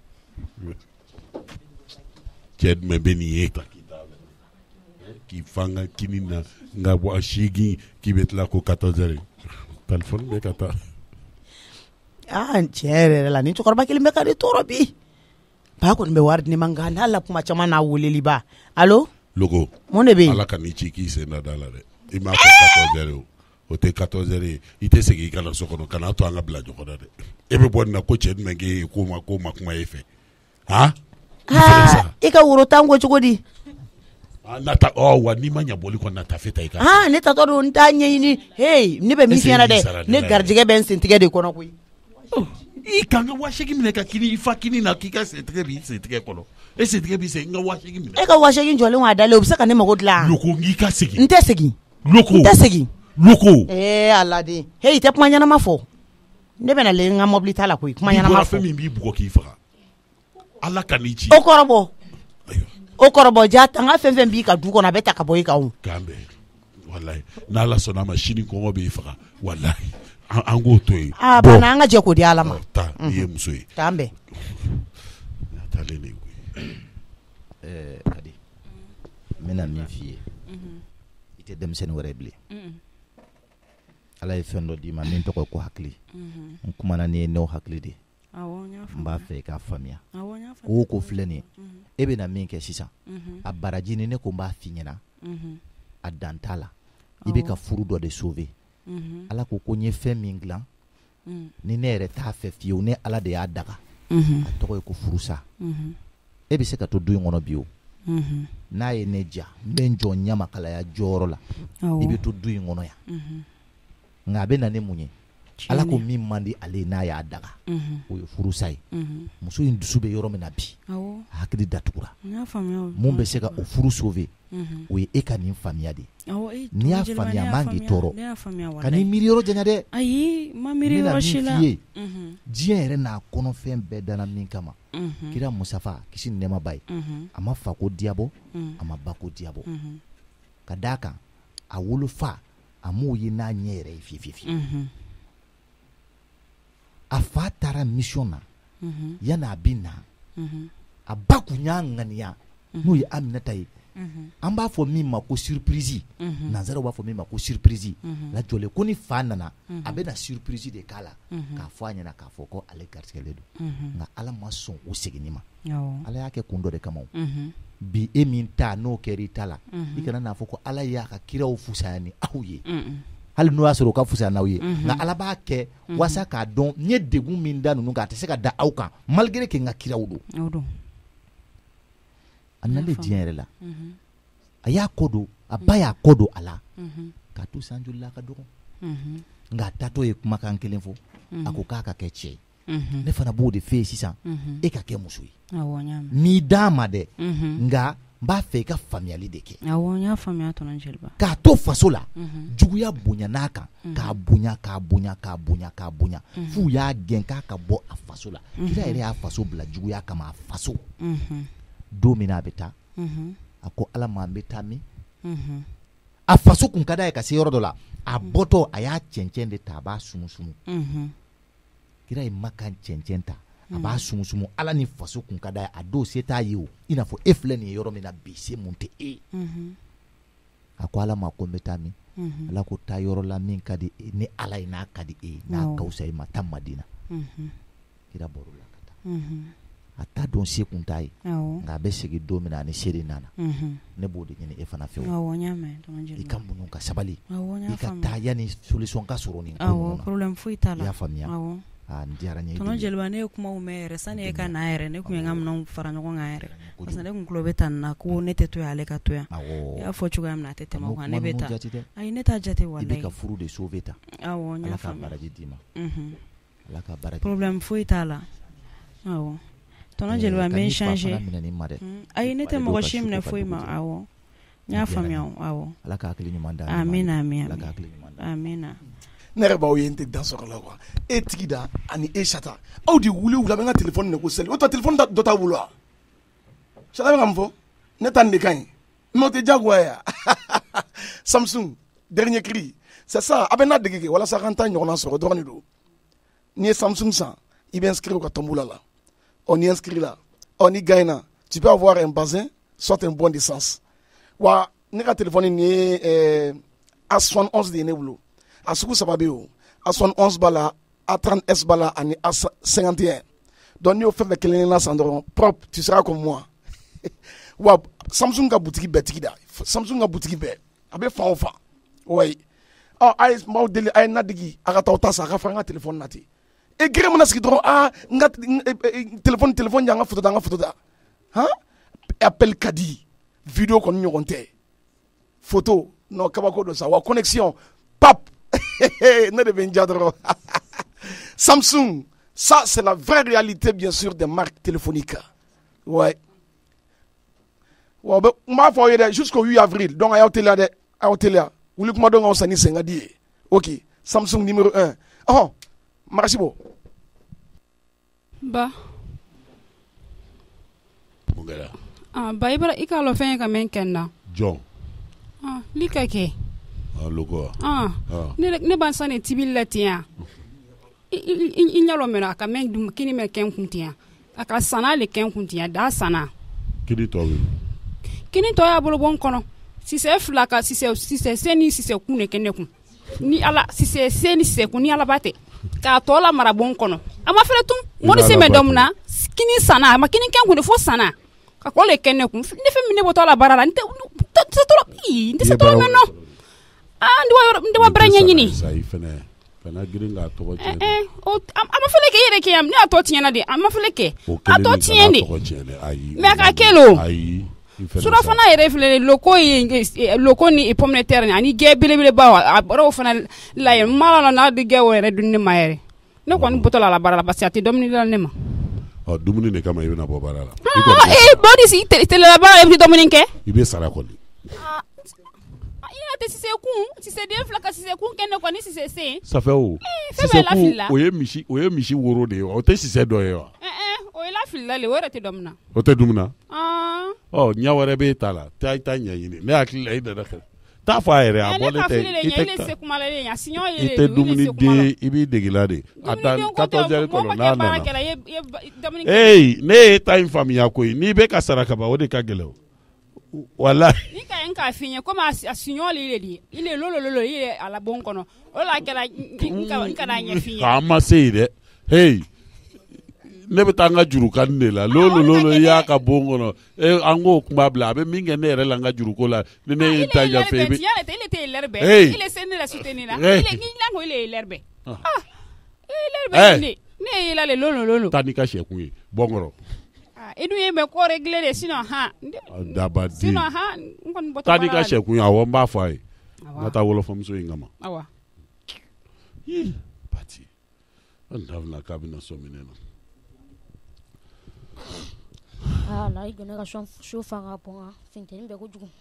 cɛ jumɛn bɛ nin ye k'i fan ka kini na nka wa seegin k'i bɛ tila ko quatorze heures telefɔni bɛ ka taa aa tiɲɛ yɛrɛ yɛrɛ la ni cɛkɔrɔba kelen bɛ ka de tɔɔrɔ bi ba kɔni bɛ wari di ne ma nka n'ala kuma caman n'a weleli ba allo logo mun de bɛ yen ala ka n'i ci k'i sen da da la dɛ i m'a fɔ quatorze heures o tɛ quatorze heures ye i tɛ segin i ka na so kɔnɔ ka n'a to an ka bila ɲɔgɔn na dɛ e bɛ bɔ nin na ko cɛ jumɛn k'e ye k'o ma k'o ma kuma e fɛ han i ka woro tan ko cogo di nata ɔ wa n'i ma ɲɛ boli kɔni nata fɛ ta i ka ah ne tatɔ don n t'a ɲɛɲini hey ne bɛ min f'i ɲɛna dɛ ne garijɛgɛ bɛ n sentigɛ de kɔnɔ koyi i ka n ka wa seegin minɛ ka kini i fa kini na k'i ka sentigɛ b'i sentigɛ kɔnɔ e sentigɛ b'i sen n ka wa seegin minɛ e ka wa seegin jɔlen wa dalen o bɛ se ka ne mago dilan loko n k'i ka segin n tɛ segin loko n tɛ segin loko ee ala de hey i tɛ kuma ɲɛnama fɔ ne bɛna le n ka mobili ta la koyi kuma ɲɛnama fɔ fɛn min b'i bugɔ k'i faga ala ka n'i ci o kɔrɔbɔ o kɔrɔbɔ ja an ka fɛn fɛn b'i ka du kɔnɔ a bɛ ta ka bɔ i kan o k'an bɛn walayi n'ala sɔnna a ma sini kɔngɔ b'i faga walayi an k'o to yen a bana an ka jɛ k'o di ala ma ta i ye muso ye k'an bɛn taalen de koyi ɛɛ kadi n bɛna min f'i ye i tɛ denmisɛnnin wɛrɛ bilen ala ye fɛn dɔ d'i ma min tɔgɔ ye ko hakili n kumana n'i ye n'o hakili de n b'a fɛ i k'a faamuya ko o ko filɛ nin ye e bɛna min kɛ sisan a baraji ni ne ko n b'a f'i ɲɛna a dan t'a la i bɛ ka furu dɔ de sauver ala ko ko n ye fɛn min dilan ni ne yɛrɛ t'a fɛ fiyewu ne ala de y'a daga a tɔgɔ ye ko furusa e bɛ se ka to du in kɔnɔ bi o n'a ye ne ja n bɛ n jɔ ɲamakalaya jɔyɔrɔ la i bɛ to du in kɔnɔ yan nka a bɛ na ne mun ye ala ko min man di ale n'a y'a daga o ye furusa ye muso in dusu bɛ yɔrɔ min na bi hakili datugura mun bɛ se ka o furu sauver o ye e ka nin faamuya de n'i y'a faamuya man k'i tɔɔrɔ ka n'i miiri yɔrɔ janya dɛ ayi ma miiri yɔrɔ si la n bɛna min f'i ye diɲɛ yɛrɛ n'a kɔnɔfɛn bɛɛ danna min kama kira musafa kisi ni nɛɛma ba ye a ma fa ko diyabɔ a ma ba ko diyabɔ ka d'a kan a wolofa a m'o ye n'a ɲɛ yɛrɛ ye fiye fiye fiye a fa taara mission na yan'a bɛ na a ba kun y'a ŋaniya n'o ye Aminata ye an b'a fɔ min ma ko surprise nanzaraw b'a fɔ min ma ko surprise lajɔlen ko ni fa nana a bɛ na surprise de k'a la k'a fɔ a ɲɛna k'a fɔ ko ale garisigɛlen don nka ala ma sɔn o seginni ma ala y'a kɛ kun dɔ de kama o bi e min ta n'o kɛra i ta la i kana n'a fɔ ko ala y'a ka kiraw fusaya ni aw ye hali n'o y'a sɔrɔ o ka fusaya n'aw ye nka ala b'a kɛ walasa k'a dɔn n ye degun min da ninnu kan a tɛ se ka da aw kan malgré que n ka kiraw don a nalen diɲɛ yɛrɛ la a y'a kɔ don a ba y'a kɔ don a la k'a to san joli la a ka dɔgɔ nka a tatɔ ye kumakan kelen fɔ a ko k'a ka kɛ cɛ ye ne fana b'o de fɛ yen sisan e ka kɛ muso ye n'i d'a ma dɛ nka n b'a fɛ i ka faamuyali de kɛ k'a to faso la juguya bonya n'a kan k'a bonya k'a bonya k'a bonya k'a bonya f'u y'a gɛn k'a ka bɔ a faso la kira yɛrɛ y'a faso bila juguya kama a faso don min na a bɛ taa a ko ala ma an bɛ taa min a faso kun ka d'a ye ka se yɔrɔ dɔ la a bɔtɔ a y'a cɛncɛn de ta a b'a sumusumu kira ye Makan cɛncɛn ta a b'a sumusumu ala ni faso kun ka d'a ye a don se t'a ye o i n'a fɔ e filɛ nin ye yɔrɔ min na bi se mun tɛ e a ko ala ma ko n bɛ taa min ala ko taa yɔrɔ la min ka di e ni ala ye n'a ka di e n'a ka wusa i ma taa Madina kira bɔr'o la ka taa a t'a dɔn se kun t'a ye nka a bɛ segin don min na ani seere nana ne b'o de ɲini e fana fɛ o i ka muɲu ka sabali i ka taa yanni solution ka sɔrɔ nin ko ninnu na problème foyi t'a la i y'a faamuya aa n diyara n ye tɔnɔ jeliba ne ye kumaw mɛn yɛrɛ sani e ka na yɛrɛ ne kun ye n ka minɛnw fara ɲɔgɔn kan yɛrɛ parce que ne kun tulo bɛ taa nin na ko ne tɛ to yan ale ka to yan i y'a fɔ cogoya min na a tɛ tɛmɛ o kan ne bɛ taa ayi ne t'a jate walayi i bɛ ka furu de sauver ta awɔ n y'a ala ka baraji d'i ma ala ka baraji problème foyi t'a la awɔ tɔnɔ jeliba n bɛ n changer ayi ne tɛ mɔgɔ si minɛ foyi ma awɔ n y'a faamuya awɔ ala ka hakili ɲuman d'a ma amina amina ala ka hakili ɲuman d'a ma amina ne yɛrɛ b'aw ye n tɛ da sɔrɔ la quoi e tigi da ani e sata aw de wuli wula bɛ n ka téléphone de ko seli o ta téléphone dɔ t'a bolo wa sata bɛ ka mun fɔ ne ta nin de ka ɲi mais o tɛ diyagoya ye Samsung dernier cri c'est ça a bɛ n'a dege kɛ walasa k'an ta ɲɔgɔnna sɔrɔ dɔrɔn de don n'i ye Samsung san i bɛ inscrire u ka tombola la on y inscrit là on y gagne tu peux avoir un bazin soit un bon d'essence wa ne ka téléphone ni eh, A soixante onze de ne bolo a sugu saba bɛ o A soixante onze b'a la A trente S b'a la ani A cinquante et un donc n'i y'o fɛn fɛn kelen na san dɔrɔn propre tu seras comme moi wa Samsung ka boutique bɛɛ tigi da Samsung ka boutique bɛɛ a bɛ fan o fan oui ɔ a ye maaw deli a ye na digi a ka taa o ta san a ka fara n ka téléphone na ten e gɛrɛ mana sigi dɔrɔn aa n ka téléphone téléphone y'an ka photo ta an ka photo ta han appel ka di vidéo kɔni ɲɔgɔn tɛ photo non kabako don sa wa connexion pap ne de bɛ n ja dɔrɔn Samsung ça c'est la vraie réalité bien sûr des marques téléphoniques ouais wa bɛ n b'a fɔ aw ye dɛ jusqu'au huit avril donc a y'aw teliya dɛ a y'aw teliya wuli kuma dɔn ka fisa ni sen ka di ye ok Samsung numéro un ɔhɔn Merci beaucoup. Ba. Mungala. Ah, ba ibara ikalo fen ka men kenna. John. Ah, lika ke. Ah, logo. Ah. Ne ne ban sane tibilla tiya. I nyalo mera ka men dum kini me ken kuntiya. Aka sana le ken kuntiya da sana. Kini to wi. Kini to ya bolo bon kono. Si se flaka si se si se seni si se kune kenne kun. Ni ala si se seni si se kun ni ala bate. Ka to la mara bon kono. Ama fere tum moni se me domna kini sana ma kini ken kun fo sana. Ka ko le kenne kun. Ne fe mine boto la barala nte se to i nte se to menno. Ah ndo ndo branya nyini. Sai fene. Kana giringa to ko eh eh o ama fele ke yere ke am ni ato tiena de ama fele ke ato tiende me ka kelo ai sura fana yere fele loko loko ni pomme de terre ani ge bele bele ba baro fana la ye mala na de ge were dunni mayere ne ko ni botola la barala basiati domni la nema o dumuni ne kama ibena bo barala eh body si te la barala e domni ke ibe sara ko te si se kun si se den flaka si se kun kenne ko ni si se se ça fait o si se kun o ye mishi o ye mishi woro de o te si se do ye wa eh eh o ye la filla le wora te domna o te dumna ah oh nya wore be tala ta ta nya yini ne akli le da da ta fa ere abole te ite se kuma le nya sinyo ye ite dumni de ibi de gilade atan quatorze heures ko na na hey ne time famille ko ni be ka saraka ba o de ka gelo wala ni ka en ka finye comme a signol ile di ile lolo lolo ile ala bon kono o la kala nka nka na nya finye ka ma seide hey ne betanga juru kan ne la lolo lolo ya ka bon kono e ango kuma bla be minge ne re la nga juru ko la ne ne ta ya fe be ile te lerbe ile se ne la soutenir la ile ni lango ile lerbe ah ile lerbe ni ne ile le lolo lolo tanika sheku yi bongoro edu yembe ko régler de sinon ha dabadi sinon ha ngon boto tadi ka sheku ya wo mba fai ngata wolo fam so ingama awa yi pati andavna kabina so mineno ah la igona ka shon shofa ngapo finteni be ko jugu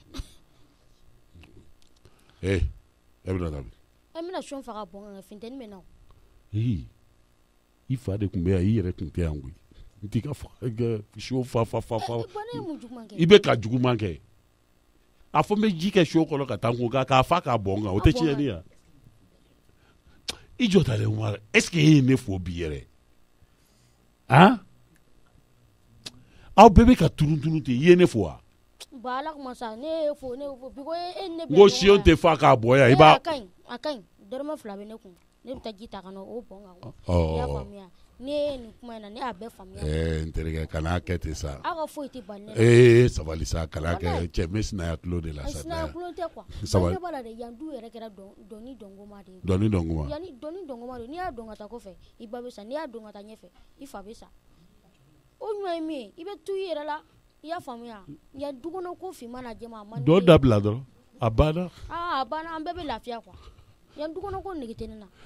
eh ebra dabi amina shon fa ngapo finteni me na yi ifa de kumbe ya yire kumpe yangu ntika fa ga show fa fa fa fa ibe ka jugu manke afo me jike show ko lo ka tanko ka ka fa ka bonga o te chi ni ya ijo tale umar est-ce que il ne faut biere hein aw bebe ka turun turun te yene fo a bala kuma sa ne fo ne fo biko enne go si on te fa ka boya iba akan akan dorma flabe ne kun ne ta gita kana o bonga ya famia ne ni kuma na ne abe famia eh interega kana kete sa aga fo ite banne eh ça va lisa kala ke chemes na ya clo de la sa na clo te kwa ça va bala de yandu ere kera doni dongo ma de doni dongo ma yani doni dongo ma ni ya donga ta ko fe ibabe sa ni ya donga ta nyefe ifa be sa o nwa mi ibe tu yere la ya famia ya dugono ko fi mana jema man do dabla do abana ah abana ambebe lafia kwa ya dugono ko nigitene na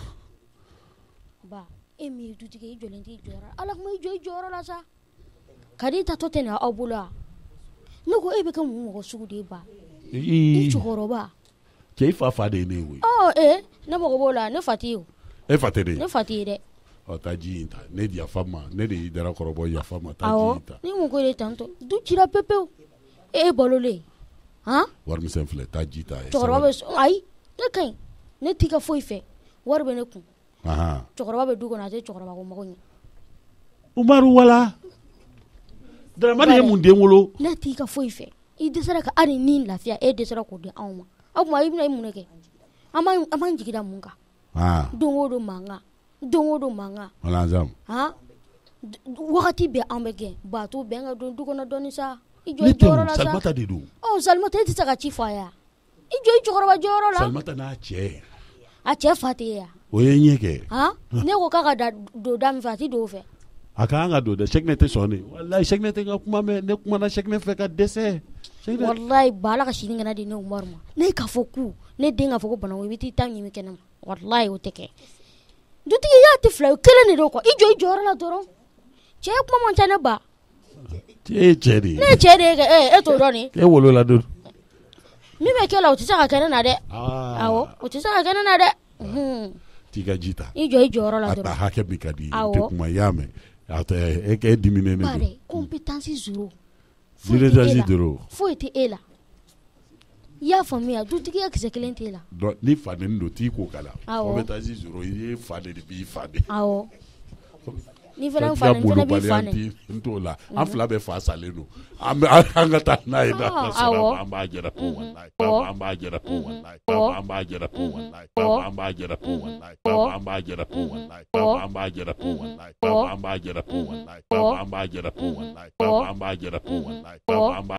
ba emi dutige ijolenti jora ala kuma ijo jora la sa kadi ta totena abula nugo ebe kan mu ko sugude ba i choro ba ke fa fa de ne we oh eh na mo bola ne fatiyo e fatede ne fatide o ta jinta ne dia fama ne de dara korobo ya fama ta jinta ni mo ko le tanto du chira pepe e bolole ha war mi semfle ta jita e choro ba ai ne kai ne tika foife war be ne ku aha chokora be dugo na te chokora ba ko magonya umaru wala dara mari ye munde ngolo na ti ka foife i desara ka ari nin lafia e desara ko de awma awma ibna imuneke ama ama njikida munga ah dongo do manga dongo do manga wala zam ha wakati be ambege ba to be nga do dugo na doni sa ijo ni joro la sa salmata de do oh salmata ti saka chifa ya ijo chokora ba joro la salmata na che a che fatia oye nyeke ha ne ko kaka da do dam fati do fe aka nga do da shekne te soni wallahi shekne te kuma me ne kuma na shekne fe ka dese wallahi bala ka shini ngana de ne umar ma ne ka foku ne de nga foku bana wi ti tangi mi kenam wallahi o teke duti ya ti fla kele ne do ko ijo ijo ra la doro che kuma mon tane ba che che di ne che de eh e to do ni e wolo la do mi me kela o ti saka kana na de ah awo o ti saka kana na de hmm Tika jita. Ijo ijo oro la doro. Ata hake mikadi. Te kuma yame. Ata eke dimine ne. Pare, compétence zéro. Compétence zéro. Faut être là. Ya famille, tout qui est excellent là. Donc ni fane ndo ti ko kala. Compétence zéro, il fane de bi fane. Awo. Ni fana fane, ni fana bi fane. Ntola, an fila bɛ fa salen don. An an ka taa n'a ye na sɔrɔ an b'a jɛra po wallahi. An b'a jɛra po wallahi. An b'a jɛra po wallahi. An b'a jɛra po wallahi. An b'a jɛra po wallahi. An b'a jɛra po wallahi. An b'a jɛra po wallahi. An b'a jɛra po wallahi. An b'a jɛra po wallahi. An b'a